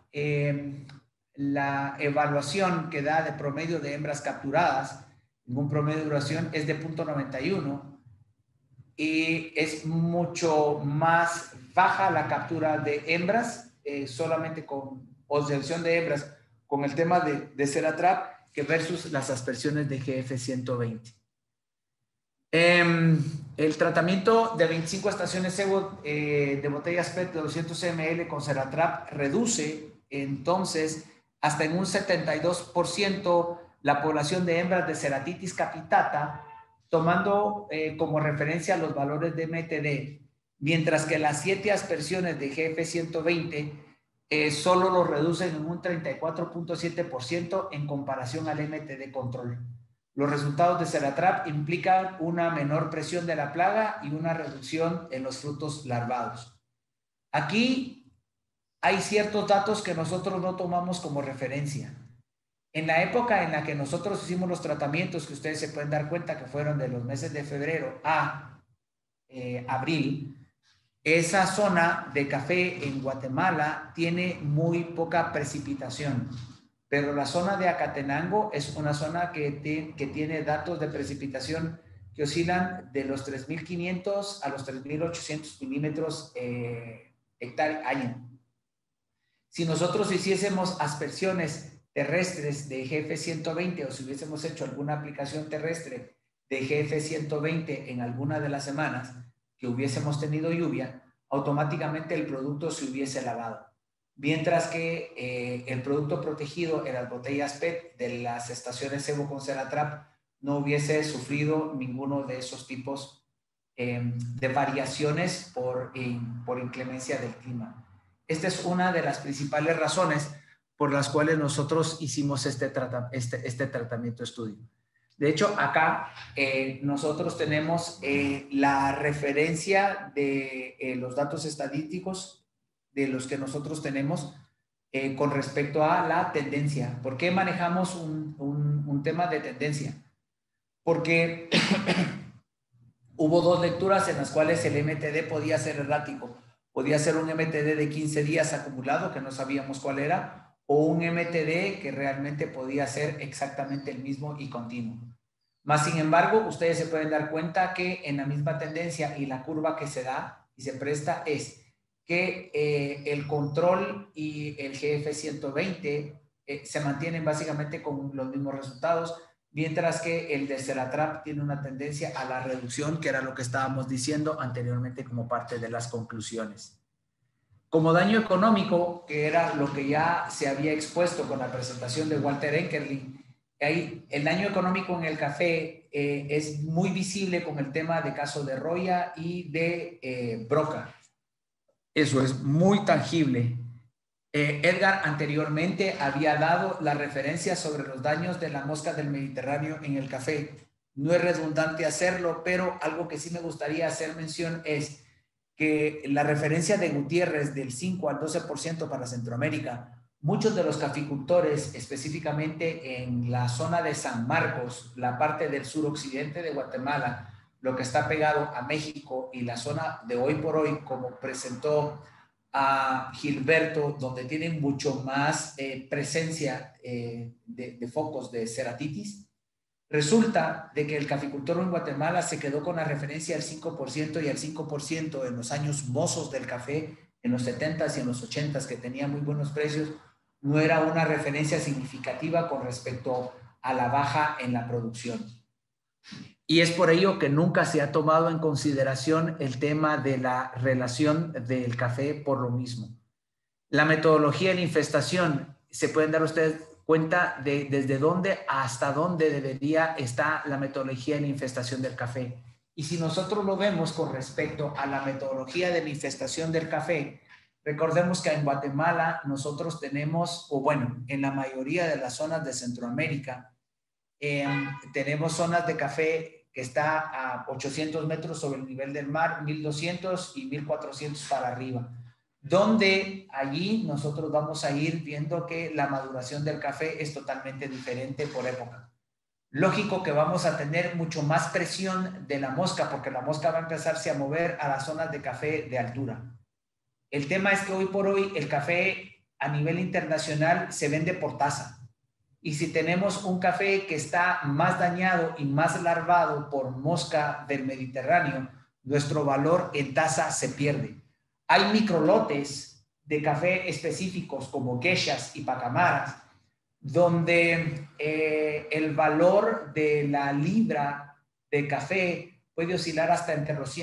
la evaluación que da de promedio de hembras capturadas en un promedio de duración es de 0.91 y es mucho más baja la captura de hembras solamente con observación de hembras con el tema de Ceratrap que versus las aspersiones de GF120. El tratamiento de 25 estaciones Cebo de botellas PET de 200 ml con Ceratrap reduce entonces hasta en un 72% la población de hembras de ceratitis capitata, tomando como referencia los valores de MTD, mientras que las 7 aspersiones de GF120 solo lo reducen en un 34.7% en comparación al MTD control. Los resultados de Ceratrap implican una menor presión de la plaga y una reducción en los frutos larvados. Aquí hay ciertos datos que nosotros no tomamos como referencia. En la época en la que nosotros hicimos los tratamientos, que ustedes se pueden dar cuenta que fueron de los meses de febrero a abril, esa zona de café en Guatemala tiene muy poca precipitación. Pero la zona de Acatenango es una zona que tiene datos de precipitación que oscilan de los 3.500 a los 3.800 milímetros hectárea año. Si nosotros hiciésemos aspersiones terrestres de GF120 o si hubiésemos hecho alguna aplicación terrestre de GF120 en alguna de las semanas que hubiésemos tenido lluvia, automáticamente el producto se hubiese lavado. Mientras que el producto protegido en las botellas PET de las estaciones Cebo con Ceratrap no hubiese sufrido ninguno de esos tipos de variaciones por inclemencia del clima. Esta es una de las principales razones por las cuales nosotros hicimos este tratamiento estudio. De hecho, acá nosotros tenemos la referencia de los datos estadísticos de los que nosotros tenemos con respecto a la tendencia. ¿Por qué manejamos un tema de tendencia? Porque hubo 2 lecturas en las cuales el MTD podía ser errático. Podía ser un MTD de 15 días acumulado, que no sabíamos cuál era, o un MTD que realmente podía ser exactamente el mismo y continuo. Más sin embargo, ustedes se pueden dar cuenta que en la misma tendencia y la curva que se da y se presta es que el control y el GF120 se mantienen básicamente con los mismos resultados, mientras que el de Ceratrap tiene una tendencia a la reducción, que era lo que estábamos diciendo anteriormente como parte de las conclusiones. Como daño económico, que era lo que ya se había expuesto con la presentación de Walter Enkerling, ahí el daño económico en el café es muy visible con el tema de caso de Roya y de Broca. Eso es muy tangible. Edgar anteriormente había dado la referencia sobre los daños de la mosca del Mediterráneo en el café. No es redundante hacerlo, pero algo que sí me gustaría hacer mención es que la referencia de Gutiérrez del 5 al 12% para Centroamérica, muchos de los caficultores, específicamente en la zona de San Marcos, la parte del suroccidente de Guatemala, lo que está pegado a México y la zona de hoy por hoy, como presentó a Gilberto, donde tienen mucho más presencia de focos de ceratitis, resulta de que el caficultor en Guatemala se quedó con la referencia del 5% y el 5% en los años mozos del café, en los 70s y en los 80s, que tenía muy buenos precios, no era una referencia significativa con respecto a la baja en la producción. Y es por ello que nunca se ha tomado en consideración el tema de la relación del café por lo mismo. La metodología de la infestación, se pueden dar ustedes cuenta de desde dónde hasta dónde debería estar la metodología de la infestación del café. Y si nosotros lo vemos con respecto a la metodología de la infestación del café, recordemos que en Guatemala nosotros tenemos, o bueno, en la mayoría de las zonas de Centroamérica, tenemos zonas de café que está a 800 metros sobre el nivel del mar, 1200 y 1400 para arriba, donde allí nosotros vamos a ir viendo que la maduración del café es totalmente diferente por época. Lógico que vamos a tener mucho más presión de la mosca, porque la mosca va a empezarse a mover a las zonas de café de altura. El tema es que hoy por hoy el café a nivel internacional se vende por taza. Y si tenemos un café que está más dañado y más larvado por mosca del Mediterráneo, nuestro valor en taza se pierde. Hay microlotes de café específicos como geishas y pacamaras, donde el valor de la libra de café puede oscilar hasta los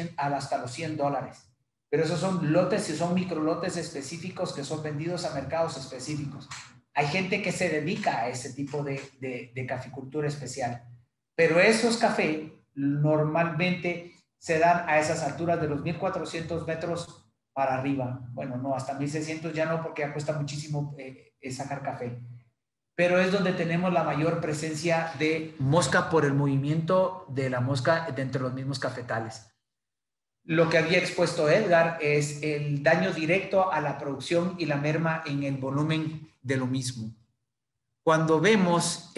$100. Pero esos son lotes y son microlotes específicos que son vendidos a mercados específicos. Hay gente que se dedica a ese tipo de caficultura especial, pero esos cafés normalmente se dan a esas alturas de los 1400 metros para arriba. Bueno, no, hasta 1600 ya no, porque ya cuesta muchísimo sacar café. Pero es donde tenemos la mayor presencia de mosca por el movimiento de la mosca de entre los mismos cafetales. Lo que había expuesto Edgar es el daño directo a la producción y la merma en el volumen de lo mismo. Cuando vemos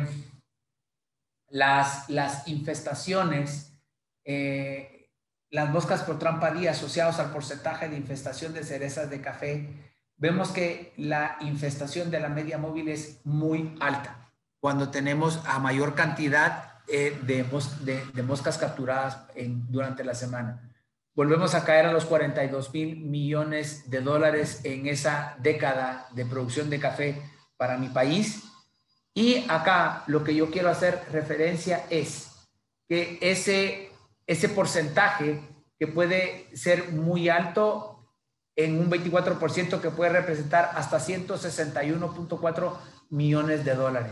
las infestaciones, las moscas por trampa día asociados al porcentaje de infestación de cerezas de café, vemos que la infestación de la media móvil es muy alta cuando tenemos a mayor cantidad de moscas capturadas durante la semana. Volvemos a caer a los $42,000 millones en esa década de producción de café para mi país. Y acá lo que yo quiero hacer referencia es que ese porcentaje que puede ser muy alto en un 24% que puede representar hasta $161.4 millones.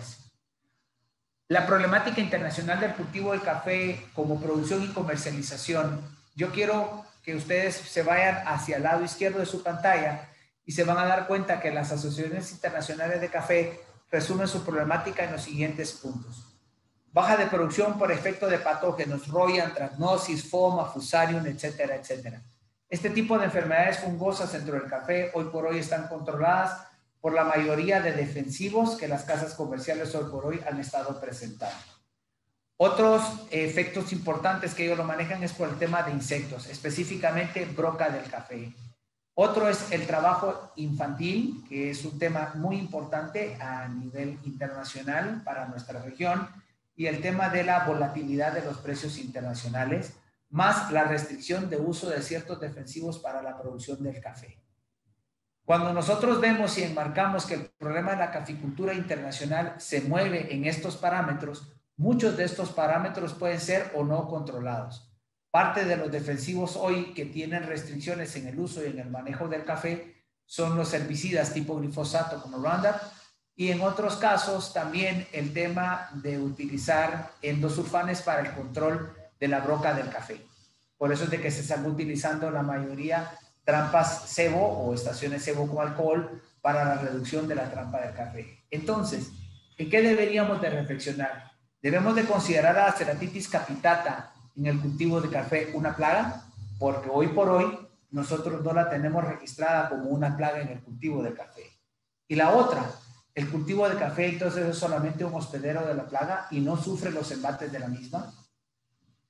La problemática internacional del cultivo del café como producción y comercialización. Yo quiero que ustedes se vayan hacia el lado izquierdo de su pantalla y se van a dar cuenta que las asociaciones internacionales de café resumen su problemática en los siguientes puntos. Baja de producción por efecto de patógenos, roya, anthracnosis, foma, fusarium, etcétera, etcétera. Este tipo de enfermedades fungosas dentro del café hoy por hoy están controladas por la mayoría de defensivos que las casas comerciales hoy por hoy han estado presentando. Otros efectos importantes que ellos lo manejan es por el tema de insectos, específicamente broca del café. Otro es el trabajo infantil, que es un tema muy importante a nivel internacional para nuestra región, y el tema de la volatilidad de los precios internacionales, más la restricción de uso de ciertos defensivos para la producción del café. Cuando nosotros vemos y enmarcamos que el problema de la caficultura internacional se mueve en estos parámetros, muchos de estos parámetros pueden ser o no controlados. Parte de los defensivos hoy que tienen restricciones en el uso y en el manejo del café son los herbicidas tipo glifosato como Roundup, y en otros casos también el tema de utilizar endosulfanes para el control de la broca del café. Por eso es de que se están utilizando la mayoría trampas cebo o estaciones cebo con alcohol para la reducción de la trampa del café. Entonces, ¿en qué deberíamos de reflexionar? ¿Debemos de considerar a la Ceratitis capitata en el cultivo de café una plaga? Porque hoy por hoy nosotros no la tenemos registrada como una plaga en el cultivo de café. Y la otra, el cultivo de café entonces es solamente un hospedero de la plaga y no sufre los embates de la misma.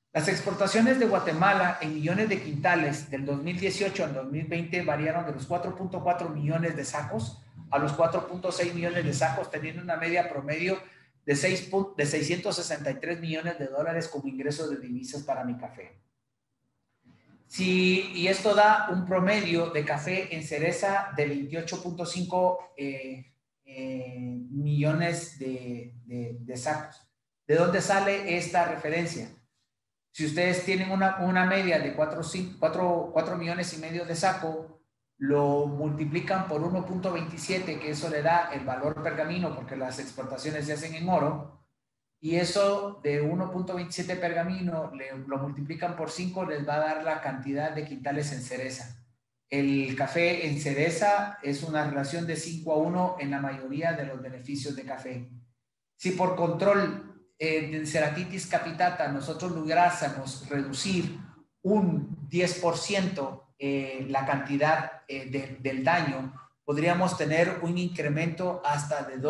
Las exportaciones de Guatemala en millones de quintales del 2018 al 2020 variaron de los 4.4 millones de sacos a los 4.6 millones de sacos, teniendo una media promedio de 663 millones de dólares como ingresos de divisas para mi café. Sí, y esto da un promedio de café en cereza de 28.5 millones de sacos. ¿De dónde sale esta referencia? Si ustedes tienen una media de 4 millones y medio de saco, lo multiplican por 1.27, que eso le da el valor pergamino, porque las exportaciones se hacen en oro, y eso de 1.27 pergamino lo multiplican por 5, les va a dar la cantidad de quintales en cereza. El café en cereza es una relación de 5:1 en la mayoría de los beneficios de café. Si por control de Ceratitis capitata nosotros lográsemos reducir un 10% la cantidad del daño, podríamos tener un incremento hasta de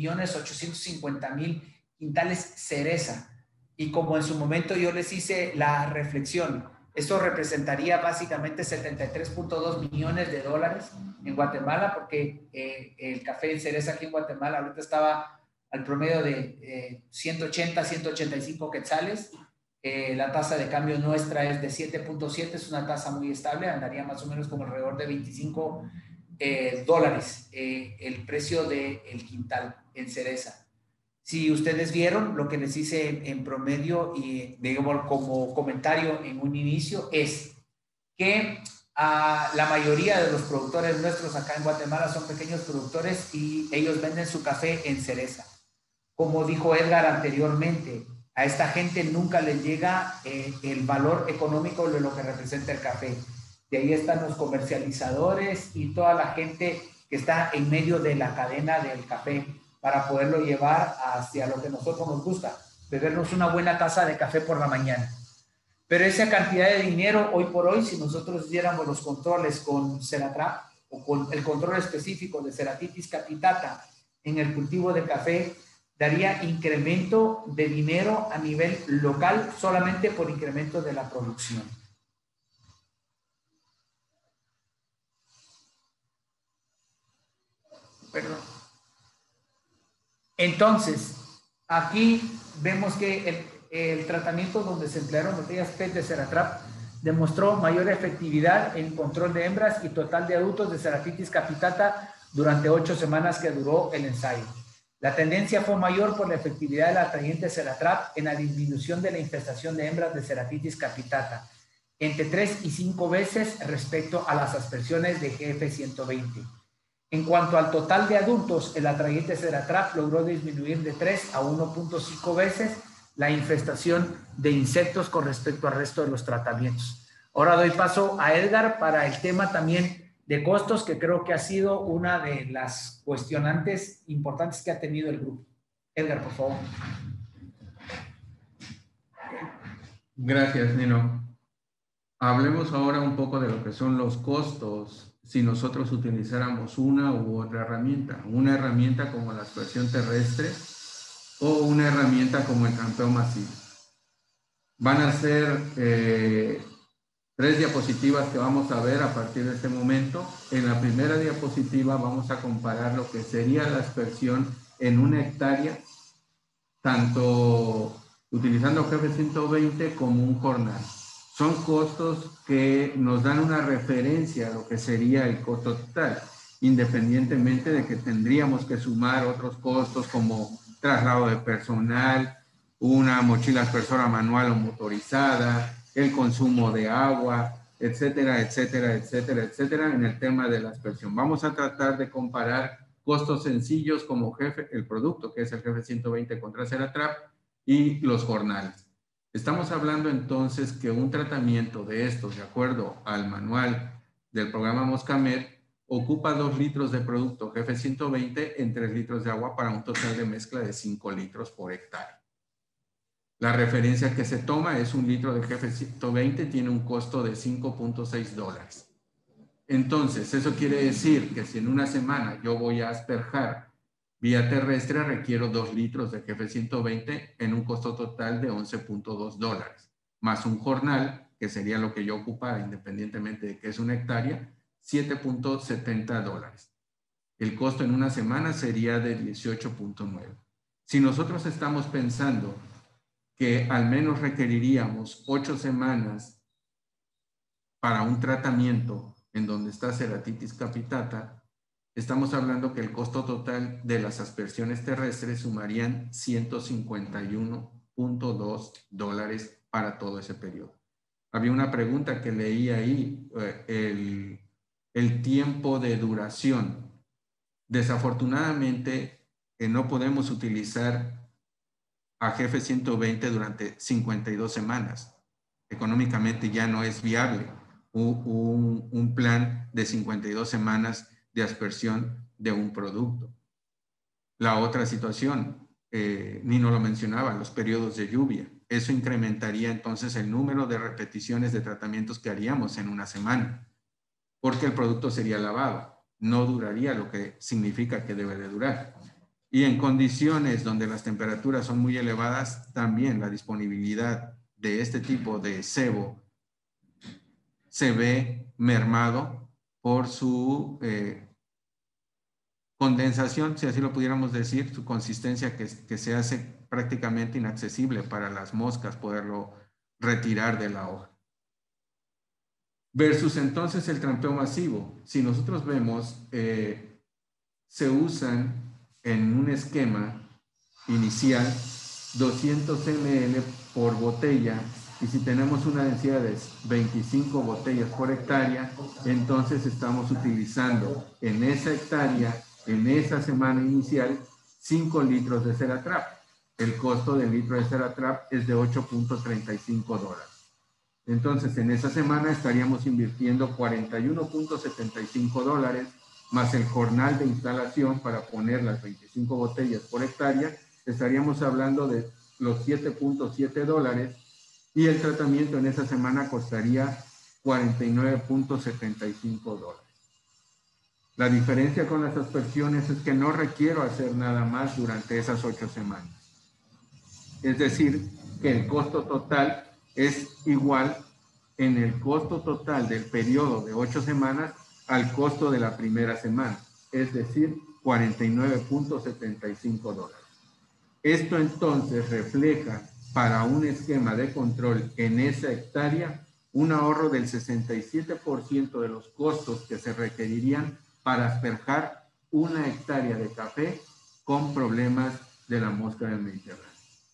2.850.000 quintales cereza. Y como en su momento yo les hice la reflexión, esto representaría básicamente 73.2 millones de dólares en Guatemala, porque el café en cereza aquí en Guatemala ahorita estaba al promedio de 180, 185 quetzales. La tasa de cambio nuestra es de 7.7, es una tasa muy estable, andaría más o menos como alrededor de 25 dólares el precio del quintal en cereza. Si ustedes vieron, lo que les hice en promedio y digamos como comentario en un inicio es que la mayoría de los productores nuestros acá en Guatemala son pequeños productores y ellos venden su café en cereza. Como dijo Edgar anteriormente, a esta gente nunca les llega el valor económico de lo que representa el café. De ahí están los comercializadores y toda la gente que está en medio de la cadena del café para poderlo llevar hacia lo que a nosotros nos gusta, bebernos una buena taza de café por la mañana. Pero esa cantidad de dinero, hoy por hoy, si nosotros hiciéramos los controles con Ceratrap o con el control específico de Ceratitis capitata en el cultivo de café, daría incremento de dinero a nivel local solamente por incremento de la producción. Perdón. Entonces, aquí vemos que el tratamiento donde se emplearon botellas PET de Ceratrap demostró mayor efectividad en control de hembras y total de adultos de Ceratitis capitata durante 8 semanas que duró el ensayo. La tendencia fue mayor por la efectividad del atrayente Ceratrap en la disminución de la infestación de hembras de Ceratitis capitata, entre 3 y 5 veces respecto a las aspersiones de GF120. En cuanto al total de adultos, el atrayente Ceratrap logró disminuir de 3 a 1.5 veces la infestación de insectos con respecto al resto de los tratamientos. Ahora doy paso a Edgar para el tema también de costos, que creo que ha sido una de las cuestionantes importantes que ha tenido el grupo. Edgar, por favor. Gracias, Nino. Hablemos ahora un poco de lo que son los costos si nosotros utilizáramos una u otra herramienta como la aspersión terrestre o una herramienta como el campeo masivo. Van a ser 3 diapositivas que vamos a ver a partir de este momento. En la primera diapositiva vamos a comparar lo que sería la aspersión en 1 hectárea, tanto utilizando GF120 como un jornal. Son costos que nos dan una referencia a lo que sería el costo total, independientemente de que tendríamos que sumar otros costos como traslado de personal, una mochila aspersora manual o motorizada, el consumo de agua, etcétera, etcétera, etcétera, etcétera, en el tema de la aspersión. Vamos a tratar de comparar costos sencillos como el producto, que es el GF120 contra Ceratrap, y los jornales. Estamos hablando entonces que un tratamiento de estos, de acuerdo al manual del programa Moscamed, ocupa 2 litros de producto GF120 en 3 litros de agua para un total de mezcla de 5 litros por hectárea. La referencia que se toma es 1 litro de GF120, tiene un costo de $5.6. Entonces, eso quiere decir que si en una semana yo voy a asperjar vía terrestre, requiero 2 litros de GF120 en un costo total de $11.2. más un jornal, que sería lo que yo ocupara independientemente de que es una hectárea, $7.70. El costo en una semana sería de 18.9. Si nosotros estamos pensando que al menos requeriríamos 8 semanas para un tratamiento en donde está Ceratitis capitata, estamos hablando que el costo total de las aspersiones terrestres sumarían $151.2 para todo ese periodo. Había una pregunta que leí ahí, el tiempo de duración. Desafortunadamente, no podemos utilizar a Jefe 120 durante 52 semanas. Económicamente ya no es viable un plan de 52 semanas de aspersión de un producto. La otra situación, Nino lo mencionaba, los periodos de lluvia. Eso incrementaría entonces el número de repeticiones de tratamientos que haríamos en una semana, porque el producto sería lavado, no duraría lo que significa que debe de durar. Y en condiciones donde las temperaturas son muy elevadas, también la disponibilidad de este tipo de cebo se ve mermado por su condensación, si así lo pudiéramos decir, su consistencia que se hace prácticamente inaccesible para las moscas poderlo retirar de la hoja. Versus entonces el trampeo masivo. Si nosotros vemos, se usan en un esquema inicial 200 ml por botella, y si tenemos una densidad de 25 botellas por hectárea, entonces estamos utilizando en esa hectárea, en esa semana inicial, 5 litros de Ceratrap. El costo del litro de Ceratrap es de $8.35. Entonces, en esa semana estaríamos invirtiendo $41.75 más el jornal de instalación para poner las 25 botellas por hectárea. Estaríamos hablando de los $7.7, y el tratamiento en esa semana costaría $49.75. La diferencia con las aspersiones es que no requiero hacer nada más durante esas 8 semanas. Es decir, que el costo total es igual en el costo total del periodo de 8 semanas al costo de la primera semana, es decir, $49.75. Esto entonces refleja para un esquema de control en esa hectárea un ahorro del 67% de los costos que se requerirían para asperjar una hectárea de café con problemas de la mosca del Mediterráneo.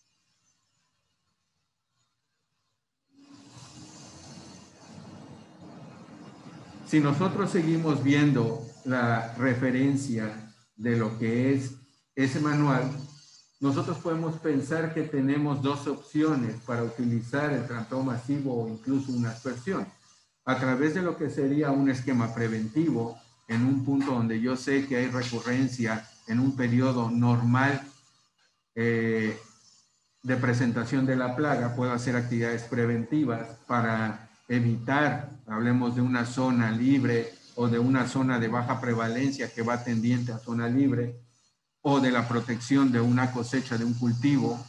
Si nosotros seguimos viendo la referencia de lo que es ese manual, nosotros podemos pensar que tenemos dos opciones para utilizar el trampeo masivo o incluso una aspersión. A través de lo que sería un esquema preventivo, en un punto donde yo sé que hay recurrencia en un periodo normal de presentación de la plaga, puedo hacer actividades preventivas para evitar, hablemos de una zona libre o de una zona de baja prevalencia que va tendiente a zona libre, o de la protección de una cosecha de un cultivo,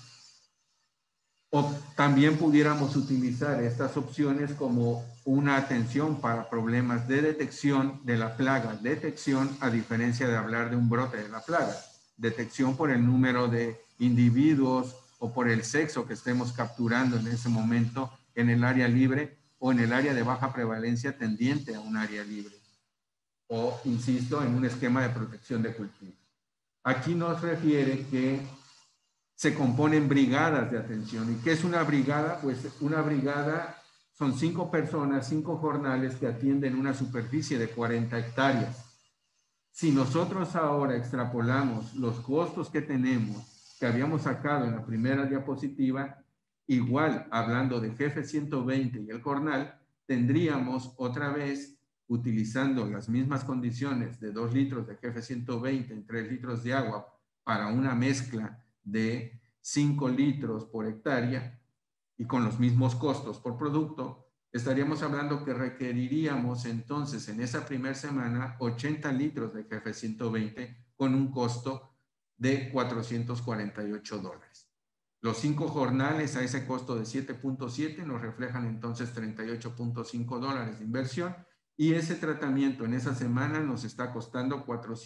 o también pudiéramos utilizar estas opciones como una atención para problemas de detección de la plaga, detección a diferencia de hablar de un brote de la plaga, detección por el número de individuos o por el sexo que estemos capturando en ese momento en el área libre o en el área de baja prevalencia tendiente a un área libre, o insisto, en un esquema de protección de cultivo. Aquí nos refiere que se componen brigadas de atención. ¿Y qué es una brigada? Pues una brigada son 5 personas, 5 jornales que atienden una superficie de 40 hectáreas. Si nosotros ahora extrapolamos los costos que tenemos, que habíamos sacado en la primera diapositiva, igual hablando de Jefe 120 y el jornal, tendríamos otra vez, utilizando las mismas condiciones de 2 litros de Jefe 120 en 3 litros de agua para una mezcla de 5 litros por hectárea y con los mismos costos por producto, estaríamos hablando que requeriríamos entonces en esa primera semana 80 litros de Jefe 120 con un costo de $448. Los 5 jornales a ese costo de 7.7 nos reflejan entonces $38.5 de inversión, y ese tratamiento en esa semana nos está costando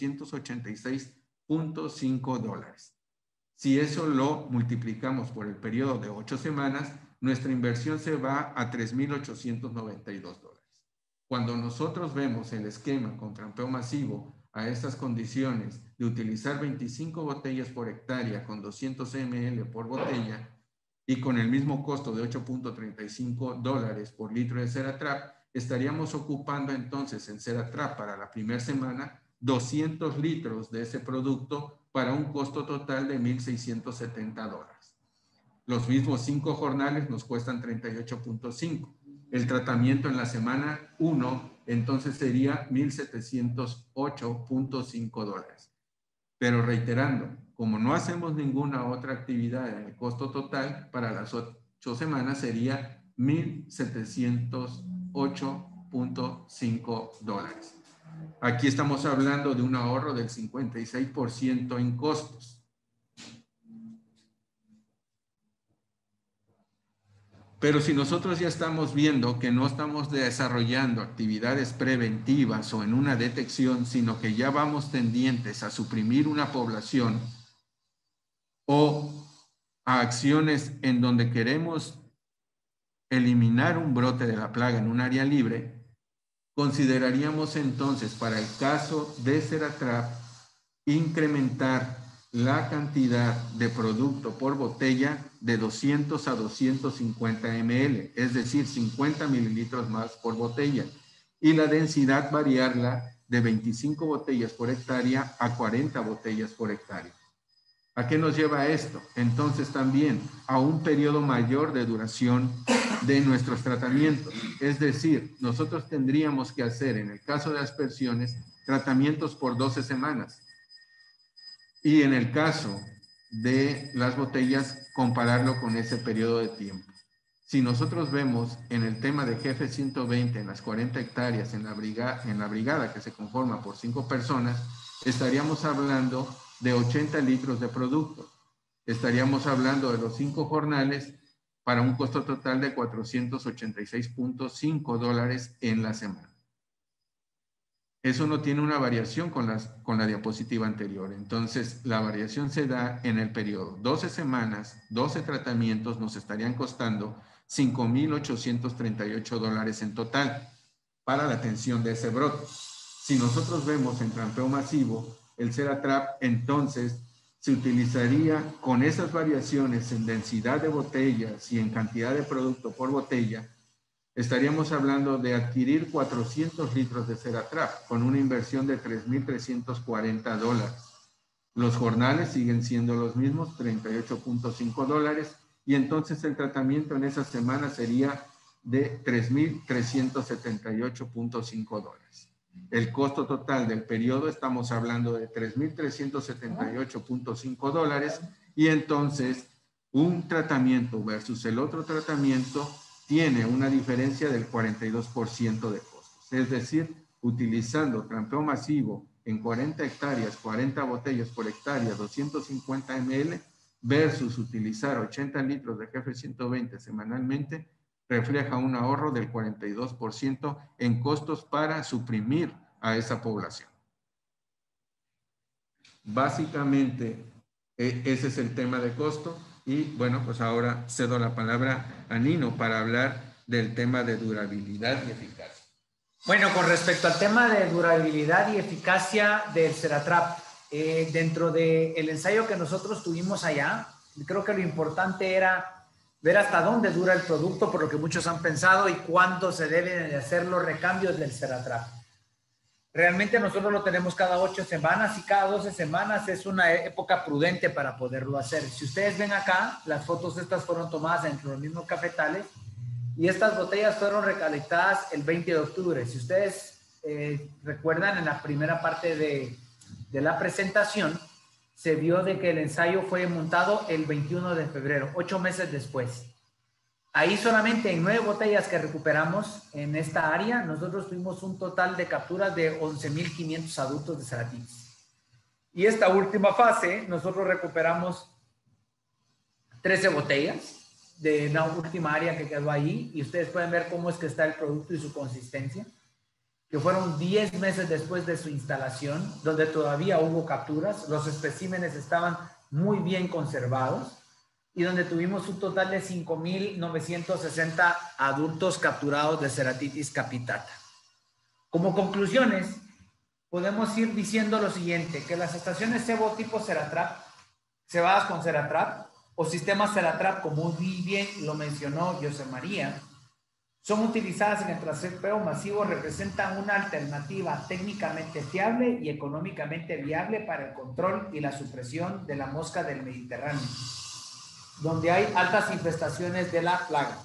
$486.5. Si eso lo multiplicamos por el periodo de 8 semanas, nuestra inversión se va a $3.892. Cuando nosotros vemos el esquema con trampeo masivo a estas condiciones de utilizar 25 botellas por hectárea con 200 ml por botella y con el mismo costo de $8.35 por litro de Ceratrap, estaríamos ocupando entonces en Ceratrap para la primera semana 200 litros de ese producto para un costo total de $1.670. Los mismos 5 jornales nos cuestan 38.5. El tratamiento en la semana 1 entonces sería $1.708.5. Pero reiterando, como no hacemos ninguna otra actividad en el costo total, para las 8 semanas sería $1.708.5. Aquí estamos hablando de un ahorro del 56% en costos. Pero si nosotros ya estamos viendo que no estamos desarrollando actividades preventivas o en una detección, sino que ya vamos tendientes a suprimir una población o a acciones en donde queremos eliminar un brote de la plaga en un área libre, consideraríamos entonces para el caso de Ceratrap incrementar la cantidad de producto por botella de 200 a 250 ml, es decir, 50 mililitros más por botella, y la densidad variarla de 25 botellas por hectárea a 40 botellas por hectárea. ¿A qué nos lleva esto? Entonces también a un periodo mayor de duración de nuestros tratamientos. Es decir, nosotros tendríamos que hacer, en el caso de aspersiones, tratamientos por 12 semanas. Y en el caso de las botellas, compararlo con ese periodo de tiempo. Si nosotros vemos en el tema de Jefe 120, en las 40 hectáreas, en la brigada que se conforma por 5 personas, estaríamos hablando de 80 litros de producto. Estaríamos hablando de los 5 jornales para un costo total de $486.5 en la semana. Eso no tiene una variación con la diapositiva anterior. Entonces, la variación se da en el periodo. 12 semanas, 12 tratamientos nos estarían costando $5.838 en total para la atención de ese brote. Si nosotros vemos en trampeo masivo, el Ceratrap entonces se utilizaría con esas variaciones en densidad de botellas y en cantidad de producto por botella. Estaríamos hablando de adquirir 400 litros de Ceratrap con una inversión de $3.340. Los jornales siguen siendo los mismos, $38.5, y entonces el tratamiento en esa semana sería de $3.378.5. El costo total del periodo estamos hablando de $3.378.5, y entonces un tratamiento versus el otro tratamiento tiene una diferencia del 42% de costos. Es decir, utilizando trampeo masivo en 40 hectáreas, 40 botellas por hectárea, 250 ml, versus utilizar 80 litros de Jefe 120 semanalmente, refleja un ahorro del 42% en costos para suprimir a esa población. Básicamente, ese es el tema de costo. Y bueno, pues ahora cedo la palabra a Nino para hablar del tema de durabilidad y eficacia. Bueno, con respecto al tema de durabilidad y eficacia del Ceratrap, dentro del ensayo que nosotros tuvimos allá, creo que lo importante era ver hasta dónde dura el producto, por lo que muchos han pensado, y cuándo se deben de hacer los recambios del Ceratrap. Realmente nosotros lo tenemos cada 8 semanas y cada 12 semanas es una época prudente para poderlo hacer. Si ustedes ven acá, las fotos estas fueron tomadas dentro de los mismos cafetales y estas botellas fueron recolectadas el 20 de octubre. Si ustedes recuerdan, en la primera parte de la presentación, se vio de que el ensayo fue montado el 21 de febrero, 8 meses después. Ahí solamente en 9 botellas que recuperamos en esta área, nosotros tuvimos un total de capturas de 11.500 adultos de Ceratix. Y esta última fase, nosotros recuperamos 13 botellas de la última área que quedó ahí, y ustedes pueden ver cómo es que está el producto y su consistencia, que fueron 10 meses después de su instalación, donde todavía hubo capturas, los especímenes estaban muy bien conservados, y donde tuvimos un total de 5.960 adultos capturados de Ceratitis capitata. Como conclusiones, podemos ir diciendo lo siguiente, que las estaciones cebo tipo Ceratrap, cebadas con Ceratrap, o sistemas Ceratrap, como muy bien lo mencionó José María, son utilizadas en el trasepeo masivo, representan una alternativa técnicamente fiable y económicamente viable para el control y la supresión de la mosca del Mediterráneo, donde hay altas infestaciones de la plaga.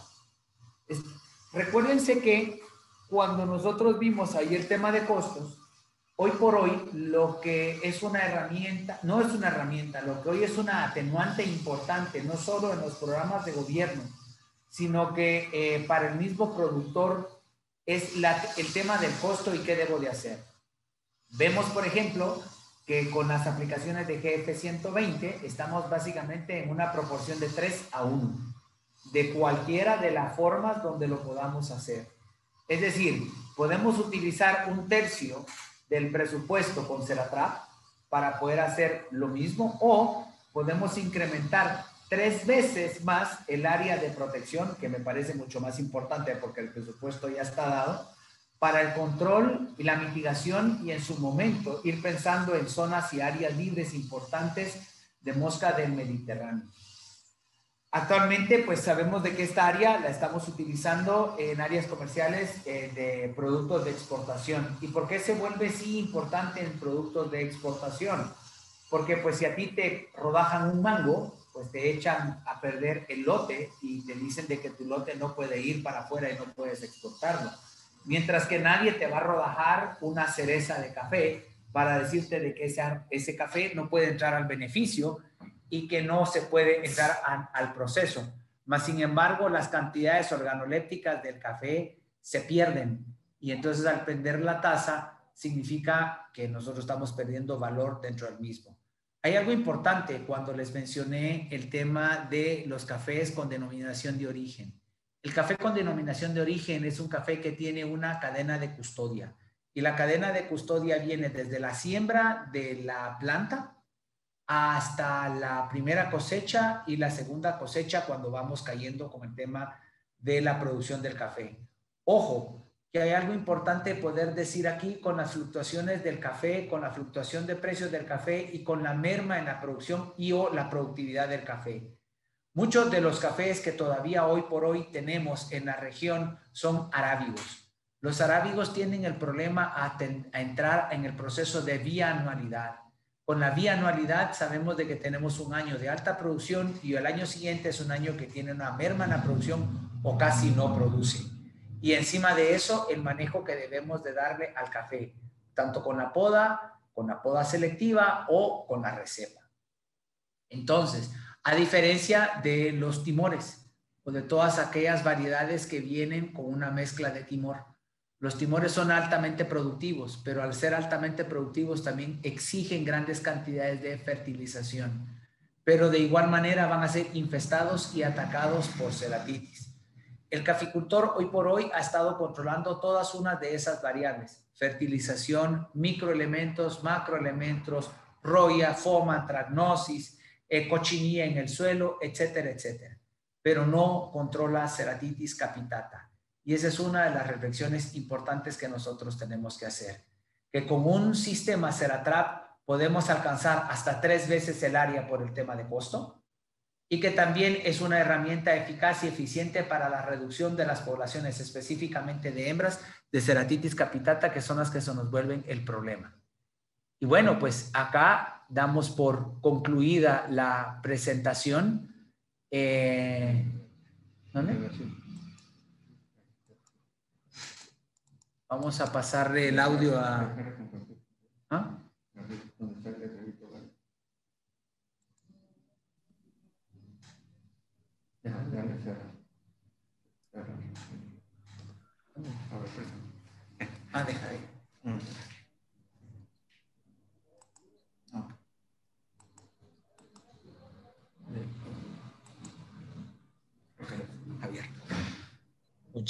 Recuérdense que cuando nosotros vimos ahí el tema de costos, hoy por hoy lo que es una herramienta, no es una herramienta, lo que hoy es una atenuante importante, no solo en los programas de gobierno, sino que para el mismo productor es el tema del costo y qué debo de hacer. Vemos, por ejemplo, que con las aplicaciones de GF120 estamos básicamente en una proporción de 3:1, de cualquiera de las formas donde lo podamos hacer. Es decir, podemos utilizar 1/3 del presupuesto con Ceratrap para poder hacer lo mismo, o podemos incrementar 3 veces más el área de protección, que me parece mucho más importante porque el presupuesto ya está dado, para el control y la mitigación, y en su momento ir pensando en zonas y áreas libres importantes de mosca del Mediterráneo. Actualmente, pues sabemos de que esta área la estamos utilizando en áreas comerciales de productos de exportación. ¿Y por qué se vuelve sí importante en productos de exportación? Porque pues si a ti te rodajan un mango, pues te echan a perder el lote y te dicen de que tu lote no puede ir para afuera y no puedes exportarlo. Mientras que nadie te va a rodajar una cereza de café para decirte de que ese café no puede entrar al beneficio y que no se puede entrar al proceso. Mas, sin embargo, las cantidades organolépticas del café se pierden, y entonces al perder la tasa significa que nosotros estamos perdiendo valor dentro del mismo. Hay algo importante cuando les mencioné el tema de los cafés con denominación de origen. El café con denominación de origen es un café que tiene una cadena de custodia, y la cadena de custodia viene desde la siembra de la planta hasta la primera cosecha y la segunda cosecha cuando vamos cayendo con el tema de la producción del café. Ojo, que hay algo importante poder decir aquí con las fluctuaciones del café, con la fluctuación de precios del café y con la merma en la producción y o la productividad del café. Muchos de los cafés que todavía hoy por hoy tenemos en la región son arábigos. Los arábigos tienen el problema a entrar en el proceso de bianualidad. Con la bianualidad sabemos de que tenemos un año de alta producción y el año siguiente es un año que tiene una merma en la producción o casi no produce. Y encima de eso, el manejo que debemos de darle al café, tanto con la poda selectiva o con la receta. Entonces, a diferencia de los timores o de todas aquellas variedades que vienen con una mezcla de timor, los timores son altamente productivos, pero al ser altamente productivos también exigen grandes cantidades de fertilización, pero de igual manera van a ser infestados y atacados por ceratitis. El caficultor hoy por hoy ha estado controlando todas unas de esas variables: fertilización, microelementos, macroelementos, roya, foma, antragnosis, cochinilla en el suelo, etcétera, etcétera. Pero no controla ceratitis capitata. Y esa es una de las reflexiones importantes que nosotros tenemos que hacer. Que con un sistema Ceratrap podemos alcanzar hasta 3 veces el área por el tema de costo, y que también es una herramienta eficaz y eficiente para la reducción de las poblaciones, específicamente de hembras de ceratitis capitata, que son las que se nos vuelven el problema. Y bueno, pues acá damos por concluida la presentación. ¿Dónde? Vamos a pasarle el audio a... ¿Ah? Ah, deja ahí.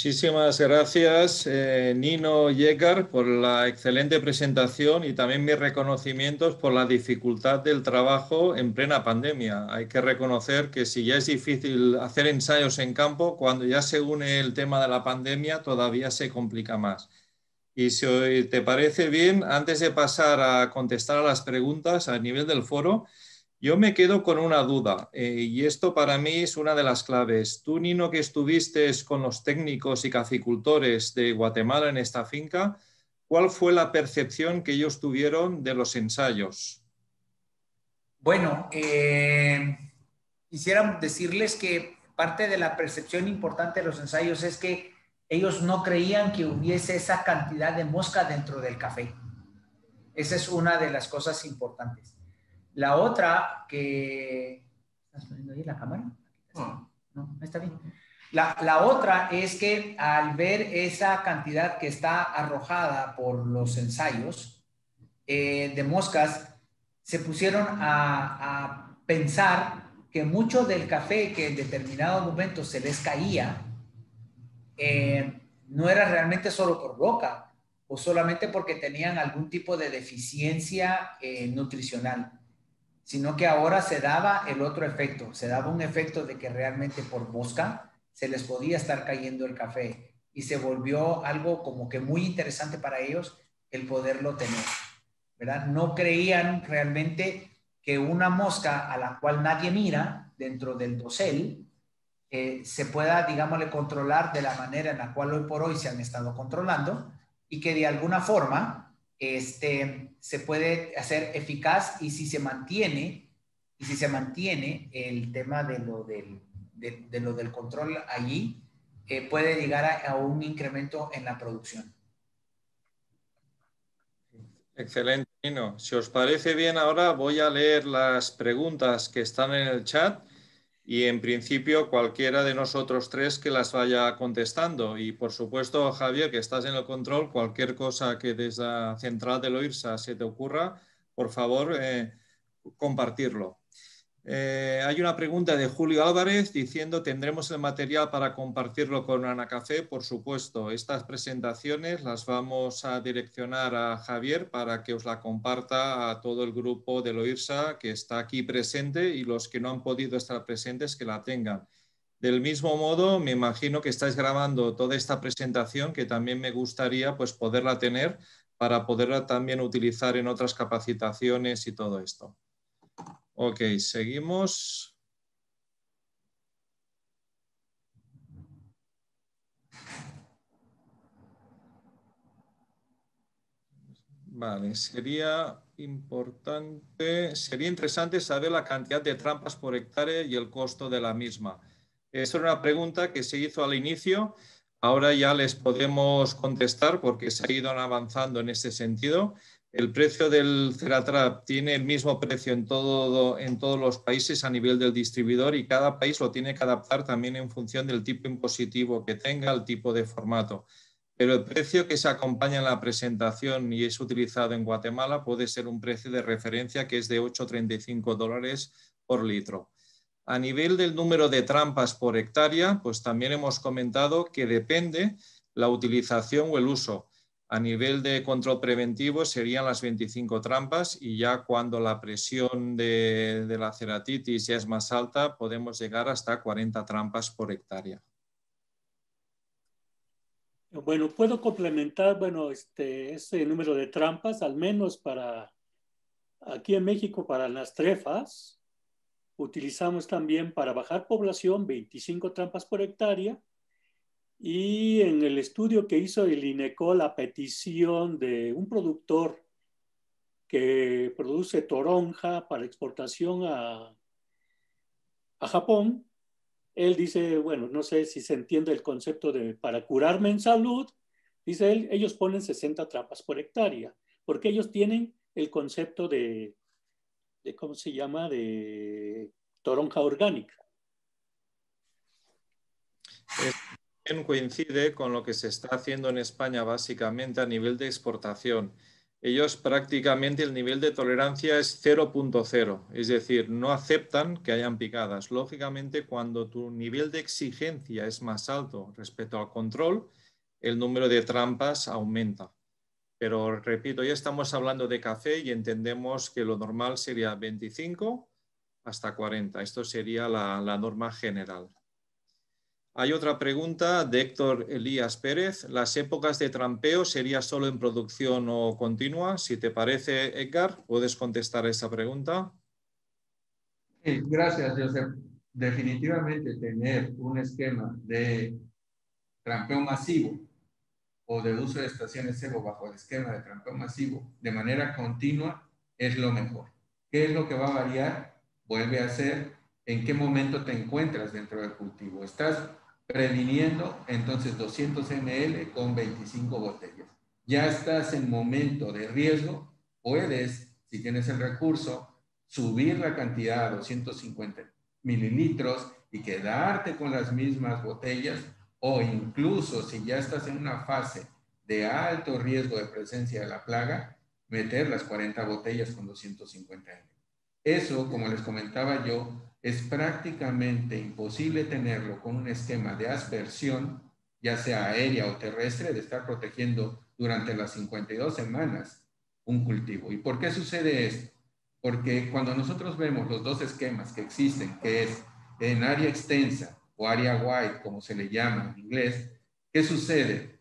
Muchísimas gracias, Nino y Edgar, por la excelente presentación y también mis reconocimientos por la dificultad del trabajo en plena pandemia. Hay que reconocer que si ya es difícil hacer ensayos en campo, cuando ya se une el tema de la pandemia todavía se complica más. Y si te parece bien, antes de pasar a contestar a las preguntas a nivel del foro, yo me quedo con una duda y esto para mí es una de las claves. Tú, Nino, que estuviste con los técnicos y caficultores de Guatemala en esta finca, ¿cuál fue la percepción que ellos tuvieron de los ensayos? Bueno, quisiera decirles que parte de la percepción importante de los ensayos es que ellos no creían que hubiese esa cantidad de mosca dentro del café. Esa es una de las cosas importantes. La otra que... ¿Estás poniendo ahí la cámara? No, está bien. La otra es que al ver esa cantidad que está arrojada por los ensayos de moscas, se pusieron a pensar que mucho del café que en determinado momento se les caía no era realmente solo por boca o solamente porque tenían algún tipo de deficiencia nutricional, sino que ahora se daba el otro efecto, se daba un efecto de que realmente por mosca se les podía estar cayendo el café y se volvió algo como que muy interesante para ellos el poderlo tener, ¿verdad? No creían realmente que una mosca a la cual nadie mira dentro del dosel se pueda, digámosle, controlar de la manera en la cual hoy por hoy se han estado controlando y que de alguna forma se puede hacer eficaz y si se mantiene el tema de lo del control allí, puede llegar a un incremento en la producción. Excelente, Nino. Si os parece bien, ahora voy a leer las preguntas que están en el chat y en principio cualquiera de nosotros tres que las vaya contestando. Y por supuesto, Javier, que estás en el control, cualquier cosa que desde la central del OIRSA se te ocurra, por favor, compartirlo. Hay una pregunta de Julio Álvarez diciendo, ¿tendremos el material para compartirlo con Anacafé? Por supuesto, estas presentaciones las vamos a direccionar a Javier para que os la comparta a todo el grupo del OIRSA que está aquí presente y los que no han podido estar presentes que la tengan. Del mismo modo, me imagino que estáis grabando toda esta presentación que también me gustaría pues, poderla tener para poderla también utilizar en otras capacitaciones y todo esto. Ok, seguimos. Vale, sería interesante saber la cantidad de trampas por hectárea y el costo de la misma. Esa era una pregunta que se hizo al inicio. Ahora ya les podemos contestar porque se ha ido avanzando en este sentido. El precio del Ceratrap tiene el mismo precio en todos los países a nivel del distribuidor y cada país lo tiene que adaptar también en función del tipo impositivo que tenga, el tipo de formato. Pero el precio que se acompaña en la presentación y es utilizado en Guatemala puede ser un precio de referencia que es de $8,35 por litro. A nivel del número de trampas por hectárea, pues también hemos comentado que depende la utilización o el uso. A nivel de control preventivo serían las 25 trampas y ya cuando la presión de la ceratitis ya es más alta, podemos llegar hasta 40 trampas por hectárea. Bueno, puedo complementar, ese número de trampas, al menos para aquí en México, para las trefas, utilizamos también para bajar población 25 trampas por hectárea. Y en el estudio que hizo el INECOL a petición de un productor que produce toronja para exportación a Japón, él dice, bueno, no sé si se entiende el concepto de para curarme en salud, dice él, ellos ponen 60 trampas por hectárea, porque ellos tienen el concepto de ¿cómo se llama?, de toronja orgánica. Coincide con lo que se está haciendo en España básicamente a nivel de exportación. ellos prácticamente el nivel de tolerancia es 0.0, es decir, no aceptan que hayan picadas. Lógicamente, cuando tu nivel de exigencia es más alto respecto al control, el número de trampas aumenta. Pero repito, ya estamos hablando de café y entendemos que lo normal sería 25 hasta 40. Esto sería la norma general. Hay otra pregunta de Héctor Elías Pérez. ¿Las épocas de trampeo sería solo en producción o continua? Si te parece, Edgar, ¿puedes contestar a esa pregunta? Sí, gracias, Joseph. Definitivamente tener un esquema de trampeo masivo o de uso de estaciones cebo bajo el esquema de trampeo masivo de manera continua es lo mejor. ¿Qué es lo que va a variar? Vuelve a ser en qué momento te encuentras dentro del cultivo. Estás previniendo entonces 200 ml con 25 botellas. Ya estás en momento de riesgo, puedes, si tienes el recurso, subir la cantidad a 250 mililitros y quedarte con las mismas botellas, o incluso si ya estás en una fase de alto riesgo de presencia de la plaga, meter las 40 botellas con 250 ml. Eso, como les comentaba yo, es prácticamente imposible tenerlo con un esquema de aspersión, ya sea aérea o terrestre, de estar protegiendo durante las 52 semanas un cultivo. ¿Y por qué sucede esto? Porque cuando nosotros vemos los dos esquemas que existen, que es en área extensa o área wide, como se le llama en inglés, ¿qué sucede?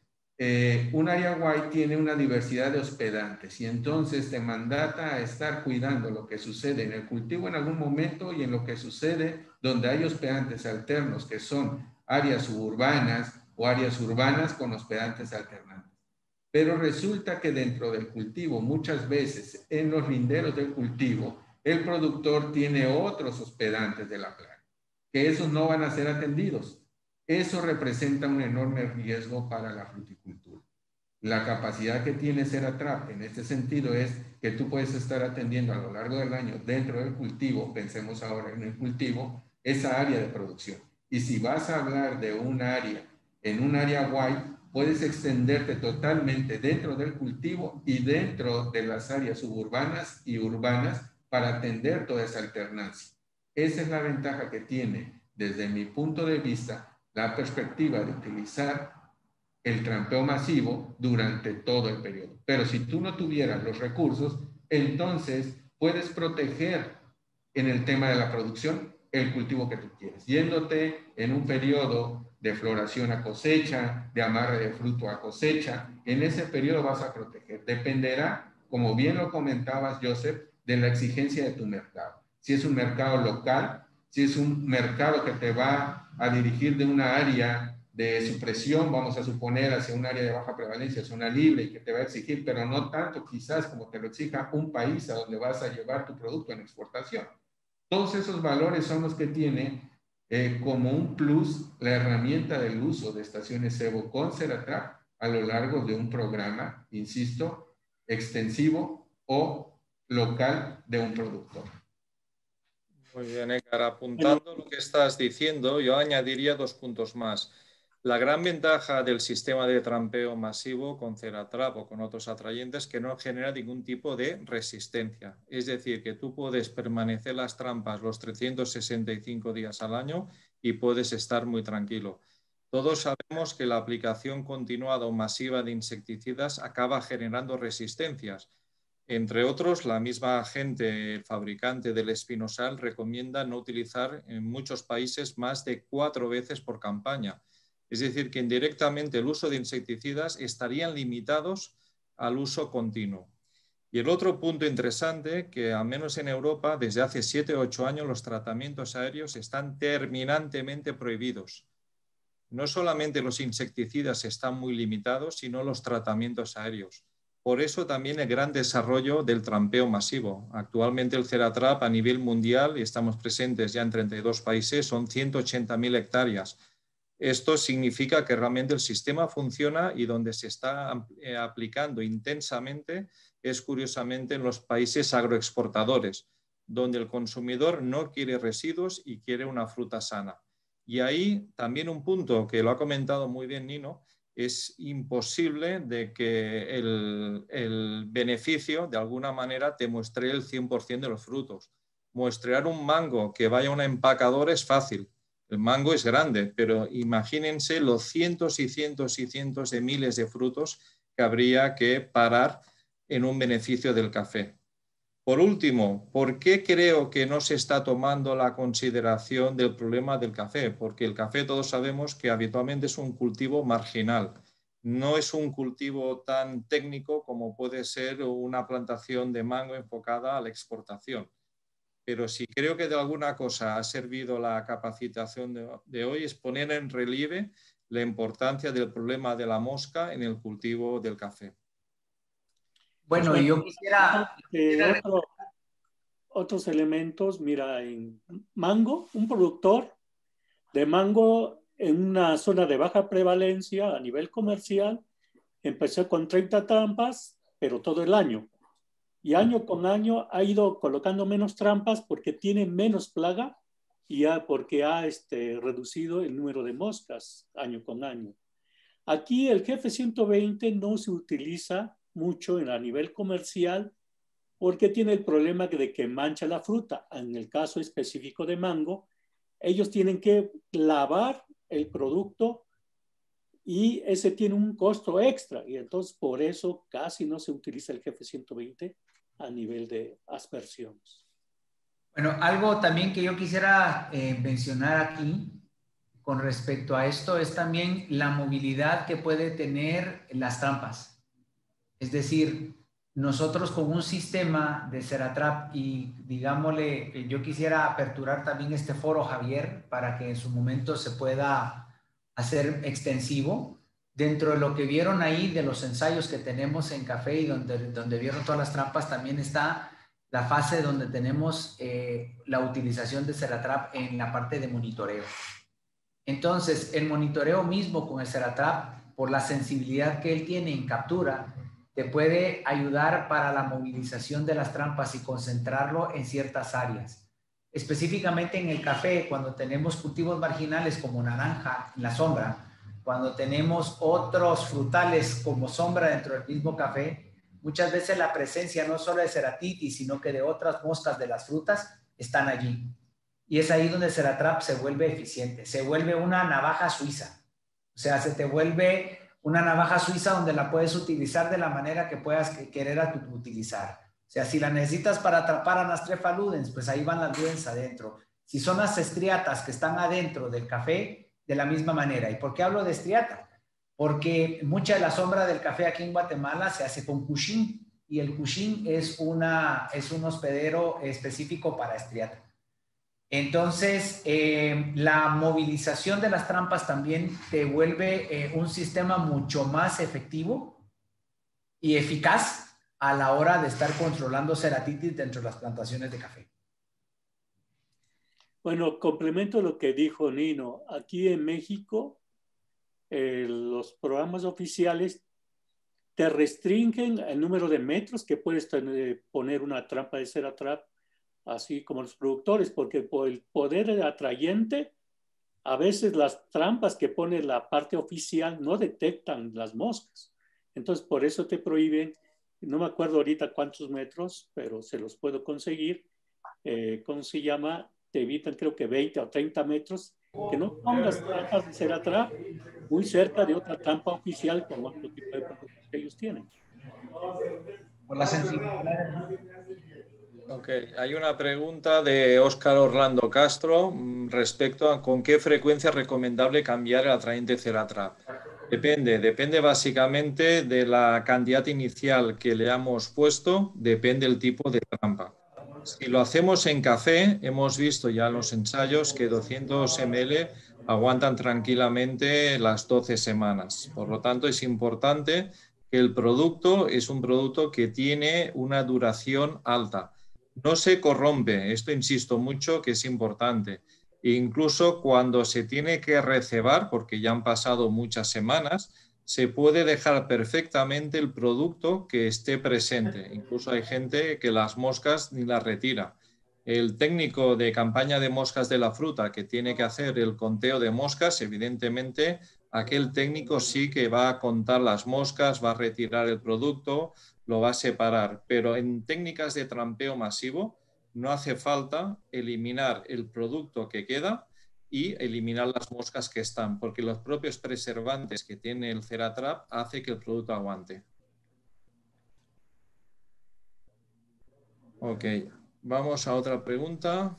Un área wide tiene una diversidad de hospedantes y entonces te mandata a estar cuidando lo que sucede en el cultivo en algún momento y en lo que sucede donde hay hospedantes alternos, que son áreas suburbanas o áreas urbanas con hospedantes alternantes. Pero resulta que dentro del cultivo, muchas veces en los linderos del cultivo, el productor tiene otros hospedantes de la plaga, que esos no van a ser atendidos. Eso representa un enorme riesgo para la fruticultura. La capacidad que tiene Ceratrap en este sentido es que tú puedes estar atendiendo a lo largo del año dentro del cultivo, pensemos ahora en el cultivo, esa área de producción. Y si vas a hablar de un área, en un área wide, puedes extenderte totalmente dentro del cultivo y dentro de las áreas suburbanas y urbanas para atender toda esa alternancia. Esa es la ventaja que tiene, desde mi punto de vista, la perspectiva de utilizar el trampeo masivo durante todo el periodo. Pero si tú no tuvieras los recursos, entonces puedes proteger en el tema de la producción el cultivo que tú quieres, yéndote en un periodo de floración a cosecha, de amarre de fruto a cosecha. En ese periodo vas a proteger. Dependerá, como bien lo comentabas, Joseph, de la exigencia de tu mercado. Si es un mercado local, si es un mercado que te va a dirigir de una área de supresión, vamos a suponer, hacia un área de baja prevalencia, zona libre, y que te va a exigir, pero no tanto quizás como te lo exija un país a donde vas a llevar tu producto en exportación. Todos esos valores son los que tiene como un plus la herramienta del uso de estaciones cebo con Ceratrap a lo largo de un programa, insisto, extensivo o local de un productor. Muy bien, Edgar. Apuntando lo que estás diciendo, yo añadiría 2 puntos más. La gran ventaja del sistema de trampeo masivo con Ceratrap o con otros atrayentes es que no genera ningún tipo de resistencia. Es decir, que tú puedes permanecer las trampas los 365 días al año y puedes estar muy tranquilo. Todos sabemos que la aplicación continuada o masiva de insecticidas acaba generando resistencias. Entre otros, la misma gente, el fabricante del espinosal, recomienda no utilizar en muchos países más de 4 veces por campaña. Es decir, que indirectamente el uso de insecticidas estarían limitados al uso continuo. Y el otro punto interesante, que al menos en Europa, desde hace 7 o 8 años, los tratamientos aéreos están terminantemente prohibidos. No solamente los insecticidas están muy limitados, sino los tratamientos aéreos. Por eso también el gran desarrollo del trampeo masivo. Actualmente el Ceratrap a nivel mundial, y estamos presentes ya en 32 países, son 180.000 hectáreas. Esto significa que realmente el sistema funciona y donde se está aplicando intensamente es curiosamente en los países agroexportadores, donde el consumidor no quiere residuos y quiere una fruta sana. Y ahí también un punto que lo ha comentado muy bien Nino, es imposible de que el beneficio de alguna manera te muestre el 100% de los frutos. Muestrear un mango que vaya a una empacadora es fácil. El mango es grande, pero imagínense los cientos y cientos y cientos de miles de frutos que habría que parar en un beneficio del café. Por último, ¿por qué creo que no se está tomando la consideración del problema del café? Porque el café todos sabemos que habitualmente es un cultivo marginal. No es un cultivo tan técnico como puede ser una plantación de mango enfocada a la exportación. Pero sí creo que de alguna cosa ha servido la capacitación de hoy es poner en relieve la importancia del problema de la mosca en el cultivo del café. Bueno, pues, yo quisiera... Otros elementos, mira, en mango, un productor de mango en una zona de baja prevalencia a nivel comercial, empezó con 30 trampas, pero todo el año. Y año con año ha ido colocando menos trampas porque tiene menos plaga y porque ha reducido el número de moscas año con año. Aquí el Jefe 120 no se utiliza mucho a nivel comercial porque tiene el problema de que mancha la fruta. En el caso específico de mango, ellos tienen que lavar el producto y ese tiene un costo extra. Y entonces por eso casi no se utiliza el Jefe 120 a nivel de aspersiones. Bueno, algo también que yo quisiera mencionar aquí con respecto a esto es también la movilidad que puede tener las trampas. Es decir, nosotros con un sistema de Ceratrap y digámosle, yo quisiera aperturar también este foro, Javier, para que en su momento se pueda hacer extensivo. Dentro de lo que vieron ahí de los ensayos que tenemos en café y donde vieron todas las trampas, también está la fase donde tenemos la utilización de Ceratrap en la parte de monitoreo. Entonces, el monitoreo mismo con el Ceratrap, por la sensibilidad que él tiene en captura, te puede ayudar para la movilización de las trampas y concentrarlo en ciertas áreas. Específicamente en el café, cuando tenemos cultivos marginales como naranja en la sombra, cuando tenemos otros frutales como sombra dentro del mismo café, muchas veces la presencia no solo de ceratitis, sino que de otras moscas de las frutas están allí. Y es ahí donde Ceratrap se vuelve eficiente, se vuelve una navaja suiza. O sea, se te vuelve una navaja suiza donde la puedes utilizar de la manera que puedas querer utilizar. O sea, si la necesitas para atrapar a Nastrefa ludens, pues ahí van las ludens adentro. Si son las estriatas que están adentro del café, de la misma manera. ¿Y por qué hablo de estriata? Porque mucha de la sombra del café aquí en Guatemala se hace con cushing, y el cushing es un hospedero específico para estriata. Entonces, la movilización de las trampas también te vuelve un sistema mucho más efectivo y eficaz a la hora de estar controlando ceratitis dentro de las plantaciones de café. Bueno, complemento lo que dijo Nino. Aquí en México, los programas oficiales te restringen el número de metros que puedes poner una trampa de Ceratrap, así como los productores, porque por el poder atrayente, a veces las trampas que pone la parte oficial no detectan las moscas. Entonces, por eso te prohíben, no me acuerdo ahorita cuántos metros, pero se los puedo conseguir. ¿Cómo se llama? Te evitan, creo que 20 o 30 metros, que no pongas trampas de Ceratrap muy cerca de otra trampa oficial con otro tipo de productos que ellos tienen. Por la sensibilidad. Ok, hay una pregunta de Óscar Orlando Castro respecto a con qué frecuencia es recomendable cambiar el atrayente Ceratrap. Depende básicamente de la cantidad inicial que le hemos puesto, depende del tipo de trampa. Si lo hacemos en café, hemos visto ya en los ensayos que 200 ml aguantan tranquilamente las 12 semanas. Por lo tanto, es importante que el producto es un producto que tiene una duración alta. No se corrompe, esto insisto mucho que es importante. E incluso cuando se tiene que recebar, porque ya han pasado muchas semanas, se puede dejar perfectamente el producto que esté presente. Incluso hay gente que las moscas ni las retira. El técnico de campaña de moscas de la fruta que tiene que hacer el conteo de moscas, evidentemente, aquel técnico sí que va a contar las moscas, va a retirar el producto, lo va a separar. Pero en técnicas de trampeo masivo no hace falta eliminar el producto que queda y eliminar las moscas que están, porque los propios preservantes que tiene el Ceratrap hace que el producto aguante. Ok, vamos a otra pregunta.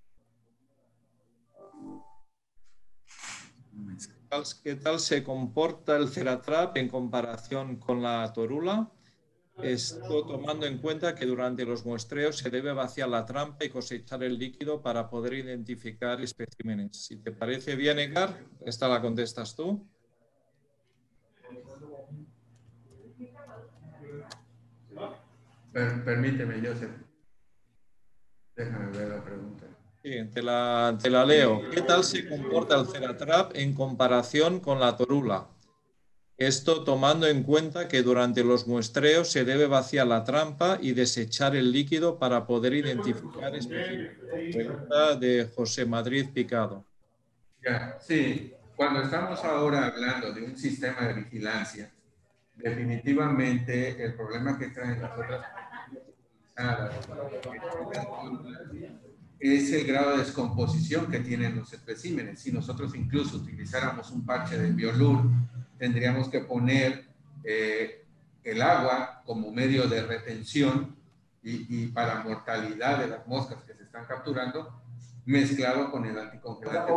¿Qué tal se comporta el Ceratrap en comparación con la torula? Esto tomando en cuenta que durante los muestreos se debe vaciar la trampa y cosechar el líquido para poder identificar especímenes. Si te parece bien, Edgar, esta la contestas tú. Permíteme, Joseph. Déjame ver la pregunta. Sí, te la leo. ¿Qué tal se comporta el Ceratrap en comparación con la torula? Esto tomando en cuenta que durante los muestreos se debe vaciar la trampa y desechar el líquido para poder identificar especímenes. Pregunta de José Madrid Picado. Ya, sí, cuando estamos ahora hablando de un sistema de vigilancia, definitivamente el problema que traen las otras es el grado de descomposición que tienen los especímenes. Si nosotros incluso utilizáramos un parche de Biolur, tendríamos que poner el agua como medio de retención y para mortalidad de las moscas que se están capturando, mezclado con el anticongelante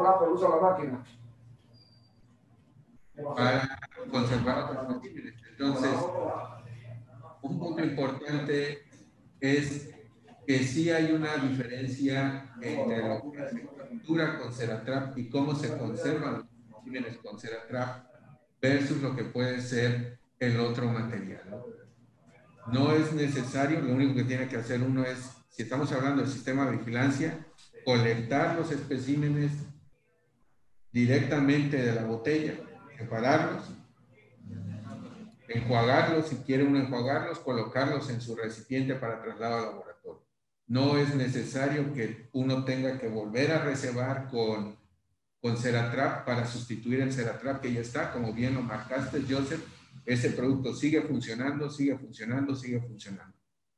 para conservar los especímenes. Entonces, un punto importante es que sí hay una diferencia entre lo que se captura con Ceratrap y cómo se conservan los especímenes con Ceratrap versus lo que puede ser el otro material, ¿no? No es necesario, lo único que tiene que hacer uno es, si estamos hablando del sistema de vigilancia, colectar los especímenes directamente de la botella, separarlos, enjuagarlos, si quiere uno enjuagarlos, colocarlos en su recipiente para traslado al laboratorio. No es necesario que uno tenga que volver a reservar con Ceratrap para sustituir el Ceratrap que ya está, como bien lo marcaste, Joseph. Ese producto sigue funcionando, sigue funcionando, sigue funcionando.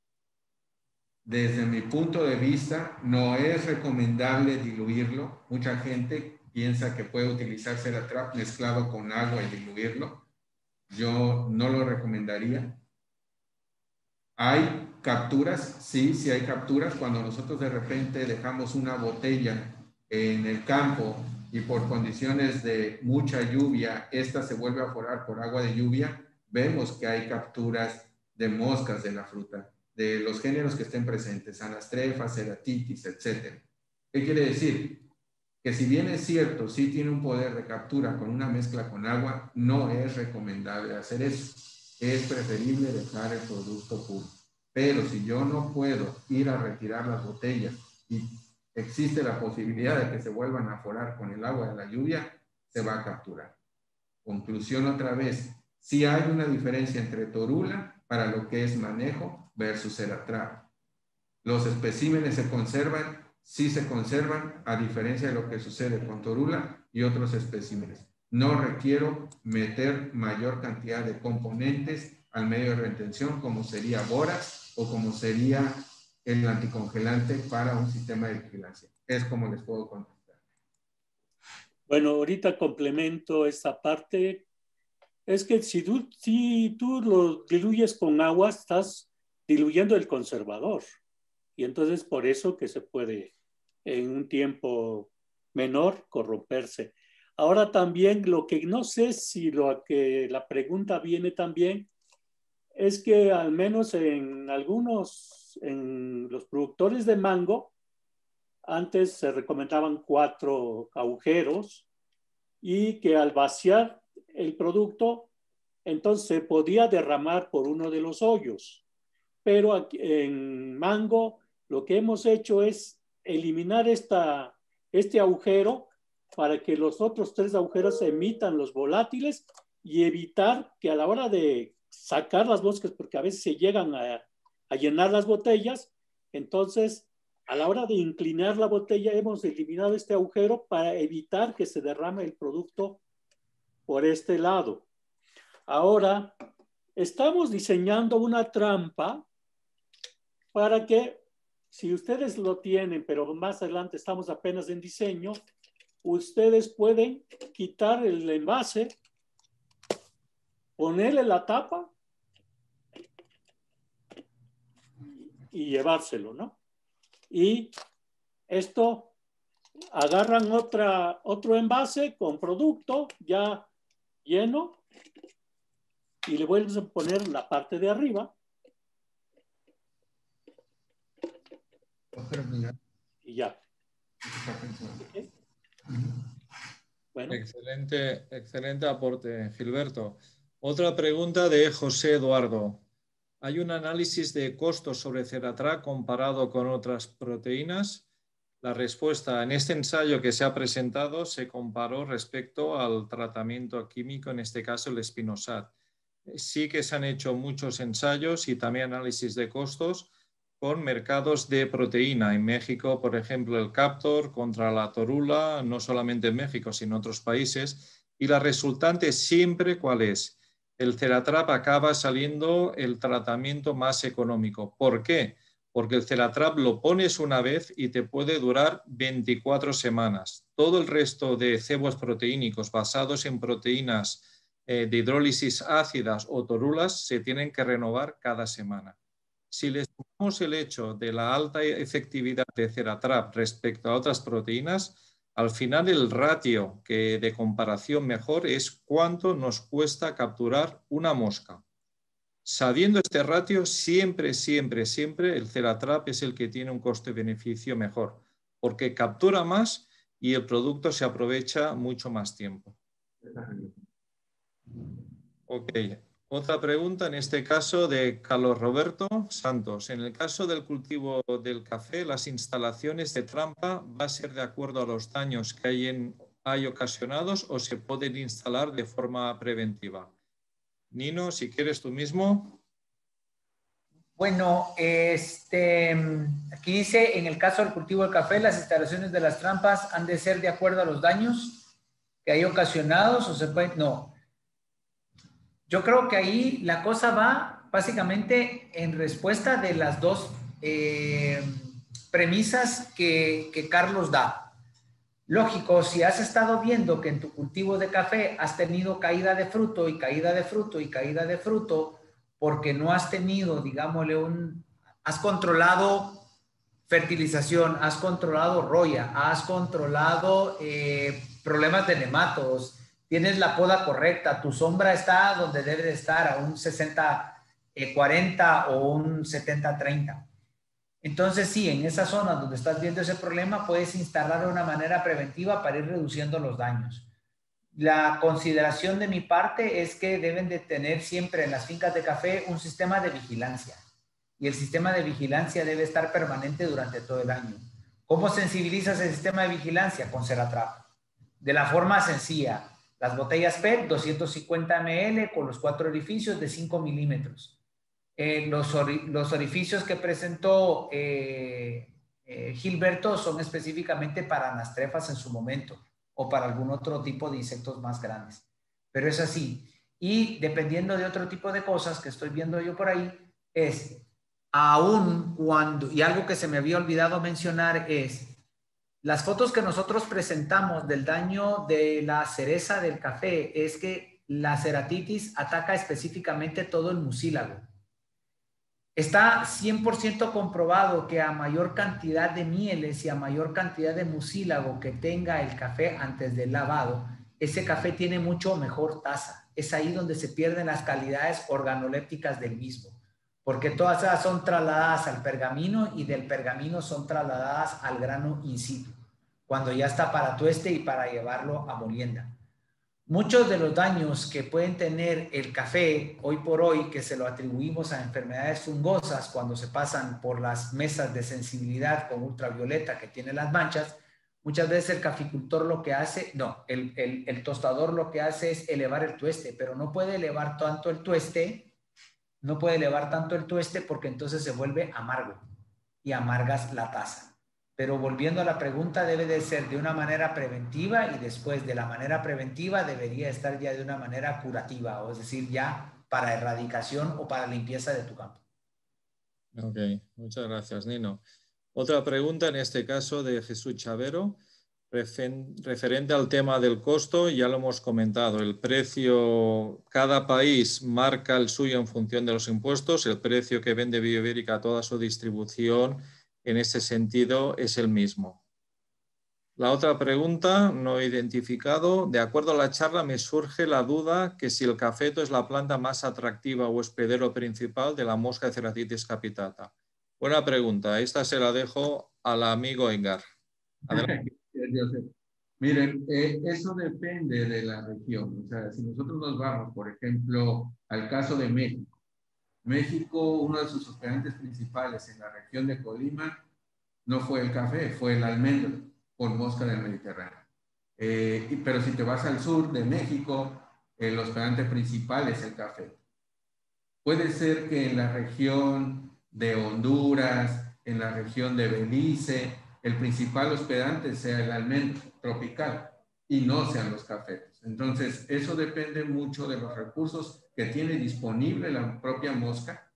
Desde mi punto de vista, no es recomendable diluirlo. Mucha gente piensa que puede utilizar Ceratrap mezclado con agua y diluirlo. Yo no lo recomendaría. ¿Hay capturas? Sí, sí hay capturas. Cuando nosotros de repente dejamos una botella en el campo y por condiciones de mucha lluvia, esta se vuelve a forar por agua de lluvia, vemos que hay capturas de moscas de la fruta, de los géneros que estén presentes, Anastrefa, Ceratitis, etc. ¿Qué quiere decir? Que si bien es cierto, sí tiene un poder de captura con una mezcla con agua, no es recomendable hacer eso. Es preferible dejar el producto puro. Pero si yo no puedo ir a retirar las botellas y existe la posibilidad de que se vuelvan a forar con el agua de la lluvia, se va a capturar. Conclusión otra vez, sí hay una diferencia entre torula para lo que es manejo versus Ceratrap. Los especímenes se conservan, sí se conservan, a diferencia de lo que sucede con torula y otros especímenes. No requiero meter mayor cantidad de componentes al medio de retención, como sería borax o como sería el anticongelante para un sistema de vigilancia. Es como les puedo contestar. Bueno, ahorita complemento esta parte. Es que si tú lo diluyes con agua, estás diluyendo el conservador. Y entonces por eso que se puede en un tiempo menor corromperse. Ahora también lo que no sé si lo que la pregunta viene también es que al menos en los productores de mango, antes se recomendaban 4 agujeros y que al vaciar el producto, entonces se podía derramar por uno de los hoyos. Pero aquí, en mango, lo que hemos hecho es eliminar este agujero para que los otros 3 agujeros emitan los volátiles y evitar que a la hora de sacar las moscas, porque a veces se llegan a llenar las botellas, entonces a la hora de inclinar la botella hemos eliminado este agujero para evitar que se derrame el producto por este lado. Ahora, estamos diseñando una trampa para que, si ustedes lo tienen, pero más adelante estamos apenas en diseño, ustedes pueden quitar el envase, ponerle la tapa y llevárselo, ¿no? Y esto, agarran otro envase con producto ya lleno y le vuelves a poner la parte de arriba. Y ya. ¿Okay? Bueno. Excelente aporte, Gilberto. Otra pregunta de José Eduardo. ¿Hay un análisis de costos sobre Ceratrac comparado con otras proteínas? La respuesta: en este ensayo que se ha presentado se comparó respecto al tratamiento químico, en este caso el Spinosad. Sí que se han hecho muchos ensayos y también análisis de costos con mercados de proteína. En México, por ejemplo, el Captor contra la torula, no solamente en México, sino en otros países. Y la resultante siempre, ¿cuál es? El Ceratrac acaba saliendo el tratamiento más económico. ¿Por qué? Porque el Ceratrac lo pones una vez y te puede durar 24 semanas. Todo el resto de cebos proteínicos basados en proteínas de hidrólisis ácidas o torulas se tienen que renovar cada semana. Si le sumamos el hecho de la alta efectividad de Ceratrac respecto a otras proteínas, al final el ratio de comparación mejor es cuánto nos cuesta capturar una mosca. Sabiendo este ratio, siempre el Ceratrac es el que tiene un coste-beneficio mejor, porque captura más y el producto se aprovecha mucho más tiempo. Ok. Otra pregunta, en este caso de Carlos Roberto Santos. En el caso del cultivo del café, las instalaciones de trampa va a ser de acuerdo a los daños que hay ocasionados o se pueden instalar de forma preventiva. Nino, si quieres tú mismo. Bueno, aquí dice, en el caso del cultivo del café, las instalaciones de las trampas han de ser de acuerdo a los daños que hay ocasionados o se pueden... No. Yo creo que ahí la cosa va básicamente en respuesta de las dos premisas que Carlos da. Lógico, si has estado viendo que en tu cultivo de café has tenido caída de fruto y caída de fruto y caída de fruto, porque no has tenido, digámosle, has controlado fertilización, has controlado roya, has controlado problemas de nematodos, tienes la poda correcta, tu sombra está donde debe de estar, a un 60-40 o un 70-30. Entonces, sí, en esa zona donde estás viendo ese problema, puedes instalar de una manera preventiva para ir reduciendo los daños. La consideración de mi parte es que deben de tener siempre en las fincas de café un sistema de vigilancia. Y el sistema de vigilancia debe estar permanente durante todo el año. ¿Cómo sensibilizas el sistema de vigilancia? Con Ceratrac. De la forma sencilla. Las botellas PET, 250 ml con los 4 orificios de 5 milímetros. Los orificios que presentó Gilberto son específicamente para anastrefas en su momento o para algún otro tipo de insectos más grandes. Pero es así. Y dependiendo de otro tipo de cosas que estoy viendo yo por ahí, es aún cuando, y algo que se me había olvidado mencionar es, las fotos que nosotros presentamos del daño de la cereza del café es que la ceratitis ataca específicamente todo el mucílago. Está 100% comprobado que a mayor cantidad de mieles y a mayor cantidad de mucílago que tenga el café antes del lavado, ese café tiene mucho mejor taza. Es ahí donde se pierden las calidades organolépticas del mismo, porque todas esas son trasladadas al pergamino y del pergamino son trasladadas al grano in situ, cuando ya está para tueste y para llevarlo a molienda. Muchos de los daños que pueden tener el café hoy por hoy, que se lo atribuimos a enfermedades fungosas cuando se pasan por las mesas de sensibilidad con ultravioleta que tienen las manchas, muchas veces el caficultor lo que hace, el tostador lo que hace es elevar el tueste, pero no puede elevar tanto el tueste, porque entonces se vuelve amargo y amargas la taza. pero volviendo a la pregunta, debe de ser de una manera preventiva y después de la manera preventiva debería estar ya de una manera curativa, o es decir, ya para erradicación o para limpieza de tu campo. Ok, muchas gracias, Nino. Otra pregunta, en este caso de Jesús Chavero, referente al tema del costo, ya lo hemos comentado, el precio, cada país marca el suyo en función de los impuestos, el precio que vende Bioibérica a toda su distribución, en ese sentido, es el mismo. La otra pregunta, no he identificado, de acuerdo a la charla me surge la duda que si el cafeto es la planta más atractiva o hospedero principal de la mosca de Ceratitis capitata. Buena pregunta, esta se la dejo al amigo Edgar. Adelante. Miren, eso depende de la región. O sea, si nosotros nos vamos, por ejemplo, al caso de México. México, uno de sus hospedantes principales en la región de Colima no fue el café, fue el almendro por mosca del Mediterráneo. Pero si te vas al sur de México, el hospedante principal es el café. Puede ser que en la región de Honduras, en la región de Belice, el principal hospedante sea el almendro tropical y no sean los cafetos. Entonces, eso depende mucho de los recursos que tiene disponible la propia mosca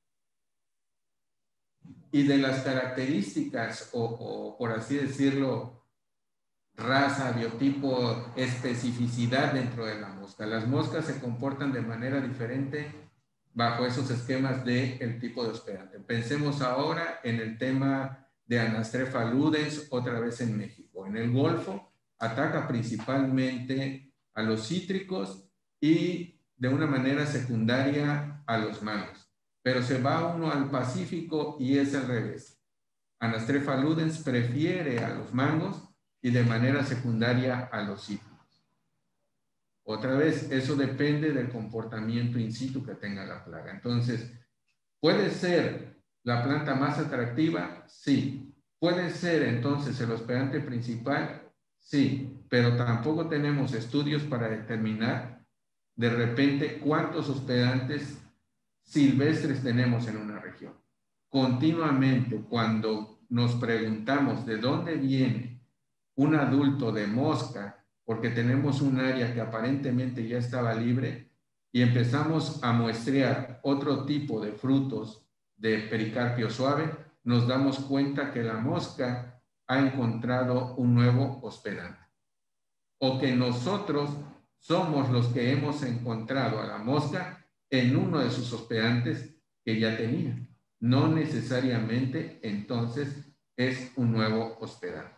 y de las características o por así decirlo, raza, biotipo, especificidad dentro de la mosca. Las moscas se comportan de manera diferente bajo esos esquemas del tipo de hospedante. Pensemos ahora en el tema de Anastrefa ludens, otra vez en México. En el Golfo ataca principalmente a los cítricos y de una manera secundaria a los mangos. Pero se va uno al Pacífico y es al revés. Anastrefa ludens prefiere a los mangos y de manera secundaria a los cítricos. Otra vez, eso depende del comportamiento in situ que tenga la plaga. Entonces, ¿puede ser la planta más atractiva? Sí. ¿Puede ser entonces el hospedante principal? Sí, pero tampoco tenemos estudios para determinar de repente cuántos hospedantes silvestres tenemos en una región. Continuamente, cuando nos preguntamos de dónde viene un adulto de mosca, porque tenemos un área que aparentemente ya estaba libre y empezamos a muestrear otro tipo de frutos de pericarpio suave, nos damos cuenta que la mosca ha encontrado un nuevo hospedante. O que nosotros somos los que hemos encontrado a la mosca en uno de sus hospedantes que ya tenía. No necesariamente entonces es un nuevo hospedante.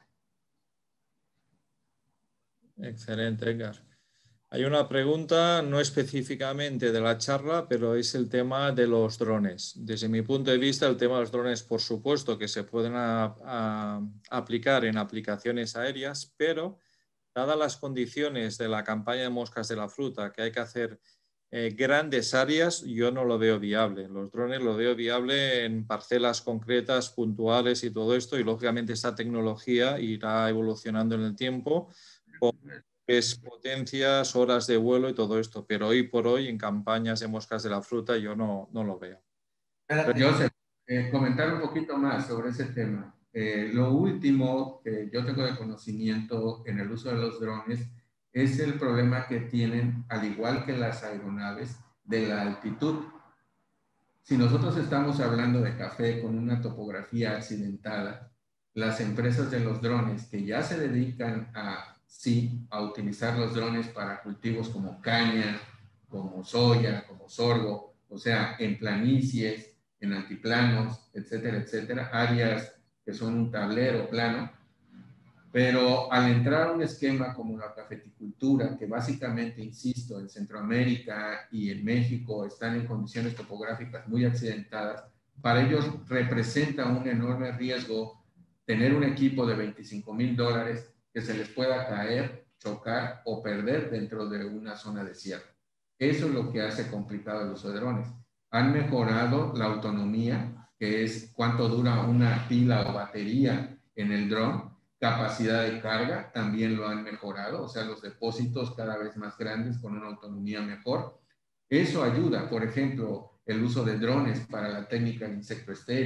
Excelente, Edgar. Hay una pregunta, no específicamente de la charla, pero es el tema de los drones. Desde mi punto de vista, el tema de los drones, por supuesto, que se pueden aplicar en aplicaciones aéreas, pero dadas las condiciones de la campaña de moscas de la fruta, que hay que hacer grandes áreas, yo no lo veo viable. Los drones lo veo viable en parcelas concretas, puntuales y todo esto, y lógicamente esta tecnología irá evolucionando en el tiempo, es potencias, horas de vuelo y todo esto, pero hoy por hoy en campañas de moscas de la fruta yo no lo veo. Joseph, comentar un poquito más sobre ese tema. Lo último que yo tengo de conocimiento en el uso de los drones es el problema que tienen, al igual que las aeronaves, de la altitud. Si nosotros estamos hablando de café con una topografía accidentada, las empresas de los drones que ya se dedican a utilizar los drones para cultivos como caña, como soya, como sorgo, o sea, en planicies, en altiplanos, etcétera, etcétera, áreas que son un tablero plano, pero al entrar a un esquema como la cafeticultura, que básicamente, insisto, en Centroamérica y en México están en condiciones topográficas muy accidentadas, para ellos representa un enorme riesgo tener un equipo de $25,000 que se les pueda caer, chocar o perder dentro de una zona desierta. Eso es lo que hace complicado el uso de drones. Han mejorado la autonomía, que es cuánto dura una pila o batería en el dron. Capacidad de carga también lo han mejorado, o sea, los depósitos cada vez más grandes con una autonomía mejor. Eso ayuda, por ejemplo, el uso de drones para la técnica de insecto estéril,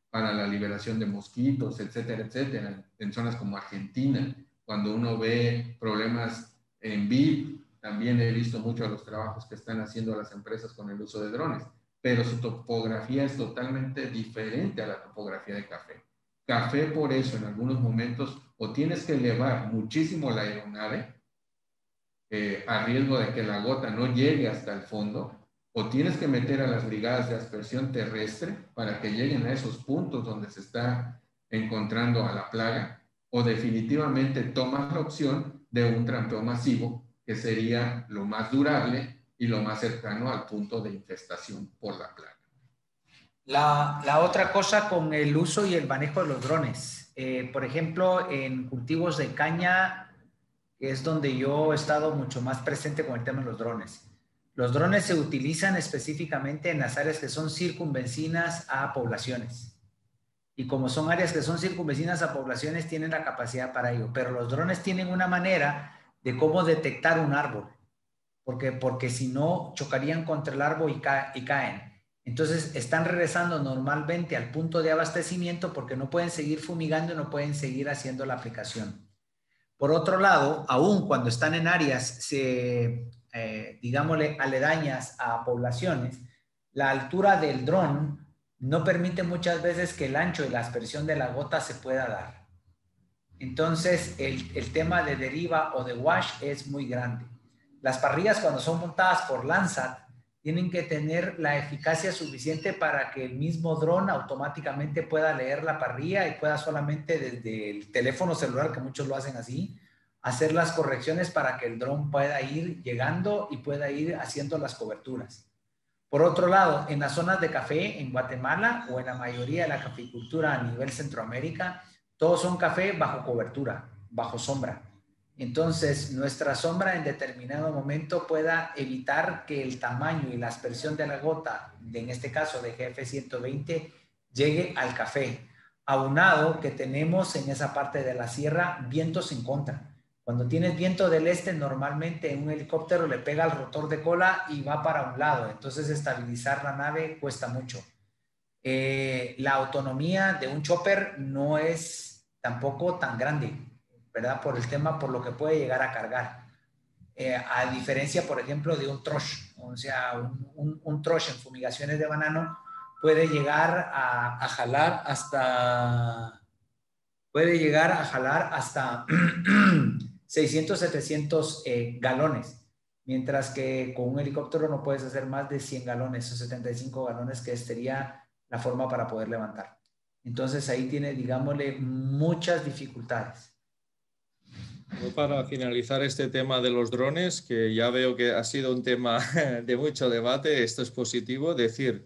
para la liberación de mosquitos, etcétera, etcétera, en zonas como Argentina. Cuando uno ve problemas en vid, también he visto muchos de los trabajos que están haciendo las empresas con el uso de drones, pero su topografía es totalmente diferente a la topografía de café. Café, por eso, en algunos momentos, o tienes que elevar muchísimo la aeronave, a riesgo de que la gota no llegue hasta el fondo, o tienes que meter a las brigadas de aspersión terrestre para que lleguen a esos puntos donde se está encontrando a la plaga, o definitivamente tomas la opción de un trampeo masivo, que sería lo más durable y lo más cercano al punto de infestación por la plaga. La otra cosa con el uso y el manejo de los drones. Por ejemplo, en cultivos de caña, es donde yo he estado mucho más presente con el tema de los drones. Los drones se utilizan específicamente en las áreas que son circunvecinas a poblaciones. Y como son áreas que son circunvecinas a poblaciones, tienen la capacidad para ello. Pero los drones tienen una manera de cómo detectar un árbol. Porque si no, chocarían contra el árbol y caen. Entonces, están regresando normalmente al punto de abastecimiento porque no pueden seguir fumigando y no pueden seguir haciendo la aplicación. Por otro lado, aún cuando están en áreas, digámosle, aledañas a poblaciones, la altura del dron no permite muchas veces que el ancho y la aspersión de la gota se pueda dar. Entonces, el tema de deriva o de wash es muy grande. Las parrillas, cuando son montadas por Landsat, tienen que tener la eficacia suficiente para que el mismo dron automáticamente pueda leer la parrilla y pueda solamente desde el teléfono celular, que muchos lo hacen así, hacer las correcciones para que el dron pueda ir llegando y pueda ir haciendo las coberturas. Por otro lado, en las zonas de café en Guatemala o en la mayoría de la caficultura a nivel Centroamérica, todos son café bajo cobertura, bajo sombra. Entonces, nuestra sombra en determinado momento pueda evitar que el tamaño y la aspersión de la gota, en este caso de GF120, llegue al café. Aunado que tenemos en esa parte de la sierra vientos en contra. Cuando tienes viento del este, normalmente en un helicóptero le pega al rotor de cola y va para un lado. Entonces, estabilizar la nave cuesta mucho. La autonomía de un chopper no es tampoco tan grande, ¿verdad? Por el tema, por lo que puede llegar a cargar. A diferencia, por ejemplo, de un trosh. O sea, un trosh en fumigaciones de banano puede llegar a jalar hasta... Puede llegar a jalar hasta 600, 700 galones. Mientras que con un helicóptero no puedes hacer más de 100 galones o 75 galones, que sería la forma para poder levantar. Entonces ahí tiene, digámosle, muchas dificultades. Para finalizar este tema de los drones, que ya veo que ha sido un tema de mucho debate, esto es positivo, decir,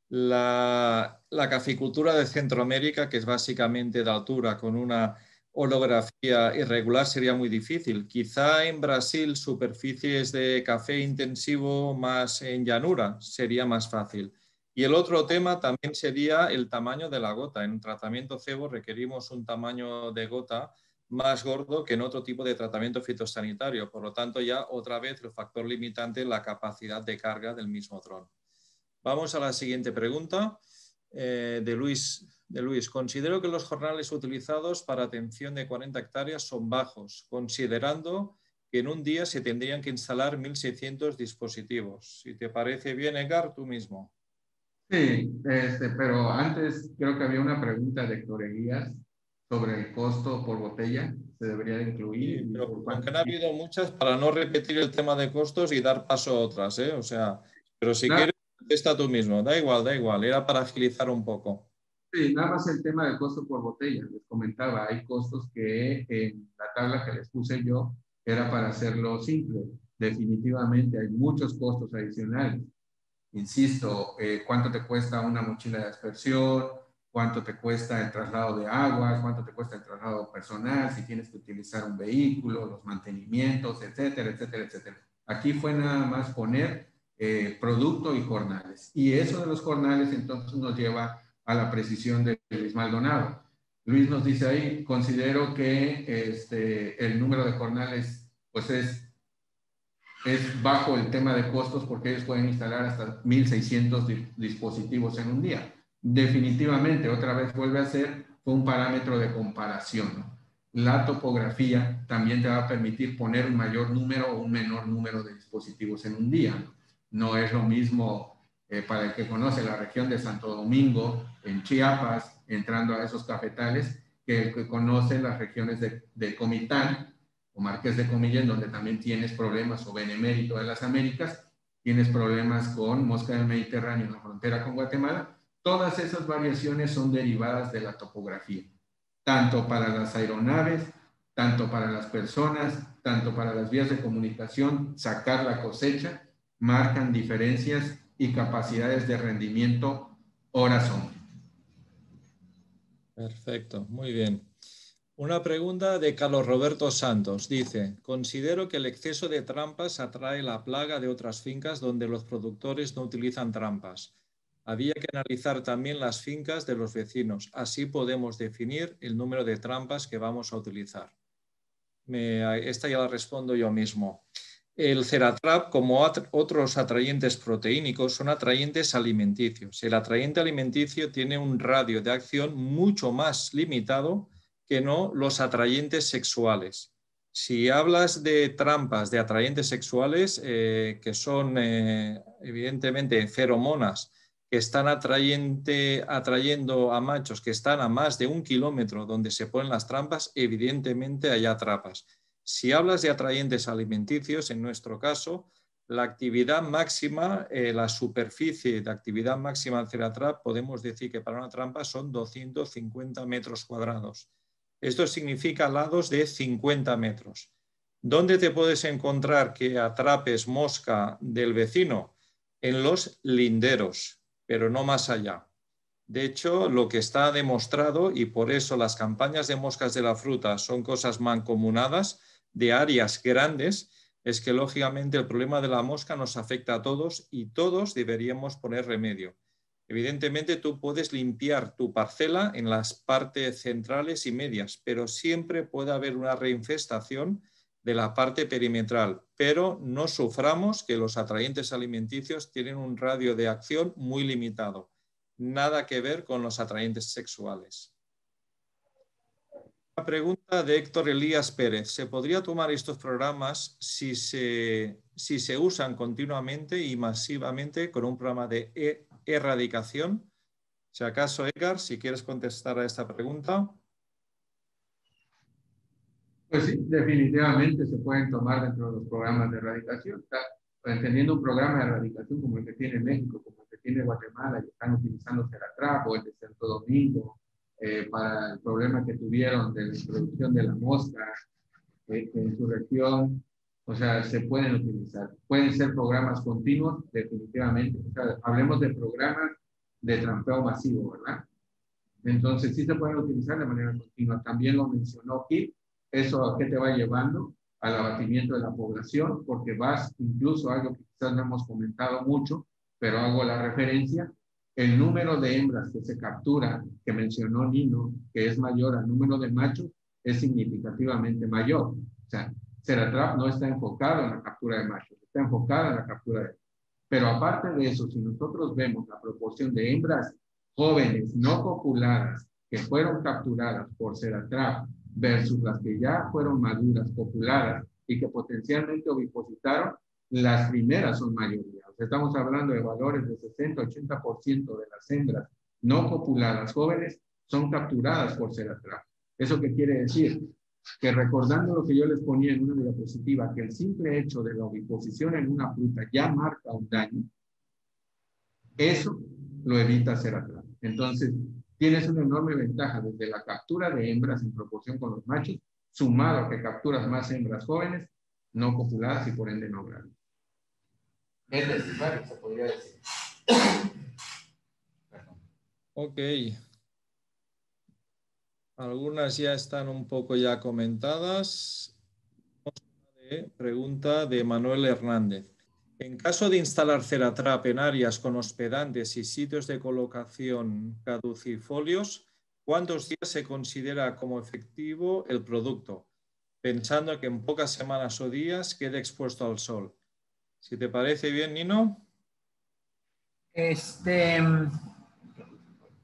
la caficultura de Centroamérica, que es básicamente de altura, con una orografía irregular, sería muy difícil. Quizá en Brasil, superficies de café intensivo más en llanura, sería más fácil. Y el otro tema también sería el tamaño de la gota. En un tratamiento cebo requerimos un tamaño de gota más gordo que en otro tipo de tratamiento fitosanitario. Por lo tanto, ya otra vez el factor limitante es la capacidad de carga del mismo dron. Vamos a la siguiente pregunta de Luis. Considero que los jornales utilizados para atención de 40 hectáreas son bajos, considerando que en un día se tendrían que instalar 1.600 dispositivos. Si te parece bien, Edgar, tú mismo. Sí, pero antes creo que había una pregunta de Héctor Elías sobre el costo por botella. Se debería de incluir. Sí, pero aunque han habido muchas, para no repetir el tema de costos y dar paso a otras, ¿eh? O sea, pero si quieres, está tú mismo. Da igual. Era para agilizar un poco. Sí, nada más el tema del costo por botella. Les comentaba, hay costos que en la tabla que les puse yo era para hacerlo simple. Definitivamente hay muchos costos adicionales. Insisto, cuánto te cuesta una mochila de aspersión, cuánto te cuesta el traslado de aguas, cuánto te cuesta el traslado personal, si tienes que utilizar un vehículo, los mantenimientos, etcétera, etcétera, etcétera. Aquí fue nada más poner producto y jornales. Y eso de los jornales entonces nos lleva a la precisión de Luis Maldonado. Luis nos dice ahí, considero que el número de jornales pues es bajo el tema de costos porque ellos pueden instalar hasta 1.600 dispositivos en un día. definitivamente, otra vez vuelve a ser un parámetro de comparación, ¿no? La topografía también te va a permitir poner un mayor número o un menor número de dispositivos en un día, ¿no? No es lo mismo para el que conoce la región de Santo Domingo, en Chiapas, entrando a esos cafetales, que el que conoce las regiones de Comitán o Marqués de Comilla, donde también tienes problemas, o Benemérito de las Américas, tienes problemas con mosca del Mediterráneo en la frontera con Guatemala. Todas esas variaciones son derivadas de la topografía, tanto para las aeronaves, tanto para las personas, tanto para las vías de comunicación. Sacar la cosecha marcan diferencias y capacidades de rendimiento horas hombre. Perfecto, muy bien. Una pregunta de Carlos Roberto Santos. Dice, considero que el exceso de trampas atrae la plaga de otras fincas donde los productores no utilizan trampas. Había que analizar también las fincas de los vecinos. Así podemos definir el número de trampas que vamos a utilizar. Esta ya la respondo yo mismo. El Ceratrap, como otros atrayentes proteínicos, son atrayentes alimenticios. El atrayente alimenticio tiene un radio de acción mucho más limitado que no los atrayentes sexuales. Si hablas de trampas de atrayentes sexuales, que son evidentemente feromonas, que están atrayendo a machos que están a más de 1 kilómetro donde se ponen las trampas, evidentemente hay atrapas. Si hablas de atrayentes alimenticios, en nuestro caso, la actividad máxima, la superficie de actividad máxima del Ceratrap, podemos decir que para una trampa son 250 metros cuadrados. Esto significa lados de 50 metros. ¿Dónde te puedes encontrar que atrapes mosca del vecino? En los linderos, pero no más allá. De hecho, lo que está demostrado, y por eso las campañas de moscas de la fruta son cosas mancomunadas de áreas grandes, es que lógicamente el problema de la mosca nos afecta a todos y todos deberíamos poner remedio. Evidentemente tú puedes limpiar tu parcela en las partes centrales y medias, pero siempre puede haber una reinfestación de la parte perimetral, pero no suframos que los atrayentes alimenticios tienen un radio de acción muy limitado. Nada que ver con los atrayentes sexuales. Una pregunta de Héctor Elías Pérez. ¿Se podría tomar estos programas si se usan continuamente y masivamente con un programa de erradicación? Si acaso, Edgar, si quieres contestar a esta pregunta. Pues sí, definitivamente se pueden tomar dentro de los programas de erradicación. Teniendo un programa de erradicación como el que tiene México, como el que tiene Guatemala, y están utilizando Ceratrap o el de Santo Domingo, para el problema que tuvieron de la introducción de la mosca en su región, o sea, se pueden utilizar. Pueden ser programas continuos, definitivamente. O sea, hablemos de programas de trampeo masivo, ¿verdad? Entonces, sí se pueden utilizar de manera continua. También lo mencionó Kip. ¿Eso a qué te va llevando? Al abatimiento de la población, porque vas incluso a algo que quizás no hemos comentado mucho, pero hago la referencia. El número de hembras que se captura, que mencionó Nino, que es mayor al número de machos, es significativamente mayor. O sea, Ceratrap no está enfocado en la captura de machos, está enfocado en la captura de... Pero aparte de eso, si nosotros vemos la proporción de hembras jóvenes no copuladas que fueron capturadas por Ceratrap versus las que ya fueron maduras, copuladas y que potencialmente ovipositaron, las primeras son mayoría. O sea, estamos hablando de valores de 60-80% de las hembras no copuladas jóvenes son capturadas por Ceratrap. ¿Eso qué quiere decir? Que recordando lo que yo les ponía en una diapositiva, que el simple hecho de la oviposición en una fruta ya marca un daño, eso lo evita Ceratrap. Entonces, tienes una enorme ventaja desde la captura de hembras en proporción con los machos, sumado a que capturas más hembras jóvenes, no copuladas y por ende no grandes. Es necesario, se podría decir. Ok. Algunas ya están un poco ya comentadas. Pregunta de Manuel Hernández. En caso de instalar Ceratrap en áreas con hospedantes y sitios de colocación caducifolios, ¿cuántos días se considera como efectivo el producto? Pensando que en pocas semanas o días quede expuesto al sol. Si te parece bien, Nino.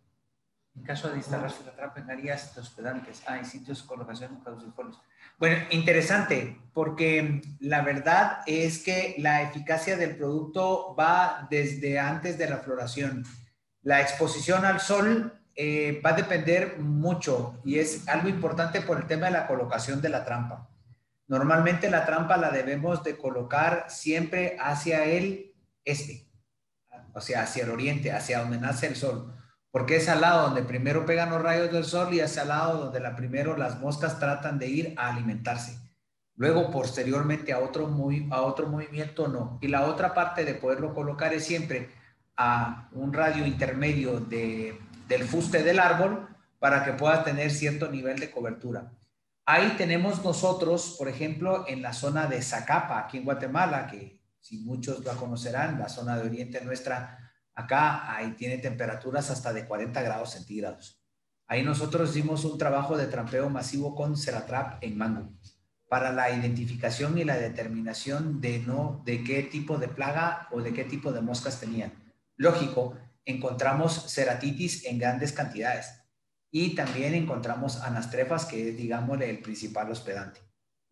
caso de instalar Ceratrap en áreas hospedantes, en sitios de colocación de caducifolios. Bueno, interesante, porque la verdad es que la eficacia del producto va desde antes de la floración. La exposición al sol va a depender mucho y es algo importante por el tema de la colocación de la trampa. Normalmente la trampa la debemos de colocar siempre hacia el este, o sea, hacia el oriente, hacia donde nace el sol, porque es al lado donde primero pegan los rayos del sol y es al lado donde primero las moscas tratan de ir a alimentarse. Luego, posteriormente, a otro movimiento no. Y la otra parte de poderlo colocar es siempre a un radio intermedio del fuste del árbol para que pueda tener cierto nivel de cobertura. Ahí tenemos nosotros, por ejemplo, en la zona de Zacapa, aquí en Guatemala, que si muchos la conocerán, la zona de oriente nuestra, acá ahí tiene temperaturas hasta de 40 grados centígrados. Ahí nosotros hicimos un trabajo de trampeo masivo con Ceratrap en mango para la identificación y la determinación de qué tipo de plaga o de qué tipo de moscas tenían. Lógico, encontramos ceratitis en grandes cantidades y también encontramos anastrefas, que es, digamos, el principal hospedante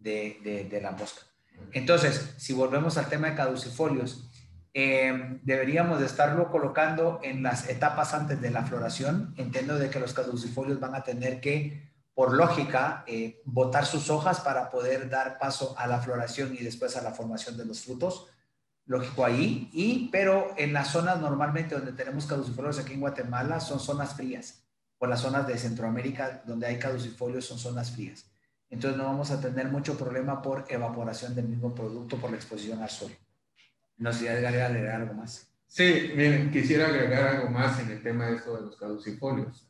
de la mosca. Entonces, si volvemos al tema de caducifolios, deberíamos de estarlo colocando en las etapas antes de la floración. Entiendo de que los caducifolios van a tener que, por lógica, botar sus hojas para poder dar paso a la floración y después a la formación de los frutos. Lógico ahí, pero en las zonas normalmente donde tenemos caducifolios aquí en Guatemala son zonas frías, o las zonas de Centroamérica donde hay caducifolios son zonas frías. Entonces no vamos a tener mucho problema por evaporación del mismo producto por la exposición al sol. No sé si agregar algo más. Sí, miren, quisiera agregar algo más en el tema de esto de los caducifolios.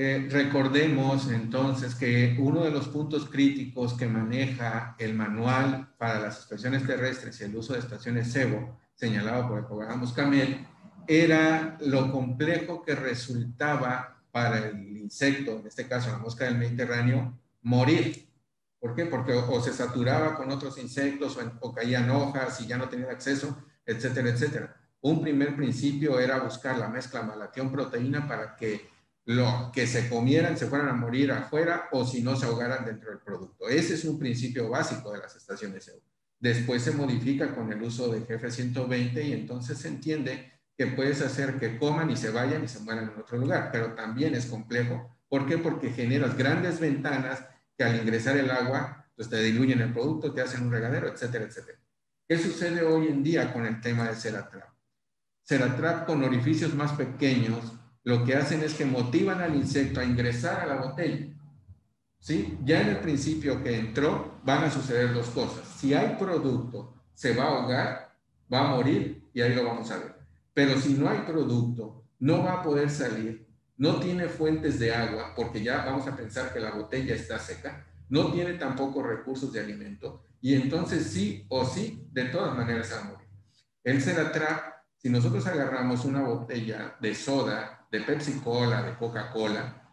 Recordemos entonces que uno de los puntos críticos que maneja el manual para las estaciones terrestres y el uso de estaciones cebo, señalado por el programa Moscamet, era lo complejo que resultaba para el insecto, en este caso la mosca del Mediterráneo, morir. ¿Por qué? Porque o se saturaba con otros insectos o caían hojas y ya no tenían acceso, etcétera, etcétera. Un primer principio era buscar la mezcla malatión-proteína para que lo que se comieran se fueran a morir afuera o si no se ahogaran dentro del producto. Ese es un principio básico de las estaciones EU. Después se modifica con el uso de Jefe 120 y entonces se entiende que puedes hacer que coman y se vayan y se mueran en otro lugar, pero también es complejo. ¿Por qué? Porque generas grandes ventanas que al ingresar el agua, pues te diluyen el producto, te hacen un regadero, etcétera, etcétera. ¿Qué sucede hoy en día con el tema de Ceratrap? Ceratrap con orificios más pequeños, lo que hacen es que motivan al insecto a ingresar a la botella. ¿Sí? Ya en el principio que entró, van a suceder dos cosas. Si hay producto, se va a ahogar, va a morir y ahí lo vamos a ver. Pero si no hay producto, no va a poder salir, no tiene fuentes de agua, porque ya vamos a pensar que la botella está seca, no tiene tampoco recursos de alimento, y entonces sí o sí, de todas maneras se va a morir. El Ceratrap, si nosotros agarramos una botella de soda, de Pepsi Cola, de Coca-Cola,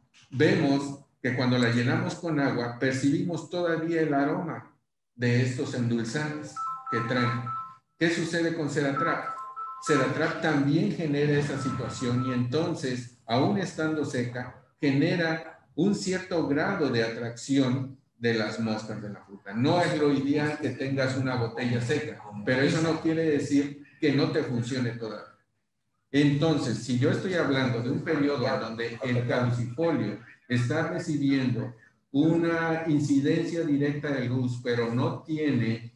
vemos que cuando la llenamos con agua, percibimos todavía el aroma de estos endulzantes que traen. ¿Qué sucede con Ceratrap? Ceratrap también genera esa situación y entonces, aún estando seca, genera un cierto grado de atracción de las moscas de la fruta. No es lo ideal que tengas una botella seca, pero eso no quiere decir que no te funcione todavía. Entonces, si yo estoy hablando de un periodo donde el caducifolio está recibiendo una incidencia directa de luz, pero no tiene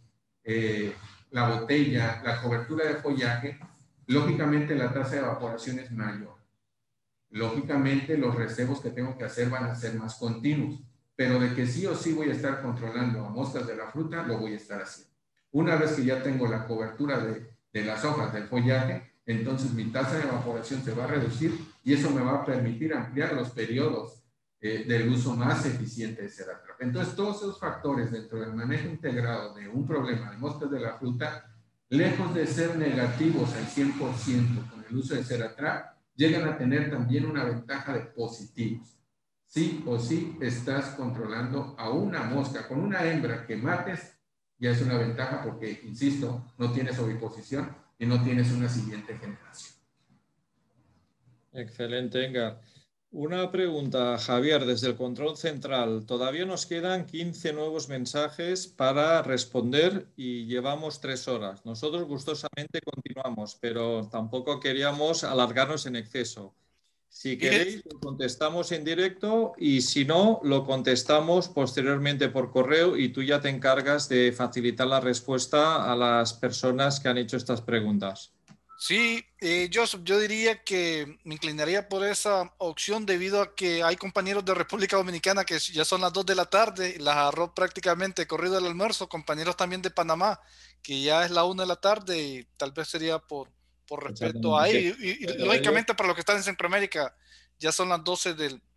la botella, la cobertura de follaje, lógicamente la tasa de evaporación es mayor. Lógicamente los recebos que tengo que hacer van a ser más continuos, pero de que sí o sí voy a estar controlando a moscas de la fruta, lo voy a estar haciendo. Una vez que ya tengo la cobertura de las hojas del follaje, entonces mi tasa de evaporación se va a reducir y eso me va a permitir ampliar los periodos del uso más eficiente de Ceratrap. Entonces todos esos factores dentro del manejo integrado de un problema de moscas de la fruta, lejos de ser negativos al 100% con el uso de Ceratrap, llegan a tener también una ventaja de positivos. Sí o sí estás controlando a una mosca. Con una hembra que mates, ya es una ventaja porque, insisto, no tienes oviposición y no tienes una siguiente generación. Excelente, Edgar. Una pregunta, Javier, desde el control central. Todavía nos quedan 15 nuevos mensajes para responder y llevamos 3 horas. Nosotros gustosamente continuamos, pero tampoco queríamos alargarnos en exceso. Si queréis, lo contestamos en directo y si no, lo contestamos posteriormente por correo y tú ya te encargas de facilitar la respuesta a las personas que han hecho estas preguntas. Sí, yo diría que me inclinaría por esa opción debido a que hay compañeros de República Dominicana que ya son las 2 de la tarde, las agarró prácticamente corrido el almuerzo, compañeros también de Panamá, que ya es la 1 de la tarde y tal vez sería por respeto a ellos. Y lógicamente para los que están en Centroamérica ya son las 12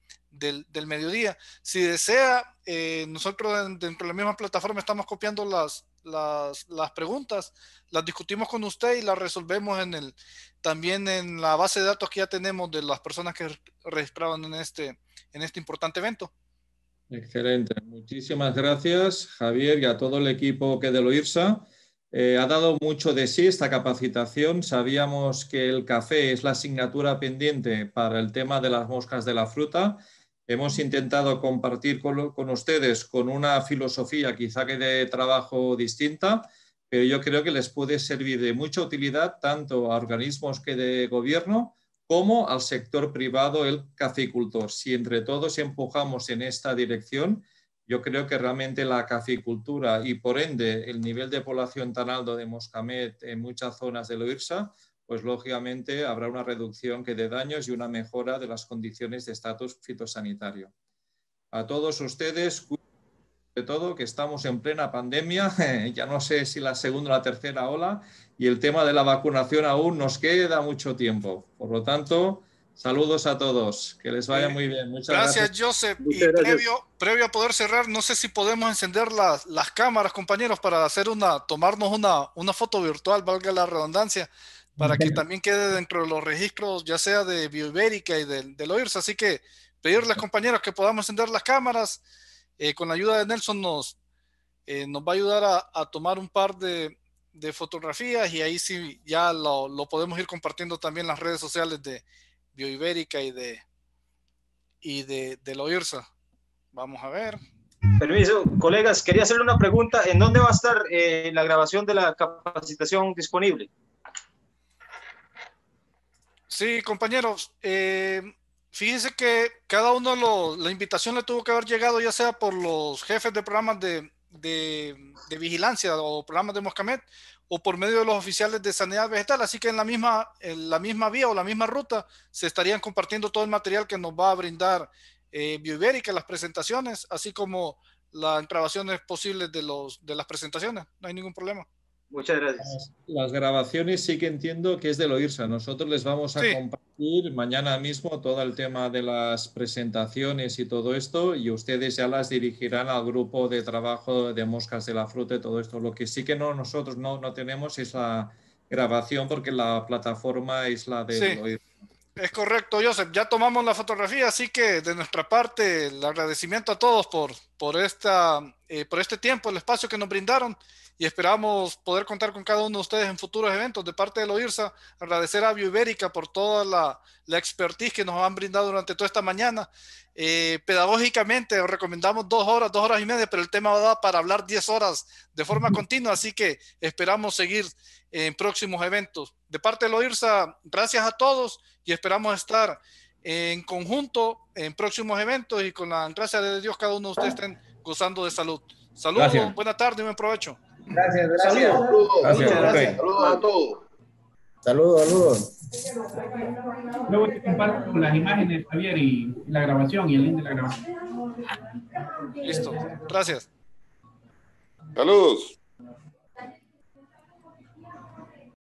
del mediodía. Si desea, nosotros dentro de la misma plataforma estamos copiando las preguntas, las discutimos con usted y las resolvemos también en la base de datos que ya tenemos de las personas que registraban en este importante evento. Excelente. Muchísimas gracias, Javier, y a todo el equipo que de Loirsa. Ha dado mucho de sí esta capacitación. Sabíamos que el café es la asignatura pendiente para el tema de las moscas de la fruta. Hemos intentado compartir con ustedes con una filosofía quizá que de trabajo distinta, pero yo creo que les puede servir de mucha utilidad tanto a organismos que de gobierno como al sector privado, el caficultor. Si entre todos empujamos en esta dirección, yo creo que realmente la caficultura y por ende el nivel de población tan alto de Moscamet en muchas zonas de Loirsa, pues lógicamente habrá una reducción de daños y una mejora de las condiciones de estatus fitosanitario. A todos ustedes, de todo, que estamos en plena pandemia, ya no sé si la segunda o la tercera ola, y el tema de la vacunación aún nos queda mucho tiempo. Por lo tanto, saludos a todos, que les vaya muy bien. Muchas gracias. Gracias, Joseph. Muchas gracias. Previo a poder cerrar, no sé si podemos encender las cámaras, compañeros, para tomarnos una foto virtual, valga la redundancia, para que también quede dentro de los registros, ya sea de Bioibérica y de Loirsa. Así que pedirles, compañeros, que podamos encender las cámaras. Con la ayuda de Nelson nos va a ayudar a tomar un par de fotografías y ahí sí ya lo podemos ir compartiendo también en las redes sociales de Bioibérica y de Loirsa. Vamos a ver. Permiso, colegas, quería hacerle una pregunta. ¿En dónde va a estar la grabación de la capacitación disponible? Sí, compañeros, fíjense que cada uno la invitación le tuvo que haber llegado ya sea por los jefes de programas de vigilancia o programas de Moscamet o por medio de los oficiales de sanidad vegetal, así que en la misma vía o la misma ruta se estarían compartiendo todo el material que nos va a brindar Bioibérica, las presentaciones, así como las grabaciones posibles de las presentaciones. No hay ningún problema. Muchas gracias. Las grabaciones sí que entiendo que es de Loirsa. Nosotros les vamos a compartir mañana mismo todo el tema de las presentaciones y todo esto, y ustedes ya las dirigirán al grupo de trabajo de moscas de la fruta y todo esto. Lo que sí que nosotros no tenemos es la grabación porque la plataforma es la de Loirsa. Es correcto, Joseph. Ya tomamos la fotografía, así que de nuestra parte el agradecimiento a todos por este tiempo, el espacio que nos brindaron, y esperamos poder contar con cada uno de ustedes en futuros eventos. De parte de Loirsa, agradecer a Bioibérica por toda la expertise que nos han brindado durante toda esta mañana. Pedagógicamente os recomendamos 2 horas, 2 horas y media, pero el tema va a dar para hablar 10 horas de forma continua, así que esperamos seguir en próximos eventos. De parte de Loirsa, gracias a todos y esperamos estar en conjunto en próximos eventos y con la gracia de Dios cada uno de ustedes estén gozando de salud. Saludos, buena tarde y buen provecho. Gracias. Saludos. Gracias a todos. Saludos. Luego te comparto las imágenes, Javier, y la grabación y el link de la grabación. Listo, gracias. Saludos.